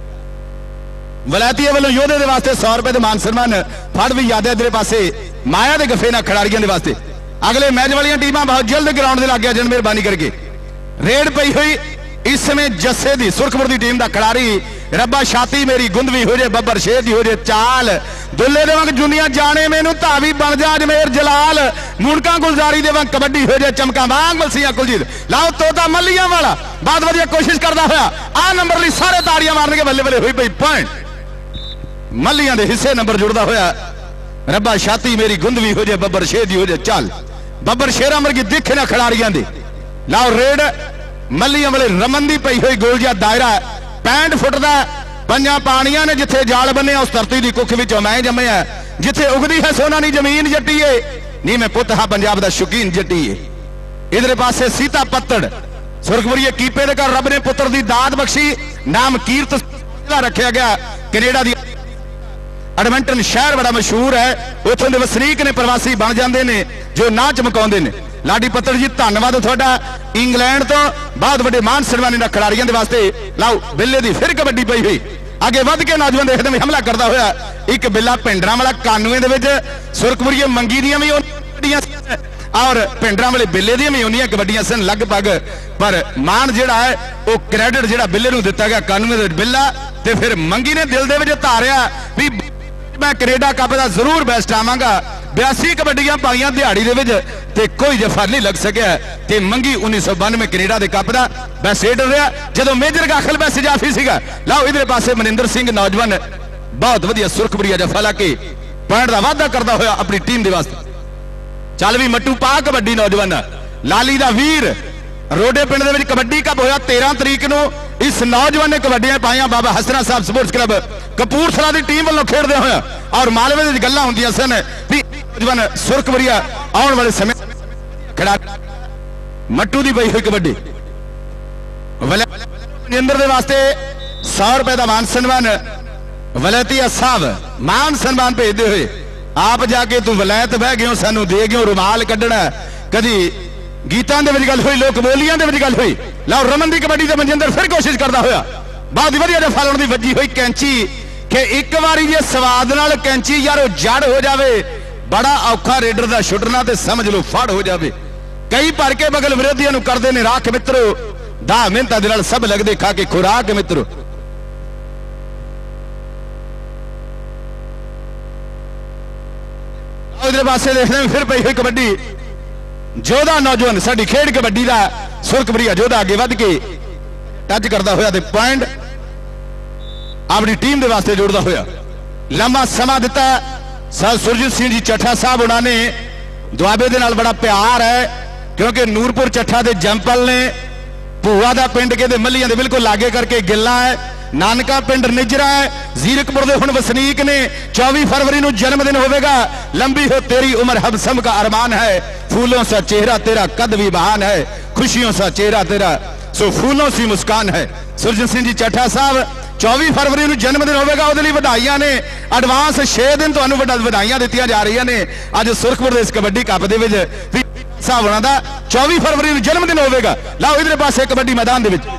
ਵਲਾਇਤੀਏ ਵੱਲੋਂ ਯੋਧੇ ਦੇ ਵਾਸਤੇ ਸੌ ਰੁਪਏ ਦੇ ਮਾਨ ਸਨਮਾਨ ਫੜ ਵੀ ਯਾਦ ਹੈ ਇਧਰੇ ਪਾਸੇ ਮਾਇਆ ਦੇ ਗੱਫੇ ਨਾਲ ਖਿਡਾਰੀਆਂ ਦੇ ਵਾਸਤੇ ਅਗਲੇ ਮੈਚ ਵਾਲੀਆਂ ਟੀਮਾਂ ਬਹੁਤ ਜਲਦ ਗਰਾਊਂਡ ਦੇ ਲੱਗ ਜਾਣ ਮਿਹਰਬਾਨੀ ਕਰਕੇ ਰੇਡ ਪਈ ਹੋਈ ਇਸ ਸਮੇਂ ਜੱਸੇ ਦੀ ਸੁਰਖਪੁਰ ਦੀ ਟੀਮ ਦਾ ਖਿਡਾਰੀ ਰੱਬਾ ਛਾਤੀ ਮੇਰੀ ਗੁੰਦਵੀ ਹੋ ਜੇ ਬੱਬਰ ਸ਼ੇਰ ਦੀ ਹੋ ਜੇ ਚਾਲ ਦੁੱਲੇ ਦੇ ਵਾਂਗ ਜੁਨੀਆਂ ਜਾਣੇ ਮੈਨੂੰ ਧਾਵੀ ਬਣ ਜਾ ਅਜਮੇਰ ਜਲਾਲ ਮੁੰਡਕਾਂ ਗੁਲਜ਼ਾਰੀ ਦੇ ਵਾਂਗ ਕਬੱਡੀ ਹੋ ਜੇ ਚਮਕਾਂ ਵਾਂਗ ਮਲਸੀਆਂ ਕੁਲਜੀਤ ਲਾਓ ਤੋਤਾ ਮੱਲੀਆਂ ਵਾਲਾ ਬਹੁਤ ਵਧੀਆ ਕੋਸ਼ਿਸ਼ ਕਰਦਾ ਹੋਇਆ ਆਹ ਨੰਬਰ ਲਈ ਸਾਰੇ ਤਾੜੀਆਂ ਮਾਰਨਗੇ ਬੱਲੇ ਬੱਲੇ ਹੋਈ ਪਈ ਪੁਆਇੰਟ ਮੱਲੀਆਂ ਦੇ ਹਿੱਸੇ ਨੰਬਰ ਜੁੜਦਾ ਹੋਇਆ ਰੱਬਾ ਛਾਤੀ ਮੇਰੀ ਗੁੰਦਵੀ ਹੋ ਜੇ ਬੱਬਰ ਸ਼ੇਰ ਦੀ ਹੋ ਜੇ ਚੱਲ ਬੱਬਰ ਸ਼ੇਰਾਂ ਵਰਗੀ ਦਿੱਖ ਨਾ ਖਿਡਾਰੀਆਂ ਦੇ ਲਾਓ ਰੇਡ ਮੱਲੀਆਂ ਵਾਲੇ ਰਮਨ ਦੀ ਪਈ ਹੋਈ ਗੋਲ ਜਿਹਾ ਦਾਇਰਾ ਪੈਂਹਠ ਫੁੱਟ ਦਾ ਪੰਜਾਂ ਪਾਣੀਆਂ ਨੇ ਜਿੱਥੇ ਜਾਲ ਬੰਨਿਆ ਉਸ ਧਰਤੀ ਦੀ ਕੁੱਖ ਵਿੱਚੋਂ ਮੈਂ ਜੰਮਿਆ ਜਿੱਥੇ ਉਗਦੀ ਹੈ ਸੋਨਾ ਦੀ ਜ਼ਮੀਨ ਜੱਟੀਏ ਨਹੀਂ ਮੈਂ ਪੁੱਤ ਹਾਂ ਪੰਜਾਬ ਦਾ ਸ਼ੌਕੀਨ ਜੱਟੀਏ ਇਧਰੇ ਪਾਸੇ ਸੀਤਾ ਪੱਤੜ ਸੁਰਖਪੁਰੀਏ ਕੀਪੇ ਦੇ ਘਰ ਰੱਬ ਨੇ ਪੁੱਤਰ ਦੀ ਦਾਤ ਬਖਸ਼ੀ ਨਾਮ ਕੀਰਤ ਰੱਖਿਆ ਗਿਆ ਕੈਨੇਡਾ ਦੀ ਐਡਮੰਟਨ ਸ਼ਹਿਰ ਬੜਾ ਮਸ਼ਹੂਰ ਹੈ ਉੱਥੋਂ ਦੇ ਵਸਨੀਕ ਨੇ ਪ੍ਰਵਾਸੀ ਬਣ ਜਾਂਦੇ ਨੇ ਜੋ ਨਾ ਚਮਕਾਉਂਦੇ ਨੇ ਲਾਡੀ ਪੱਤੜ ਜੀ ਧੰਨਵਾਦ ਤੁਹਾਡਾ ਇੰਗਲੈਂਡ ਤੋਂ ਬਹੁਤ ਵੱਡੇ ਮਾਨ ਸਨਮਾਨੀ ਨਾਲ ਖਿਡਾਰੀਆਂ ਦੇ ਵਾਸਤੇ ਲਾਓ ਬਿੱਲੇ ਦੀ ਫਿਰ ਕਬੱਡੀ ਪਈ ਹੋਈ ਅੱਗੇ ਵੱਧ ਕੇ ਨੌਜਵਾਨ ਦੇਖਦੇ ਵੀ ਹਮਲਾ ਕਰਦਾ ਹੋਇਆ ਇੱਕ ਬਿੱਲਾ ਪਿੰਡਰਾਂ ਵਾਲਾ ਕਾਨੂੰਨ ਦੇ ਵਿੱਚ ਸੁਰਖਪੁਰੀਏ ਮੰਗੀ ਦੀਆਂ ਵੀ ਕਬੱਡੀਆਂ ਔਰ ਪਿੰਡਰਾਂ ਵਾਲੇ ਬਿੱਲੇ ਦੀਆਂ ਵੀ ਉਹਨੀਆਂ ਕਬੱਡੀਆਂ ਸਨ ਲਗਭਗ ਪਰ ਮਾਨ ਜਿਹੜਾ ਹੈ ਉਹ ਕ੍ਰੈਡਿਟ ਜਿਹੜਾ ਬਿੱਲੇ ਨੂੰ ਦਿੱਤਾ ਗਿਆ ਕਾਨੂੰਨ ਦੇ ਬਿੱਲਾ ਤੇ ਫਿਰ ਮੰਗੀ ਨੇ ਦਿਲ ਦੇ ਵਿੱਚ ਧਾਰਿਆ ਵੀ ਮੈਂ ਕੈਨੇਡਾ ਕੱਪ ਦਾ ਜ਼ਰੂਰ ਬੈਸਟ ਆਵਾਂਗਾ ਬਿਆਸੀ ਕਬੱਡੀਆਂ ਪਾਈਆਂ ਦਿਹਾੜੀ ਦੇ ਵਿੱਚ ਤੇ ਕੋਈ ਜਫਾ ਨਹੀਂ ਲੱਗ ਸਕਿਆ ਤੇ ਮੰਗੀ ਉੱਨੀ ਸੌ ਬਾਨਵੇਂ ਕੈਨੇਡਾ ਦੇ ਕੱਪ ਦਾ ਬੈਸਟ ਰੇਡਰ ਰਿਹਾ ਜਦੋਂ ਮੇਜਰ ਗਾਖਲ ਬੈਸਟ ਜਾਫੀ ਸੀਗਾ ਲਓ ਇਧਰੇ ਪਾਸੇ ਮਨਿੰਦਰ ਸਿੰਘ ਨੌਜਵਾਨ ਬਹੁਤ ਵਧੀਆ ਸੁਰਖਪੁਰੀਆ ਜਫਾ ਲਾ ਕੇ ਪੁਆਇੰਟ ਦਾ ਵਾਅਦਾ ਕਰਦਾ ਹੋਇਆ ਆਪਣੀ ਟੀਮ ਦੇ ਵਾਸਤੇ ਚੱਲ ਵੀ ਮੱਟੂ ਪਾ ਕਬੱਡੀ ਨੌਜਵਾਨ ਲਾਲੀ ਦਾ ਵੀਰ ਰੋਡੇ ਪਿੰਡ ਦੇ ਵਿੱਚ ਕਬੱਡੀ ਕੱਪ ਹੋਇਆ ਤੇਰਾਂ ਤਰੀਕ ਨੂੰ ਇਸ ਨੌਜਵਾਨ ਨੇ ਕਬੱਡੀਆਂ ਪਾਈਆਂ ਬਾਬਾ ਹਸਨਾ ਸਾਹਿਬ ਸਪੋਰਟਸ ਕਲੱਬ ਕਪੂਰਥਲਾ ਦੀ ਟੀਮ ਵੱਲੋਂ ਖੇਡਦੇ ਹੋਇਆ ਔਰ ਮਾਲਵੇ ਦੇ ਵਿੱਚ ਗੱਲਾਂ ਹੁੰਦੀਆਂ ਸਨ ਵੀ ਨੌਜਵਾਨ ਸੁਰਖਪੁਰੀਆ ਆਉਣ ਵਾਲੇ ਸਮੇਂ ਖਿਡਾ ਮੱਟੂ ਦੀ ਪਈ ਹੋਈ ਕਬੱਡੀ ਵਲਿੰਦਰ ਦੇ ਵਾਸਤੇ ਸੌ ਰੁਪਏ ਦਾ ਮਾਨ ਸਨਮਾਨ ਵਲੈਤੀਆ ਸਾਹਿਬ ਮਾਨ ਸਨਮਾਨ ਭੇਜਦੇ ਹੋਏ ਆਪ ਜਾ ਕੇ ਤੂੰ ਵਲੈਤ ਬਹਿ ਗਿਓ ਸਾਨੂੰ ਦੇ ਗਿਓ ਰੁਮਾਲ ਕੱਢਣਾ ਕਦੀ ਗੀਤਾਂ ਦੇ ਵਿੱਚ ਗੱਲ ਹੋਈ ਲੋਕ ਬੋਲੀਆਂ ਦੇ ਵਿੱਚ ਗੱਲ ਹੋਈ ਲਓ ਰਮਨ ਦੀ ਕਬੱਡੀ ਤੇ ਮਨਜਿੰਦਰ ਫਿਰ ਕੋਸ਼ਿਸ਼ ਕਰਦਾ ਹੋਇਆ ਬਹੁਤ ਹੀ ਵਧੀਆ ਜਫਾ ਲਾਉਣ ਦੀ ਵੱਜੀ ਹੋਈ ਕੈਂਚੀ ਕਿ ਇੱਕ ਵਾਰੀ ਜੇ ਸਵਾਦ ਨਾਲ ਕੈਂਚੀ ਯਾਰ ਉਹ ਜੜ ਹੋ ਜਾਵੇ ਬੜਾ ਔਖਾ ਰੇਡਰ ਦਾ ਛੁੱਟਣਾ ਤੇ ਸਮਝ ਲਓ ਫੜ ਹੋ ਜਾਵੇ ਕਈ ਭਰ ਕੇ ਬਗਲ ਵਿਰੋਧੀਆਂ ਨੂੰ ਕਰਦੇ ਨੇ ਰਾਖ ਮਿੱਤਰੋ ਦਾ ਮਿਹਨਤਾਂ ਦੇ ਨਾਲ ਸਭ ਲੱਗਦੇ ਖਾ ਕੇ ਖੁਰਾਕ ਮਿੱਤਰੋ ਇਧਰ ਪਾਸੇ ਦੇਖਦੇ ਫਿਰ ਪਈ ਹੋਈ ਕਬੱਡੀ ਜੋਧਾ ਨੌਜਵਾਨ ਸਾਡੀ ਖੇਡ ਕਬੱਡੀ ਦਾ ਸੁਰਖਪੁਰੀਆ ਜੋਧਾ ਅੱਗੇ ਵੱਧ ਕੇ ਟੱਚ ਕਰਦਾ ਹੋਇਆ ਤੇ ਪੁਆਇੰਟ ਆਪਣੀ ਟੀਮ ਦੇ ਵਾਸਤੇ ਜੋੜਦਾ ਹੋਇਆ ਲੰਮਾ ਸਮਾਂ ਦਿੱਤਾ ਸਰ ਸੁਰਜੀਤ ਸਿੰਘ ਜੀ ਚੱਠਾ ਸਾਹਿਬ ਉਹਨਾਂ ਨੇ ਦੁਆਬੇ ਦੇ ਨਾਲ ਬੜਾ ਪਿਆਰ ਹੈ ਕਿਉਂਕਿ ਨੂਰਪੁਰ ਚੱਠਾ ਦੇ ਜੰਪਲ ਨੇ ਭੂਆ ਦਾ ਪਿੰਡ ਕਹਿੰਦੇ ਮੱਲੀਆਂ ਦੇ ਬਿਲਕੁਲ ਲਾਗੇ ਕਰਕੇ ਗਿੱਲਾ ਹੈ ਨਾਨਕਾ ਪਿੰਡ ਨਿਜਰਾ ਹੈ, ਜ਼ੀਰਕਪੁਰ ਦੇ ਹੁਣ ਵਸਨੀਕ ਨੇ। चौबीस फरवरी ਨੂੰ ਜਨਮ ਦਿਨ ਹੋਵੇਗਾ। लंबी हो तेरी उम्र हबसम का अरमान है, फूलों सा चेहरा तेरा कद भी बहान है, खुशियों सा चेहरा तेरा सो फूलों सी मुस्कान है। सुरजन सिंह जी ਚੱਠਾ ਸਾਹਿਬ चौबीस फरवरी ਨੂੰ ਜਨਮ ਦਿਨ ਹੋਵੇਗਾ, ਉਹਦੇ ਲਈ ਵਧਾਈਆਂ ਨੇ। ਐਡਵਾਂਸ छे दिन ਤੁਹਾਨੂੰ ਵਧਾਈਆਂ ਦਿੱਤੀਆਂ ਜਾ ਰਹੀਆਂ ਨੇ। ਅੱਜ ਸੁਰਖਪੁਰ ਦੇ ਇਸ ਕਬੱਡੀ ਕੱਪ ਦੇ ਵਿੱਚ ਸਾਹਿਬ ਹੋਣਾ ਦਾ चौबीस फरवरी ਨੂੰ ਜਨਮ ਦਿਨ ਹੋਵੇਗਾ। ਲਓ ਇਧਰੇ ਪਾਸੇ ਕਬੱਡੀ ਮੈਦਾਨ ਦੇ ਵਿੱਚ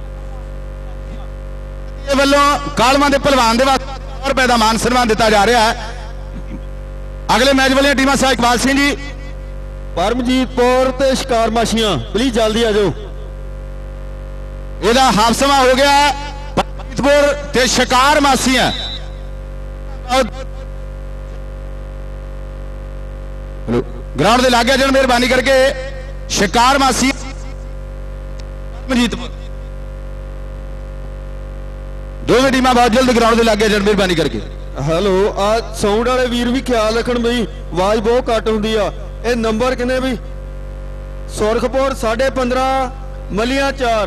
ਵੱਲੋਂ ਕਾਲਮਾਂ ਦੇ ਪਹਿਲਵਾਨ ਦੇ ਵਾਸਤੇ ਸੌ ਰੁਪਏ ਦਾ ਮਾਨ ਸਨਮਾਨ ਦਿੱਤਾ ਜਾ ਰਿਹਾ ਹੈ। ਅਗਲੇ ਮੈਚ ਵਾਲੀਆਂ ਟੀਮਾਂ ਸਾਹਿਬ ਇਕਬਾਲ ਸਿੰਘ ਜੀ, ਪਰਮਜੀਤ ਕੌਰ ਤੇ ਸ਼ਿਕਾਰ ਮਾਸ਼ੀਆਂ ਪਲੀਜ਼ ਜਲਦੀ ਆ ਜਾਓ। ਇਹਦਾ ਹਾਫ ਸਮਾਂ ਹੋ ਗਿਆ। ਪਰਮਜੀਤਪੁਰ ਤੇ ਸ਼ਿਕਾਰ ਮਾਸੀਆਂ ਗਰਾਊਂਡ ਦੇ ਲਾਗੇ ਜਣ ਮਿਹਰਬਾਨੀ ਕਰਕੇ। ਸ਼ਿਕਾਰ ਮਾਸੀ ਪਰਮਜੀਤਪੁਰ ਦੋਵੇਂ ਟੀਮਾਂ ਬਹੁਤ ਜਲਦ ਗਰਾਊਂਡ ਦੇ ਲਾਗੇ ਜਣ ਮਿਹਰਬਾਨੀ ਕਰਕੇ। ਹੈਲੋ ਆ ਸਾਊਂਡ ਵਾਲੇ ਵੀਰ ਵੀ ਖਿਆਲ ਰੱਖਣ ਬਈ ਆਵਾਜ਼ ਬਹੁਤ ਘੱਟ ਹੁੰਦੀ ਆ। ਇਹ ਨੰਬਰ ਕਿੰਨੇ ਬਈ? ਸੁਰਖਪੁਰ ਸਾਢੇ ਪੰਦਰਾਂ, ਮਲੀਆਂ ਚਾਰ।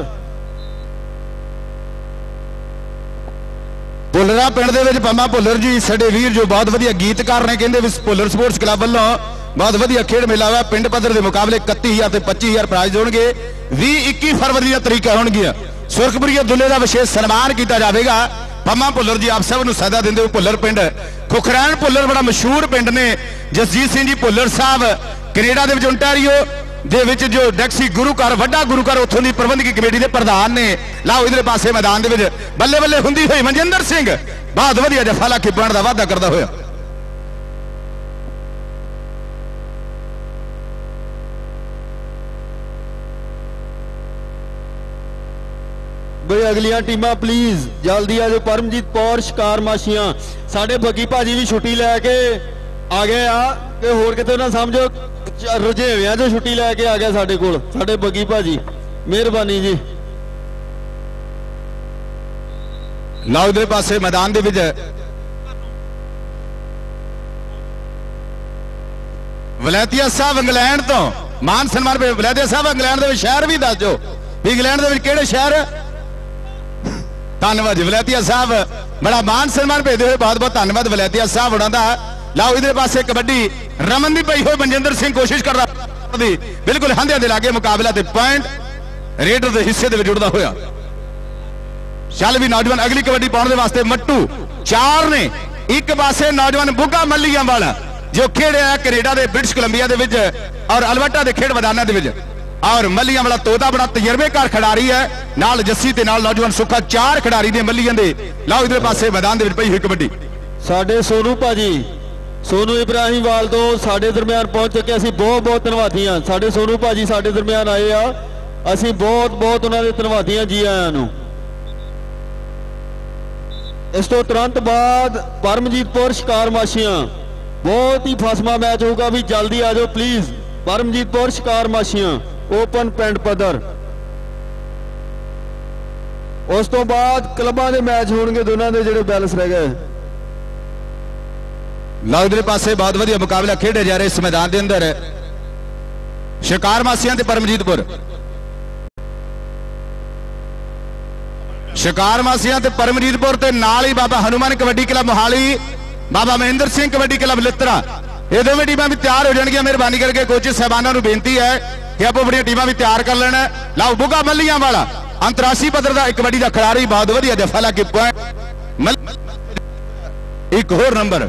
ਭੁੱਲਰਾ ਪਿੰਡ ਦੇ ਵਿੱਚ ਪੰਮਾ ਭੁੱਲਰ ਜੀ ਸਾਡੇ ਵੀਰ ਜੋ ਬਹੁਤ ਵਧੀਆ ਗੀਤਕਾਰ ਨੇ, ਕਹਿੰਦੇ ਵੀ ਭੁੱਲਰ ਸਪੋਰਟਸ ਕਲੱਬ ਵੱਲੋਂ ਬਹੁਤ ਵਧੀਆ ਖੇਡ ਮੇਲਾ ਹੋਇਆ। ਪਿੰਡ ਪੱਧਰ ਦੇ ਮੁਕਾਬਲੇ ਇਕੱਤੀ ਹਜ਼ਾਰ ਤੇ ਪੱਚੀ ਹਜ਼ਾਰ ਪ੍ਰਾਈਜ਼ ਹੋਣਗੇ। ਵੀਹ ਇੱਕੀ ਫਰਵਰੀ ਦੀਆਂ ਤਰੀਕਾਂ ਹੋਣਗੀਆਂ। ਸੁਰਖਪੁਰੀਆ ਦੁੱਲੇ ਦਾ ਵਿਸ਼ੇਸ਼ ਸਨਮਾਨ ਕੀਤਾ ਜਾਵੇਗਾ। ਪੰਮਾ ਭੁੱਲਰ ਜੀ ਆਪ ਸਭ ਨੂੰ ਸਦਾ ਦਿੰਦੇ ਹੋ। ਭੁੱਲਰ ਪਿੰਡ ਖੁਖਰੈਣ ਭੁੱਲਰ ਬੜਾ ਮਸ਼ਹੂਰ ਪਿੰਡ ਨੇ। ਜਸਜੀਤ ਸਿੰਘ ਜੀ ਭੁੱਲਰ ਸਾਹਿਬ ਕੈਨੇਡਾ ਦੇ ਵਿੱਚ ਓਨਟਾਰੀਓ ਦੇ ਵਿੱਚ ਜੋ ਡੈਕਸੀ ਗੁਰੂ ਘਰ ਵੱਡਾ ਗੁਰੂ ਘਰ ਉੱਥੋਂ ਦੀ ਪ੍ਰਬੰਧਕੀ ਕਮੇਟੀ ਦੇ ਪ੍ਰਧਾਨ ਨੇ। ਲਾਓ ਇਧਰੇ ਪਾਸੇ ਮੈਦਾਨ ਦੇ ਵਿੱਚ ਬੱਲੇ ਬੱਲੇ ਹੁੰਦੀ ਹੋਈ ਮਨਜਿੰਦਰ ਸਿੰਘ ਬਹੁਤ ਵਧੀਆ ਜਫਾ ਲਾ ਕੇ ਪੁਆਇੰਟ ਦਾ ਵਾਅਦਾ ਕਰਦਾ ਹੋਇਆ। ਬਈ ਅਗਲੀਆਂ ਟੀਮਾਂ ਪਲੀਜ਼ ਜਲਦੀ ਆ ਜਾਓ। ਪਰਮਜੀਤ ਕੌਰ ਸ਼ਿਕਾਰ ਮਾਸ਼ੀਆਂ ਸਾਡੇ ਬੱਗੀ ਭਾਜੀ ਵੀ ਛੁੱਟੀ ਲੈ ਕੇ ਆ ਗਏ ਆ ਕਿ ਹੋਰ ਕਿਤੇ ਨਾ ਸਮਝੋ ਰੁਝੇਵਿਆਂ 'ਚੋਂ ਛੁੱਟੀ ਲੈ ਕੇ ਆ ਗਿਆ ਸਾਡੇ ਕੋਲ ਸਾਡੇ ਬੱਗੀ ਭਾਜੀ, ਮਿਹਰਬਾਨੀ ਜੀ। ਲਓ ਇਧਰੇ ਪਾਸੇ ਮੈਦਾਨ ਦੇ ਵਿੱਚ ਵਲੈਤੀਆ ਸਾਹਿਬ ਇੰਗਲੈਂਡ ਤੋਂ ਮਾਨ ਸਨਮਾਨ। ਵਲੈਤੀਆ ਸਾਹਿਬ ਇੰਗਲੈਂਡ ਦੇ ਵਿੱਚ ਸ਼ਹਿਰ ਵੀ ਦੱਸ ਦਿਓ ਵੀ ਇੰਗਲੈਂਡ ਦੇ ਵਿੱਚ ਕਿਹੜੇ ਸ਼ਹਿਰ। ਧੰਨਵਾਦ ਵਲੈਤੀਆ ਸਾਹਿਬ, ਬੜਾ ਮਾਨ ਸਨਮਾਨ ਭੇਜਦੇ ਹੋਏ ਬਹੁਤ ਬਹੁਤ ਧੰਨਵਾਦ ਵਲੈਤੀਆ ਸਾਹਿਬ ਉਹਨਾਂ ਦਾ। ਲਾਓ ਇਧਰੇ ਪਾਸੇ ਕਬੱਡੀ ਰਮਨ ਦੀ ਪਈ ਹੋਈ ਮਨਜਿੰਦਰ ਸਿੰਘ ਕੋਸ਼ਿਸ਼ ਕਰਦਾ ਬਿਲਕੁਲ ਹੰਧਿਆਂ ਦੇ ਲਾਗੇ ਮੁਕਾਬਲਾ ਤੇ ਪੁਆਇੰਟ ਰੇਡਰ ਦੇ ਹਿੱਸੇ ਦੇ ਵਿੱਚ ਜੁੜਦਾ ਹੋਇਆ। ਚੱਲ ਵੀ ਨੌਜਵਾਨ ਅਗਲੀ ਕਬੱਡੀ ਪਾਉਣ ਦੇ ਵਾਸਤੇ ਮੱਟੂ ਚਾਰ ਨੇ। ਇੱਕ ਪਾਸੇ ਨੌਜਵਾਨ ਬੁੱਗਾ ਮੱਲੀਆਂ ਵਾਲਾ ਜੋ ਖੇਡਿਆ ਕੈਨੇਡਾ ਦੇ ਬ੍ਰਿਟਿਸ਼ ਕੋਲੰਬੀਆ ਦੇ ਵਿੱਚ ਔਰ ਅਲਬਰਟਾ ਦੇ ਖੇਡ ਮੈਦਾਨਾਂ ਦੇ ਵਿੱਚ, ਔਰ ਮੱਲੀਆਂ ਵਾਲਾ ਤੋਤਾ ਬੜਾ ਤਜਰਬੇਕਾਰ ਖਿਡਾਰੀ ਹੈ। ਨਾਲ ਜੱਸੀ ਤੇ ਨਾਲ ਨੌਜਵਾਨ ਸੁੱਖਾ ਚਾਰ ਖਿਡਾਰੀ ਨੇ ਮੱਲੀਆਂ ਦੇ। ਲਾਓ ਇਧਰ ਪਾਸੇ ਮੈਦਾਨ ਦੇ ਵਿੱਚ ਪਈ ਹੋਈ ਕਬੱਡੀ ਸਾਡੇ ਸੋਨੂ ਭਾਜੀ ਸੋਨੂ ਇਬਰਾਹਿਮ ਵਾਲ ਤੋਂ ਸਾਡੇ ਦਰਮਿਆਨ ਪਹੁੰਚ ਚੁੱਕੇ। ਅਸੀਂ ਬਹੁਤ ਬਹੁਤ ਧੰਨਵਾਦੀ ਹਾਂ। ਸਾਡੇ ਸੋਨੂ ਭਾਜੀ ਸਾਡੇ ਦਰਮਿਆਨ ਆਏ ਆ, ਅਸੀਂ ਬਹੁਤ ਬਹੁਤ ਉਹਨਾਂ ਦੇ ਧੰਨਵਾਦੀ ਹਾਂ। ਜੀ ਆਇਆਂ ਨੂੰ। ਇਸ ਤੋਂ ਤੁਰੰਤ ਬਾਅਦ ਪਰਮਜੀਤਪੁਰ ਸ਼ਿਕਾਰ ਮਾਸ਼ੀਆਂ ਬਹੁਤ ਹੀ ਫਸਮਾ ਮੈਚ ਹੋਊਗਾ ਵੀ ਜਲਦੀ ਆ ਜਾਓ ਪਲੀਜ਼। ਪਰਮਜੀਤਪੁਰ ਸ਼ਿਕਾਰ ਮਾਸ਼ੀਆਂ ਓਪਨ ਪਿੰਡ ਪੱਧਰ। ਉਸ ਤੋਂ ਬਾਅਦ ਕਲੱਬਾਂ ਦੇ ਮੈਚ ਹੋਣਗੇ ਦੋਨਾਂ ਦੇ ਜਿਹੜੇ ਬੈਲੈਂਸ ਰਹਿ ਗਏ। ਲਓ ਇਧਰੇ ਪਾਸੇ ਬਹੁਤ ਵਧੀਆ ਮੁਕਾਬਲਾ ਖੇਡਿਆ ਜਾ ਰਿਹਾ ਇਸ ਮੈਦਾਨ ਦੇ ਅੰਦਰ। ਸ਼ਿਕਾਰ ਮਾਸੀਆਂ ਤੇ ਪਰਮਜੀਤਪੁਰ, ਸ਼ਿਕਾਰ ਮਾਸੀਆਂ ਤੇ ਪਰਮਜੀਤਪੁਰ ਤੇ ਨਾਲ ਹੀ ਬਾਬਾ ਹਨੂਮਾਨ ਕਬੱਡੀ ਕਲੱਬ ਮੋਹਾਲੀ, ਬਾਬਾ ਮਹਿੰਦਰ ਸਿੰਘ ਕਬੱਡੀ ਕਲੱਬ ਲਿੱਤਰਾ। ਇਹ ਦੋਵੇਂ ਟੀਮਾਂ ਵੀ ਤਿਆਰ ਹੋ ਜਾਣਗੀਆਂ। ਮਿਹਰਬਾਨੀ ਕਰਕੇ ਕੋਚ ਸਾਹਿਬਾਨਾਂ ਨੂੰ ਬੇਨਤੀ ਹੈ ਕਿ ਆਪੋ ਆਪਣੀਆਂ ਟੀਮਾਂ ਵੀ ਤਿਆਰ ਕਰ ਲੈਣ। ਲਓ ਬੁੱਗਾ ਮੱਲੀਆਂ ਵਾਲਾ ਅੰਤਰਰਾਸ਼ਟਰੀ ਪੱਧਰ ਦਾ ਇੱਕ ਕਬੱਡੀ ਦਾ ਖਿਡਾਰੀ ਬਹੁਤ ਵਧੀਆ ਜਫਾ ਲਾ ਕੇ ਪੁਆਇੰਟ। ਇੱਕ ਹੋਰ ਨੰਬਰ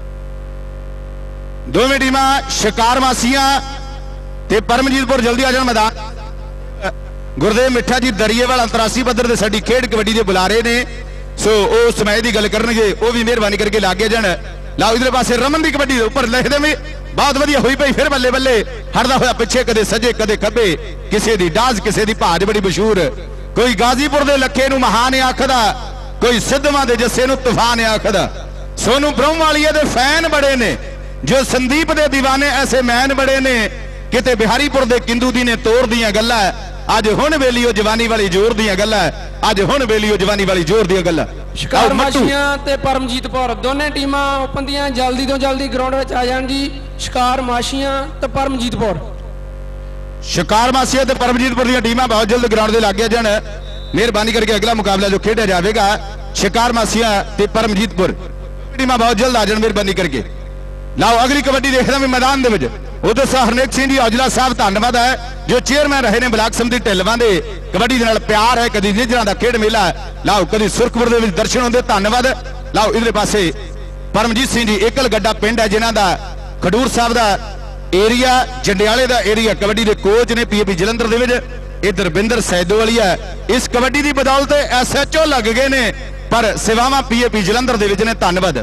ਦੋਵੇਂ ਟੀਮਾਂ ਸ਼ਿਕਾਰ ਮਾਸੀਆਂ ਤੇ ਪਰਮਜੀਤਪੁਰ ਜਲਦੀ ਆ ਜਾਣ ਮੈਦਾਨ। ਗੁਰਦੇਵ ਮਿੱਠਾ ਜੀ ਦਰੀਏਵਾਲ ਅੰਤਰਰਾਸ਼ਟਰੀ ਪੱਧਰ ਦੇ ਸਾਡੀ ਖੇਡ ਕਬੱਡੀ ਦੇ ਬੁਲਾਰੇ ਨੇ, ਸੋ ਉਹ ਸਮੇਂ ਦੀ ਗੱਲ ਕਰਨਗੇ, ਉਹ ਵੀ ਮਿਹਰਬਾਨੀ ਕਰਕੇ ਲਾਗੇ ਜਾਣ। ਲਾਓ ਇਧਰ ਪਾਸੇ ਰਮਨ ਦੀ ਕਬੱਡੀ ਦੇ ਉੱਪਰ ਲਿਖਦੇ ਵੀ ਬਹੁਤ ਵਧੀਆ ਹੋਈ ਪਈ। ਫਿਰ ਬੱਲੇ ਬੱਲੇ ਹਟਦਾ ਹੋਇਆ ਪਿੱਛੇ, ਕਦੇ ਸੱਜੇ ਕਦੇ ਖੱਬੇ, ਕਿਸੇ ਦੀ ਡਾਜ਼ ਕਿਸੇ ਦੀ ਭਾਜ ਬੜੀ ਮਸ਼ਹੂਰ। ਕੋਈ ਗਾਜ਼ੀਪੁਰ ਦੇ ਲੱਖੇ ਨੂੰ ਮਹਾਨ ਆਖਦਾ, ਕੋਈ ਸਿੱਧਵਾਂ ਦੇ ਜੱਸੇ ਨੂੰ ਤੂਫਾਨ ਆਖਦਾ। ਸੋਨੂੰ ਬ੍ਰਹਮ ਵਾਲੀਏ ਦੇ ਫੈਨ ਬੜੇ ਨੇ, ਜੋ ਸੰਦੀਪ ਦੇ دیਵਾਨੇ ਐਸੇ ਮੈਨ ਬੜੇ ਨੇ। ਕਿਤੇ ਬਿਹਾਰੀਪੁਰ ਦੇ ਕਿੰਦੂ ਦੀ ਨੇ ਤੋੜ ਦੀਆਂ ਗੱਲਾਂ, ਅੱਜ ਹੁਣ ਵੇਲੀਓ ਜਵਾਨੀ ਵਾਲੀ ਜ਼ੋਰ ਦੀਆਂ ਗੱਲਾਂ, ਅੱਜ ਹੁਣ ਵੇਲੀਓ ਜਵਾਨੀ ਵਾਲੀ ਜ਼ੋਰ ਦੀਆਂ ਗੱਲਾਂ। ਸ਼ਿਕਾਰ ਮਾਸ਼ੀਆਂ ਤੇ ਪਰਮਜੀਤਪੁਰ ਦੋਨੇ ਟੀਮਾਂ ਓਪਨ ਦੀਆਂ ਜਲਦੀ ਤੋਂ ਜਲਦੀ ਗਰਾਊਂਡ ਵਿੱਚ ਆ ਜਾਣ ਜੀ। ਸ਼ਿਕਾਰ ਮਾਸ਼ੀਆਂ ਤੇ ਪਰਮਜੀਤਪੁਰ, ਸ਼ਿਕਾਰ ਮਾਸੀਆਂ ਤੇ ਪਰਮਜੀਤਪੁਰ ਦੀਆਂ ਟੀਮਾਂ ਬਹੁਤ ਜਲਦ ਗਰਾਊਂਡ ਦੇ ਲੱਗ ਜਾਣ। ਮਿਹਰਬਾਨੀ ਕਰਕੇ ਅਗਲਾ ਮੁਕਾਬਲਾ ਜੋ ਖੇਡਿਆ ਜਾਵੇਗਾ ਸ਼ਿਕਾਰ ਮਾਸੀਆ ਤੇ ਪਰਮਜੀਤਪੁਰ ਟੀਮਾਂ ਬਹੁਤ ਜਲਦ ਆ ਜਾਣ ਮਿਹਰਬਾਨੀ ਕਰਕੇ। ਲਓ ਅਗਲੀ ਕਬੱਡੀ ਦੇਖਦਾ ਵੀ ਮੈਦਾਨ ਦੇ ਵਿੱਚ ਉਧਰ ਹਰਨੇਕ ਸਿੰਘ ਜੀ ਔਜਲਾ ਸਾਹਿਬ ਧੰਨਵਾਦ ਹੈ ਜੋ ਚੇਅਰਮੈਨ ਰਹੇ ਨੇ ਬਲਾਕ ਸਮਿਤੀ ਢਿੱਲਵਾਂ ਦੇ। ਕਬੱਡੀ ਦੇ ਨਾਲ ਪਿਆਰ ਹੈ, ਕਦੀ ਨਿੱਜਰਾਂ ਦਾ ਖੇਡ ਮੇਲਾ ਹੈ। ਲਓ ਕਦੀ ਸੁਰਖਪੁਰ ਦੇ ਵਿੱਚ ਦਰਸ਼ਨ ਹੁੰਦੇ, ਧੰਨਵਾਦ। ਲਓ ਇਧਰਲੇ ਪਾਸੇ ਪਰਮਜੀਤ ਸਿੰਘ ਜੀ ਏਕਲ ਗੱਡਾ ਪਿੰਡ ਹੈ ਜਿਨ੍ਹਾਂ ਦਾ ਖਡੂਰ ਸਾਹਿਬ ਦਾ ਏਰੀਆ ਜੰਡਿਆਲੇ ਦਾ ਏਰੀਆ ਕਬੱਡੀ ਦੇ ਕੋਚ ਨੇ ਪੀਏਪੀ ਜਲੰਧਰ ਦੇ ਵਿੱਚ। ਇਹ ਰਵਿੰਦਰ ਸੈਦੋਵਾਲੀਆ ਇਸ ਕਬੱਡੀ ਦੀ ਬਦੌਲਤ ਐਸਐਚਓ ਲੱਗ ਗਏ ਨੇ ਪਰ ਸੇਵਾਵਾਂ ਪੀਏਪੀ ਜਲੰਧਰ ਦੇ ਵਿੱਚ ਨੇ, ਧੰਨਵਾਦ।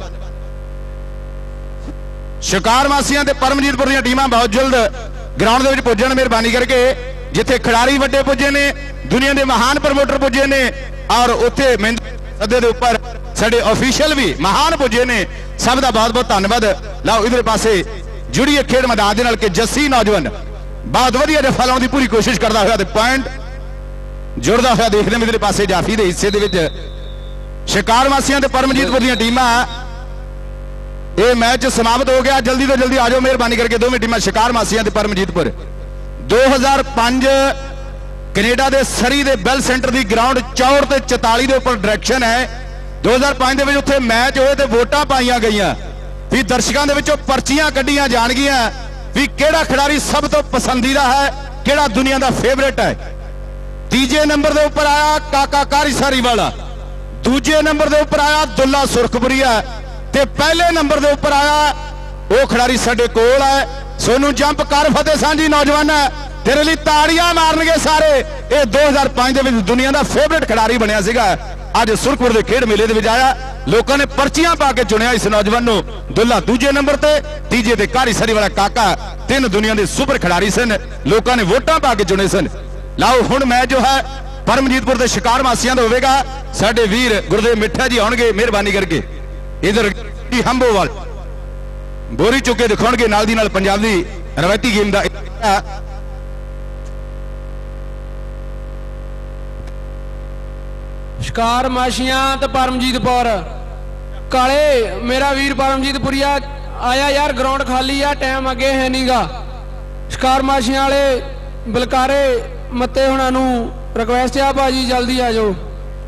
ਸ਼ਿਕਾਰ ਮਾਸੀਆਂ ਤੇ ਪਰਮਜੀਤਪੁਰ ਦੀਆਂ ਟੀਮਾਂ ਬਹੁਤ ਜਲਦ ਗਰਾਊਂਡ ਦੇ ਵਿੱਚ ਪੁੱਜਣ ਮਿਹਰਬਾਨੀ ਕਰਕੇ। ਜਿੱਥੇ ਖਿਡਾਰੀ ਵੱਡੇ ਪੁੱਜੇ ਨੇ, ਦੁਨੀਆ ਦੇ ਮਹਾਨ ਪ੍ਰਮੋਟਰ ਪੁੱਜੇ ਨੇ ਔਰ ਉੱਥੇ ਸੱਦੇ ਦੇ ਉੱਪਰ ਸਾਡੇ ਅਫੀਸ਼ੀਅਲ ਵੀ ਮਹਾਨ ਪੁੱਜੇ ਨੇ, ਸਭ ਦਾ ਬਹੁਤ ਬਹੁਤ ਧੰਨਵਾਦ। ਲਓ ਇਧਰ ਪਾਸੇ ਜੁੜੀ ਖੇਡ ਮੈਦਾਨ ਦੇ ਨਾਲ ਕਿ ਜੱਸੀ ਨੌਜਵਾਨ ਬਹੁਤ ਵਧੀਆ ਜਫਾ ਲਾਉਣ ਦੀ ਪੂਰੀ ਕੋਸ਼ਿਸ਼ ਕਰਦਾ ਹੋਇਆ ਤੇ ਪੁਆਇੰਟ ਜੁੜਦਾ ਹੋਇਆ ਦੇਖਦੇ ਮੇਰੇ ਪਾਸੇ ਜਾਫੀ ਦੇ ਹਿੱਸੇ ਦੇ ਵਿੱਚ ਸ਼ਿਕਾਰ ਵਾਸੀਆਂ ਤੇ ਪਰਮਜੀਤਪੁਰ ਦੀਆਂ ਟੀਮਾਂ। ਇਹ ਮੈਚ ਸਮਾਪਤ ਹੋ ਗਿਆ, ਜਲਦੀ ਤੋਂ ਜਲਦੀ ਆ ਜਾਓ ਮਿਹਰਬਾਨੀ ਕਰਕੇ ਦੋਵੇਂ ਟੀਮਾਂ ਸ਼ਿਕਾਰ ਵਾਸੀਆਂ ਤੇ ਪਰਮਜੀਤਪੁਰ। ਦੋ ਹਜ਼ਾਰ ਪੰਜ ਕੈਨੇਡਾ ਦੇ ਸਰੀ ਦੇ ਬੈਲ ਸੈਂਟਰ ਦੀ ਗਰਾਊਂਡ ਚੌੜ ਤੇ ਚੁਤਾਲੀ ਦੇ ਉੱਪਰ ਡਾਇਰੈਕਸ਼ਨ ਹੈ। ਦੋ ਹਜ਼ਾਰ ਪੰਜ ਦੇ ਵਿੱਚ ਉੱਥੇ ਮੈਚ ਹੋਏ ਤੇ ਵੋਟਾਂ ਪਾਈਆਂ ਗਈਆਂ ਵੀ ਦਰਸ਼ਕਾਂ ਦੇ ਵਿੱਚੋਂ ਪਰਚੀਆਂ ਕੱਢੀਆਂ ਜਾਣਗੀਆਂ ਵੀ ਕਿਹੜਾ ਖਿਡਾਰੀ ਸਭ ਤੋਂ ਪਸੰਦੀਦਾ ਹੈ, ਕਿਹੜਾ ਦੁਨੀਆ ਦਾ ਫੇਵਰੇਟ ਹੈ। ਤੀਜੇ ਨੰਬਰ ਦੇ ਉੱਪਰ ਆਇਆ ਕਾਕਾ ਕਾਰੀਸਾਰੀ ਵਾਲਾ, ਦੂਜੇ ਨੰਬਰ ਦੇ ਉੱਪਰ ਆਇਆ ਦੁੱਲਾ ਸੁਰਖਪੁਰੀਆ ਤੇ ਪਹਿਲੇ ਨੰਬਰ ਦੇ ਉੱਪਰ ਆਇਆ ਉਹ ਖਿਡਾਰੀ ਸਾਡੇ ਕੋਲ ਹੈ ਸੋਨੂੰ ਜੰਪ ਕਰ ਫਤਿਹ ਸਾਂਝੀ ਨੌਜਵਾਨ ਤੇਰੇ ਲਈ ਤਾੜੀਆਂ ਮਾਰਨਗੇ ਸਾਰੇ। ਇਹ ਦੋ ਹਜ਼ਾਰ ਪੰਜ ਦੇ ਵਿੱਚ ਦੁਨੀਆ ਦਾ ਫੇਵਰੇਟ ਖਿਡਾਰੀ ਬਣਿਆ ਸੀਗਾ, ਅੱਜ ਸੁਰਖਪੁਰ ਦੇ ਖੇਡ ਮੇਲੇ ਦੇ ਵਿੱਚ ਆਇਆ। ਲੋਕਾਂ ਨੇ ਪਰਚੀਆਂ ਪਾ ਕੇ ਚੁਣਿਆ ਇਸ ਨੌਜਵਾਨ ਨੂੰ। ਦੁੱਲਾ ਦੂਜੇ ਨੰਬਰ ਤੇ, ਤੀਜੇ ਤੇ ਕਾਰੀਸਾਰੀ ਵਾਲਾ ਕਾਕਾ, ਤਿੰਨ ਦੁਨੀਆ ਦੇ ਸੁਪਰ ਖਿਡਾਰੀ ਸਨ, ਲੋਕਾਂ ਨੇ ਵੋਟਾਂ ਪਾ ਕੇ ਚੁਣੇ ਸਨ। ਲਓ ਹੁਣ ਮੈਚ ਜੋ ਹੈ ਪਰਮਜੀਤਪੁਰ ਦੇ ਸ਼ਿਕਾਰ ਵਾਸੀਆਂ ਦਾ ਹੋਵੇਗਾ। ਸਾਡੇ ਵੀਰ ਗੁਰਦੇਵ ਮਿੱਠਾ ਜੀ ਆਉਣਗੇ ਮਿਹਰਬਾਨੀ ਕਰਕੇ। ਇਧਰ ਹੰਬੋਵਾਲ ਬੋਰੀ ਚੁੱਕੇ ਦਿਖਾਉਣਗੇ ਨਾਲ ਦੀ ਨਾਲ ਪੰਜਾਬ ਦੀ ਰਵਾਇਤੀ ਗੇਮ ਦਾ ਸ਼ਿਕਾਰ ਮਾਸ਼ੀਆਂ ਤੇ ਪਰਮਜੀਤਪੁਰ। ਕਾਲੇ ਮੇਰਾ ਵੀਰ ਪਰਮਜੀਤਪੁਰੀਆ ਆਇਆ ਯਾਰ, ਗਰਾਊਂਡ ਖਾਲੀ ਆ, ਟਾਈਮ ਅੱਗੇ ਹੈ ਨਹੀਂਗਾ। ਸ਼ਿਕਾਰ ਮਾਸ਼ੀਆਂ ਵਾਲੇ ਬਲਕਾਰੇ ਮੱਤੇ ਹੁਣਾਂ ਨੂੰ ਰਿਕਵੈਸਟ ਆ ਭਾਜੀ ਜਲਦੀ ਆ ਜਾਓ।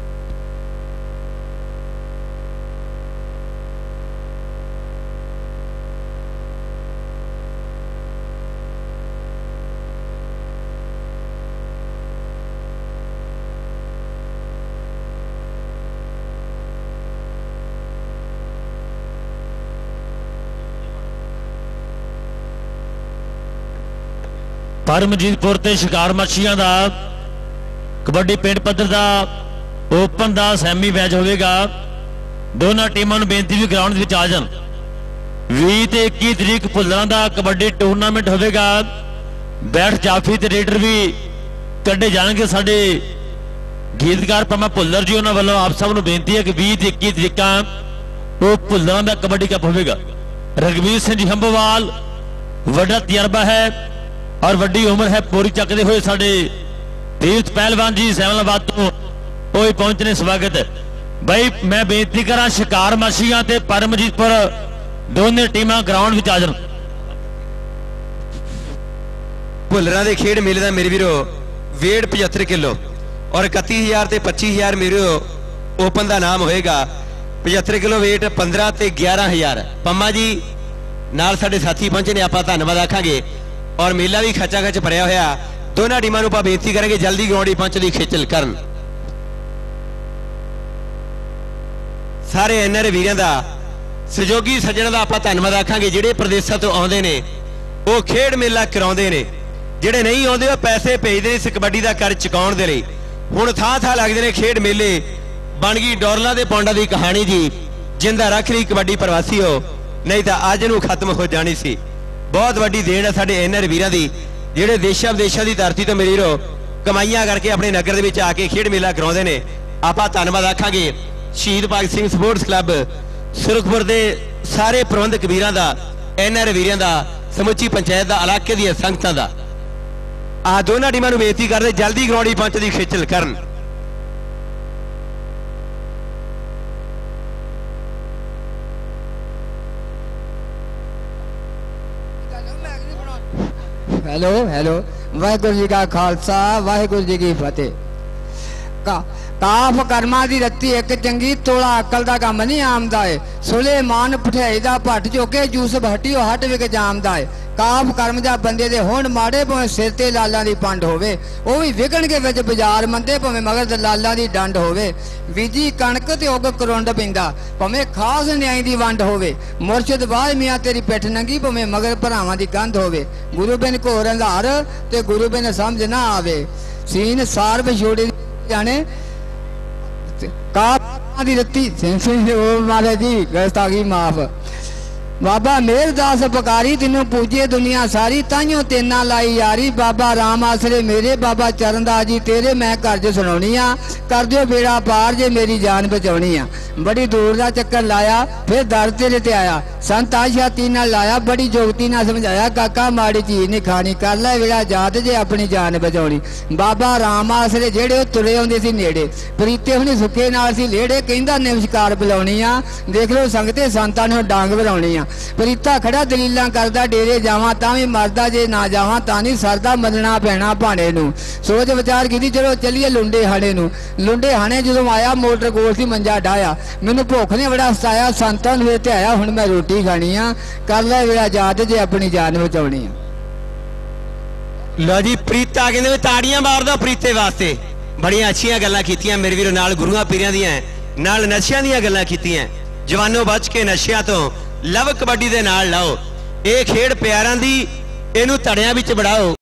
ਪਰਮਜੀਤਪੁਰ ਤੇ ਸ਼ਿਕਾਰ ਮਾਛੀਆਂ ਦਾ ਕਬੱਡੀ ਪਿੰਡ ਪੱਧਰ ਦਾ ਓਪਨ ਦਾ ਸੈਮੀ ਮੈਚ ਹੋਵੇਗਾ। ਦੋਨਾਂ ਟੀਮਾਂ ਨੂੰ ਬੇਨਤੀ ਵੀ ਗਰਾਊਂਡ ਦੇ ਵਿੱਚ ਆ ਜਾਣ। ਵੀਹ ਤੇ ਇੱਕੀ ਤਰੀਕ ਭੁੱਲਰਾਂ ਦਾ ਕਬੱਡੀ ਟੂਰਨਾਮੈਂਟ ਹੋਵੇਗਾ। ਬੈਠ ਜਾਫੀ ਤੇ ਰੇਡਰ ਵੀ ਕੱਢੇ ਜਾਣਗੇ। ਸਾਡੇ ਗੀਤਕਾਰ ਪਰਮਾ ਭੁੱਲਰ ਜੀ ਉਹਨਾਂ ਵੱਲੋਂ ਆਪ ਸਭ ਨੂੰ ਬੇਨਤੀ ਹੈ ਕਿ ਵੀਹ ਤੇ ਇੱਕੀ ਤਰੀਕਾਂ ਉਹ ਭੁੱਲਰਾਂ ਦਾ ਕਬੱਡੀ ਕੱਪ ਹੋਵੇਗਾ। ਰਗਵੀਰ ਸਿੰਘ ਜੀ ਹੰਬੋਵਾਲ ਵੱਡਾ ਤਜਰਬਾ ਹੈ ਔਰ ਵੱਡੀ ਉਮਰ ਹੈ, ਪੂਰੀ ਚੱਕਦੇ ਹੋਏ ਸਾਡੇ ਤੀਰਥ ਪਹਿਲਵਾਨ ਜੀ ਸੈਮਲਾਬਾਦ ਤੋਂ ਉਹ ਪਹੁੰਚਣੇ ਸਵਾਗਤ ਹੈ। ਬਈ ਮੈਂ ਬੇਨਤੀ ਕਰਾਂ ਸ਼ਿਕਾਰ ਮਾਛੀਆਂ ਤੇ ਪਰਮਜੀਤਪੁਰ ਦੋਨੇ ਟੀਮਾਂ ਗਰਾਊਂਡ ਵਿੱਚ ਆ ਜਾਣ। ਭੁੱਲਰਾਂ ਦੇ ਖੇਡ ਮੇਲੇ ਦਾ ਮੇਰੇ ਵੀਰੋ ਵੇਟ ਪਝੱਤਰ ਕਿਲੋ ਔਰ ਇਕੱਤੀ ਹਜ਼ਾਰ ਤੇ ਪੱਚੀ ਹਜ਼ਾਰ ਮੇਰੇ ਓਪਨ ਦਾ ਨਾਮ ਹੋਏਗਾ। ਪਝੱਤਰ ਕਿਲੋ ਵੇਟ ਪੰਦਰਾਂ ਤੇ ਗਿਆਰਾਂ ਹਜ਼ਾਰ। ਪੰਮਾ ਜੀ ਨਾਲ ਸਾਡੇ ਸਾਥੀ ਪਹੁੰਚੇ ਨੇ, ਆਪਾਂ ਧੰਨਵਾਦ ਆਖਾਂਗੇ। ਔਰ ਮੇਲਾ ਵੀ ਖੱਚਾ ਖੱਚ ਭਰਿਆ ਹੋਇਆ। ਦੋਨਾਂ ਟੀਮਾਂ ਨੂੰ ਆਪਾਂ ਬੇਨਤੀ ਕਰਾਂਗੇ ਜਲਦੀ ਗਰਾਊਂਡ ਪਹੁੰਚਣ ਦੀ ਖੇਚਲ ਕਰਨ। ਸਾਰੇ ਐਨਆਰ ਵੀਰਾਂ ਦਾ ਸਹਿਯੋਗੀ ਸੱਜਣਾਂ ਦਾ ਆਪਾਂ ਧੰਨਵਾਦ ਆਖਾਂਗੇ ਜਿਹੜੇ ਪ੍ਰਦੇਸ਼ਾਂ ਤੋਂ ਆਉਂਦੇ ਨੇ, ਉਹ ਖੇਡ ਮੇਲਾ ਕਰਾਉਂਦੇ ਨੇ। ਜਿਹੜੇ ਨਹੀਂ ਆਉਂਦੇ ਉਹ ਪੈਸੇ ਭੇਜਦੇ ਨੇ ਇਸ ਕਬੱਡੀ ਦਾ ਕਰ ਚੁਕਾਉਣ ਦੇ ਲਈ। ਹੁਣ ਥਾਂ ਥਾਂ ਲੱਗਦੇ ਨੇ ਖੇਡ ਮੇਲੇ। ਬਣ ਗਈ ਡੋਰਲਾਂ ਦੇ ਪੌਂਡਾਂ ਦੀ ਕਹਾਣੀ ਜੀ, ਜਿੰਦਾ ਰੱਖ ਲਈ ਕਬੱਡੀ ਪ੍ਰਵਾਸੀ ਹੋ, ਨਹੀਂ ਤਾਂ ਅੱਜ ਨੂੰ ਖਤਮ ਹੋ ਜਾਣੀ ਸੀ। ਬਹੁਤ ਵੱਡੀ ਦੇਣ ਹੈ ਸਾਡੇ ਐਨਆਰ ਵੀਰਾਂ ਦੀ ਜਿਹੜੇ ਦੇਸ਼ਾਂ ਵਿਦੇਸ਼ਾਂ ਦੀ ਧਰਤੀ ਤੋਂ ਮੇਰੇ ਵੀਰੋ ਕਮਾਈਆਂ ਕਰਕੇ ਆਪਣੇ ਨਗਰ ਦੇ ਵਿੱਚ ਆ ਕੇ ਖੇਡ ਮੇਲਾ ਕਰਾਉਂਦੇ ਨੇ। ਆਪਾਂ ਧੰਨਵਾਦ ਆਖਾਂਗੇ ਸ਼ਹੀਦ ਭਗਤ ਸਿੰਘ ਸਪੋਰਟਸ ਕਲੱਬ ਸੁਰਖਪੁਰ ਦੇ ਸਾਰੇ ਪ੍ਰਬੰਧਕ ਵੀਰਾਂ ਦਾ, ਐਨਆਰ ਵੀਰਾਂ ਦਾ, ਸਮੁੱਚੀ ਪੰਚਾਇਤ ਦਾ, ਇਲਾਕੇ ਦੀਆਂ ਸੰਗਤਾਂ ਦਾ। ਆ ਦੋਨਾਂ ਟੀਮਾਂ ਨੂੰ ਬੇਨਤੀ ਕਰਦੇ ਜਲਦੀ ਗਰਾਊਂਡ ਪਹੁੰਚਣ ਦੀ ਖੇਚਲ ਕਰਨ। ਹੈਲੋ ਹੈਲੋ ਵਾਹਿਗੁਰੂ ਜੀ ਕਾ ਖਾਲਸਾ ਵਾਹਿਗੁਰੂ ਜੀ ਕੀ ਫਤਿਹ। ਪੱਕਾ। ਕਾਫ ਕਰਮਾਂ ਦੀ ਰੱਤੀ ਇੱਕ ਚੰਗੀ, ਤੋਲਾ ਅਕਲ ਦਾ ਕੰਮ ਨਹੀਂ ਆਮਦਾ ਏ। ਸੁਲੇਮਾਨ ਪਠਿਆਈ ਦਾ ਭੱਟ ਚੋਕੇ, ਯੂਸਫ ਹਟਿਓ ਹਟ ਵਿਕ ਜਾਮਦਾ ਏ। ਕਾਫ ਕਰਮ ਜਾਂ ਬੰਦੇ ਦੇ ਹੋਣ ਮਾੜੇ, ਭਾਵੇਂ ਸਿਰ ਤੇ ਲਾਲਾਂ ਦੀ ਪੰਡ ਹੋਵੇ, ਉਹ ਵੀ ਵਿਗਣਗੇ ਵਿੱਚ ਬਾਜ਼ਾਰ ਮੰਦੇ, ਭਾਵੇਂ ਮਗਰ ਦਲਾਲਾਂ ਦੀ ਡੰਡ ਹੋਵੇ। ਬੀਜੀ ਕਣਕ ਤੇ ਉਗ ਕਰੁੰਡ ਪੈਂਦਾ, ਭਾਵੇਂ ਖਾਸ ਨਿਆਈ ਦੀ ਵੰਡ ਹੋਵੇ। ਮੁਰਸ਼ਿਦ ਬਾਹ ਮੀਆਂ ਤੇਰੀ ਪਿੱਠ ਨੰਗੀ, ਭਾਵੇਂ ਮਗਰ ਭਰਾਵਾਂ ਦੀ ਗੰਧ ਹੋਵੇ। ਗੁਰੂ ਬਿਨ ਘੋਰ ਅੰਧਾਰ ਤੇ ਗੁਰੂ ਬਿਨ ਸਮਝ ਨਾ ਆਵੇ। ਸੀਨ ਸਾਰ ਵਿਛੋੜੇ ਜਾਣੇ ਕਾਫ ਦੀ ਰੱਤੀ ਉਹ ਮਾਰੇ ਜੀ ਗਲਤ ਆ ਗਈ ਮਾਫ। ਬਾਬਾ ਮੇਰਦਾਸ ਪਕਾਰੀ ਤੈਨੂੰ ਪੂਜੇ ਦੁਨੀਆ ਸਾਰੀ, ਤਾਈਓ ਤੇਨਾ ਲਾਈ ਯਾਰੀ। ਬਾਬਾ ਰਾਮ ਆਸਰੇ ਮੇਰੇ, ਬਾਬਾ ਚਰਨਦਾਸ ਜੀ ਤੇਰੇ ਮੈਂ ਘਰ ਚ ਸੁਣਾਉਣੀ ਆ। ਕਰ ਦਿਓ ਬੇੜਾ ਪਾਰ ਜੇ ਮੇਰੀ ਜਾਨ ਬਚਾਉਣੀ ਆ। ਬੜੀ ਦੂਰ ਦਾ ਚੱਕਰ ਲਾਇਆ, ਫਿਰ ਦਰ ਤੇਰੇ ਤੇ ਆਇਆ। ਸੰਤ ਆਸ਼ਾਤੀ ਨਾਲ ਲਾਇਆ, ਬੜੀ ਜੋਗਤੀ ਨਾਲ ਸਮਝਾਇਆ। ਕਾਕਾ ਮਾੜੀ ਚੀਜ਼ ਨਹੀਂ ਖਾਣੀ, ਕਰ ਲੈ ਵੇੜਾ ਜਾਤ ਜੇ ਆਪਣੀ ਜਾਨ ਬਚਾਉਣੀ। ਬਾਬਾ ਰਾਮ ਆਸਰੇ ਜਿਹੜੇ ਉਹ ਤੁਰੇ ਆਉਂਦੇ ਸੀ ਨੇੜੇ, ਪ੍ਰੀਤੇ ਹੁਣੀ ਸੁੱਕੇ ਨਾਲ ਸੀ ਲੇੜੇ। ਕਹਿੰਦਾ ਨਮਸਕਾਰ ਬੁਲਾਉਣੀ ਆ, ਦੇਖ ਲਓ ਸੰਗਤੇ ਸੰਤਾਂ ਨੂੰ ਡਾਂਗ ਵਰਾਉਣੀ ਆ। ਪ੍ਰੀਤਾ ਖੜਾ ਦਲੀਲਾਂ ਕਰਦਾ, ਡੇਰੇ ਜਾਵਾਂ ਤਾਂ ਵੀ ਮਰਦਾ, ਜੇ ਨਾ ਜਾਵਾਂ ਤਾਂ ਨਹੀਂ ਸਰਦਾ। ਮੰਨਣਾ ਪੈਣਾ ਭਾਣੇ ਨੂੰ, ਸੋਚ ਵਿਚਾਰ ਕੀਤੀ ਚਲੋ ਚੱਲੀਏ ਲੁੰਡੇ ਹਾਣੇ ਨੂੰ। ਲੁੰਡੇ ਹਾਣੇ ਜਦੋਂ ਆਇਆ, ਮੋਟਰ ਕੋਲ ਸੀ ਮੰਜਾ ਡਾਇਆ। ਮੈਨੂੰ ਭੁੱਖ ਨੇ ਬੜਾ ਸਤਾਇਆ, ਸੰਤਾਂ ਨੂੰ ਵੇਖ ਤੇ ਆਇਆ, ਹੁਣ ਮੈਂ ਰੋਟੀ ਖਾਣੀ ਆ। ਕਰ ਲੈ ਵੇੜਾ ਜਾਤ ਜੇ ਆਪਣੀ ਜਾਨ ਬਚਾਉਣੀ ਆ। ਲਓ ਜੀ ਪ੍ਰੀਤਾ ਕਹਿੰਦੇ ਵੀ ਤਾੜੀਆਂ ਮਾਰ ਦਿਓ ਪ੍ਰੀਤੇ ਵਾਸਤੇ। ਬੜੀਆਂ ਅੱਛੀਆਂ ਗੱਲਾਂ ਕੀਤੀਆਂ ਮੇਰੇ ਵੀਰੋ, ਨਾਲ ਗੁਰੂਆਂ ਪੀਰਾਂ ਦੀਆਂ, ਨਾਲ ਨਸ਼ਿਆਂ ਦੀਆਂ ਗੱਲਾਂ ਕੀਤੀਆਂ। ਜਵਾਨੋ ਬਚ ਕੇ ਨਸ਼ਿਆਂ ਤੋਂ, ਲਵ ਕਬੱਡੀ ਦੇ ਨਾਲ ਲਾਓ। ਇਹ ਖੇਡ ਪਿਆਰਾਂ ਦੀ, ਇਹਨੂੰ ਧੜਿਆਂ ਵਿੱਚ ਵੜਾਓ।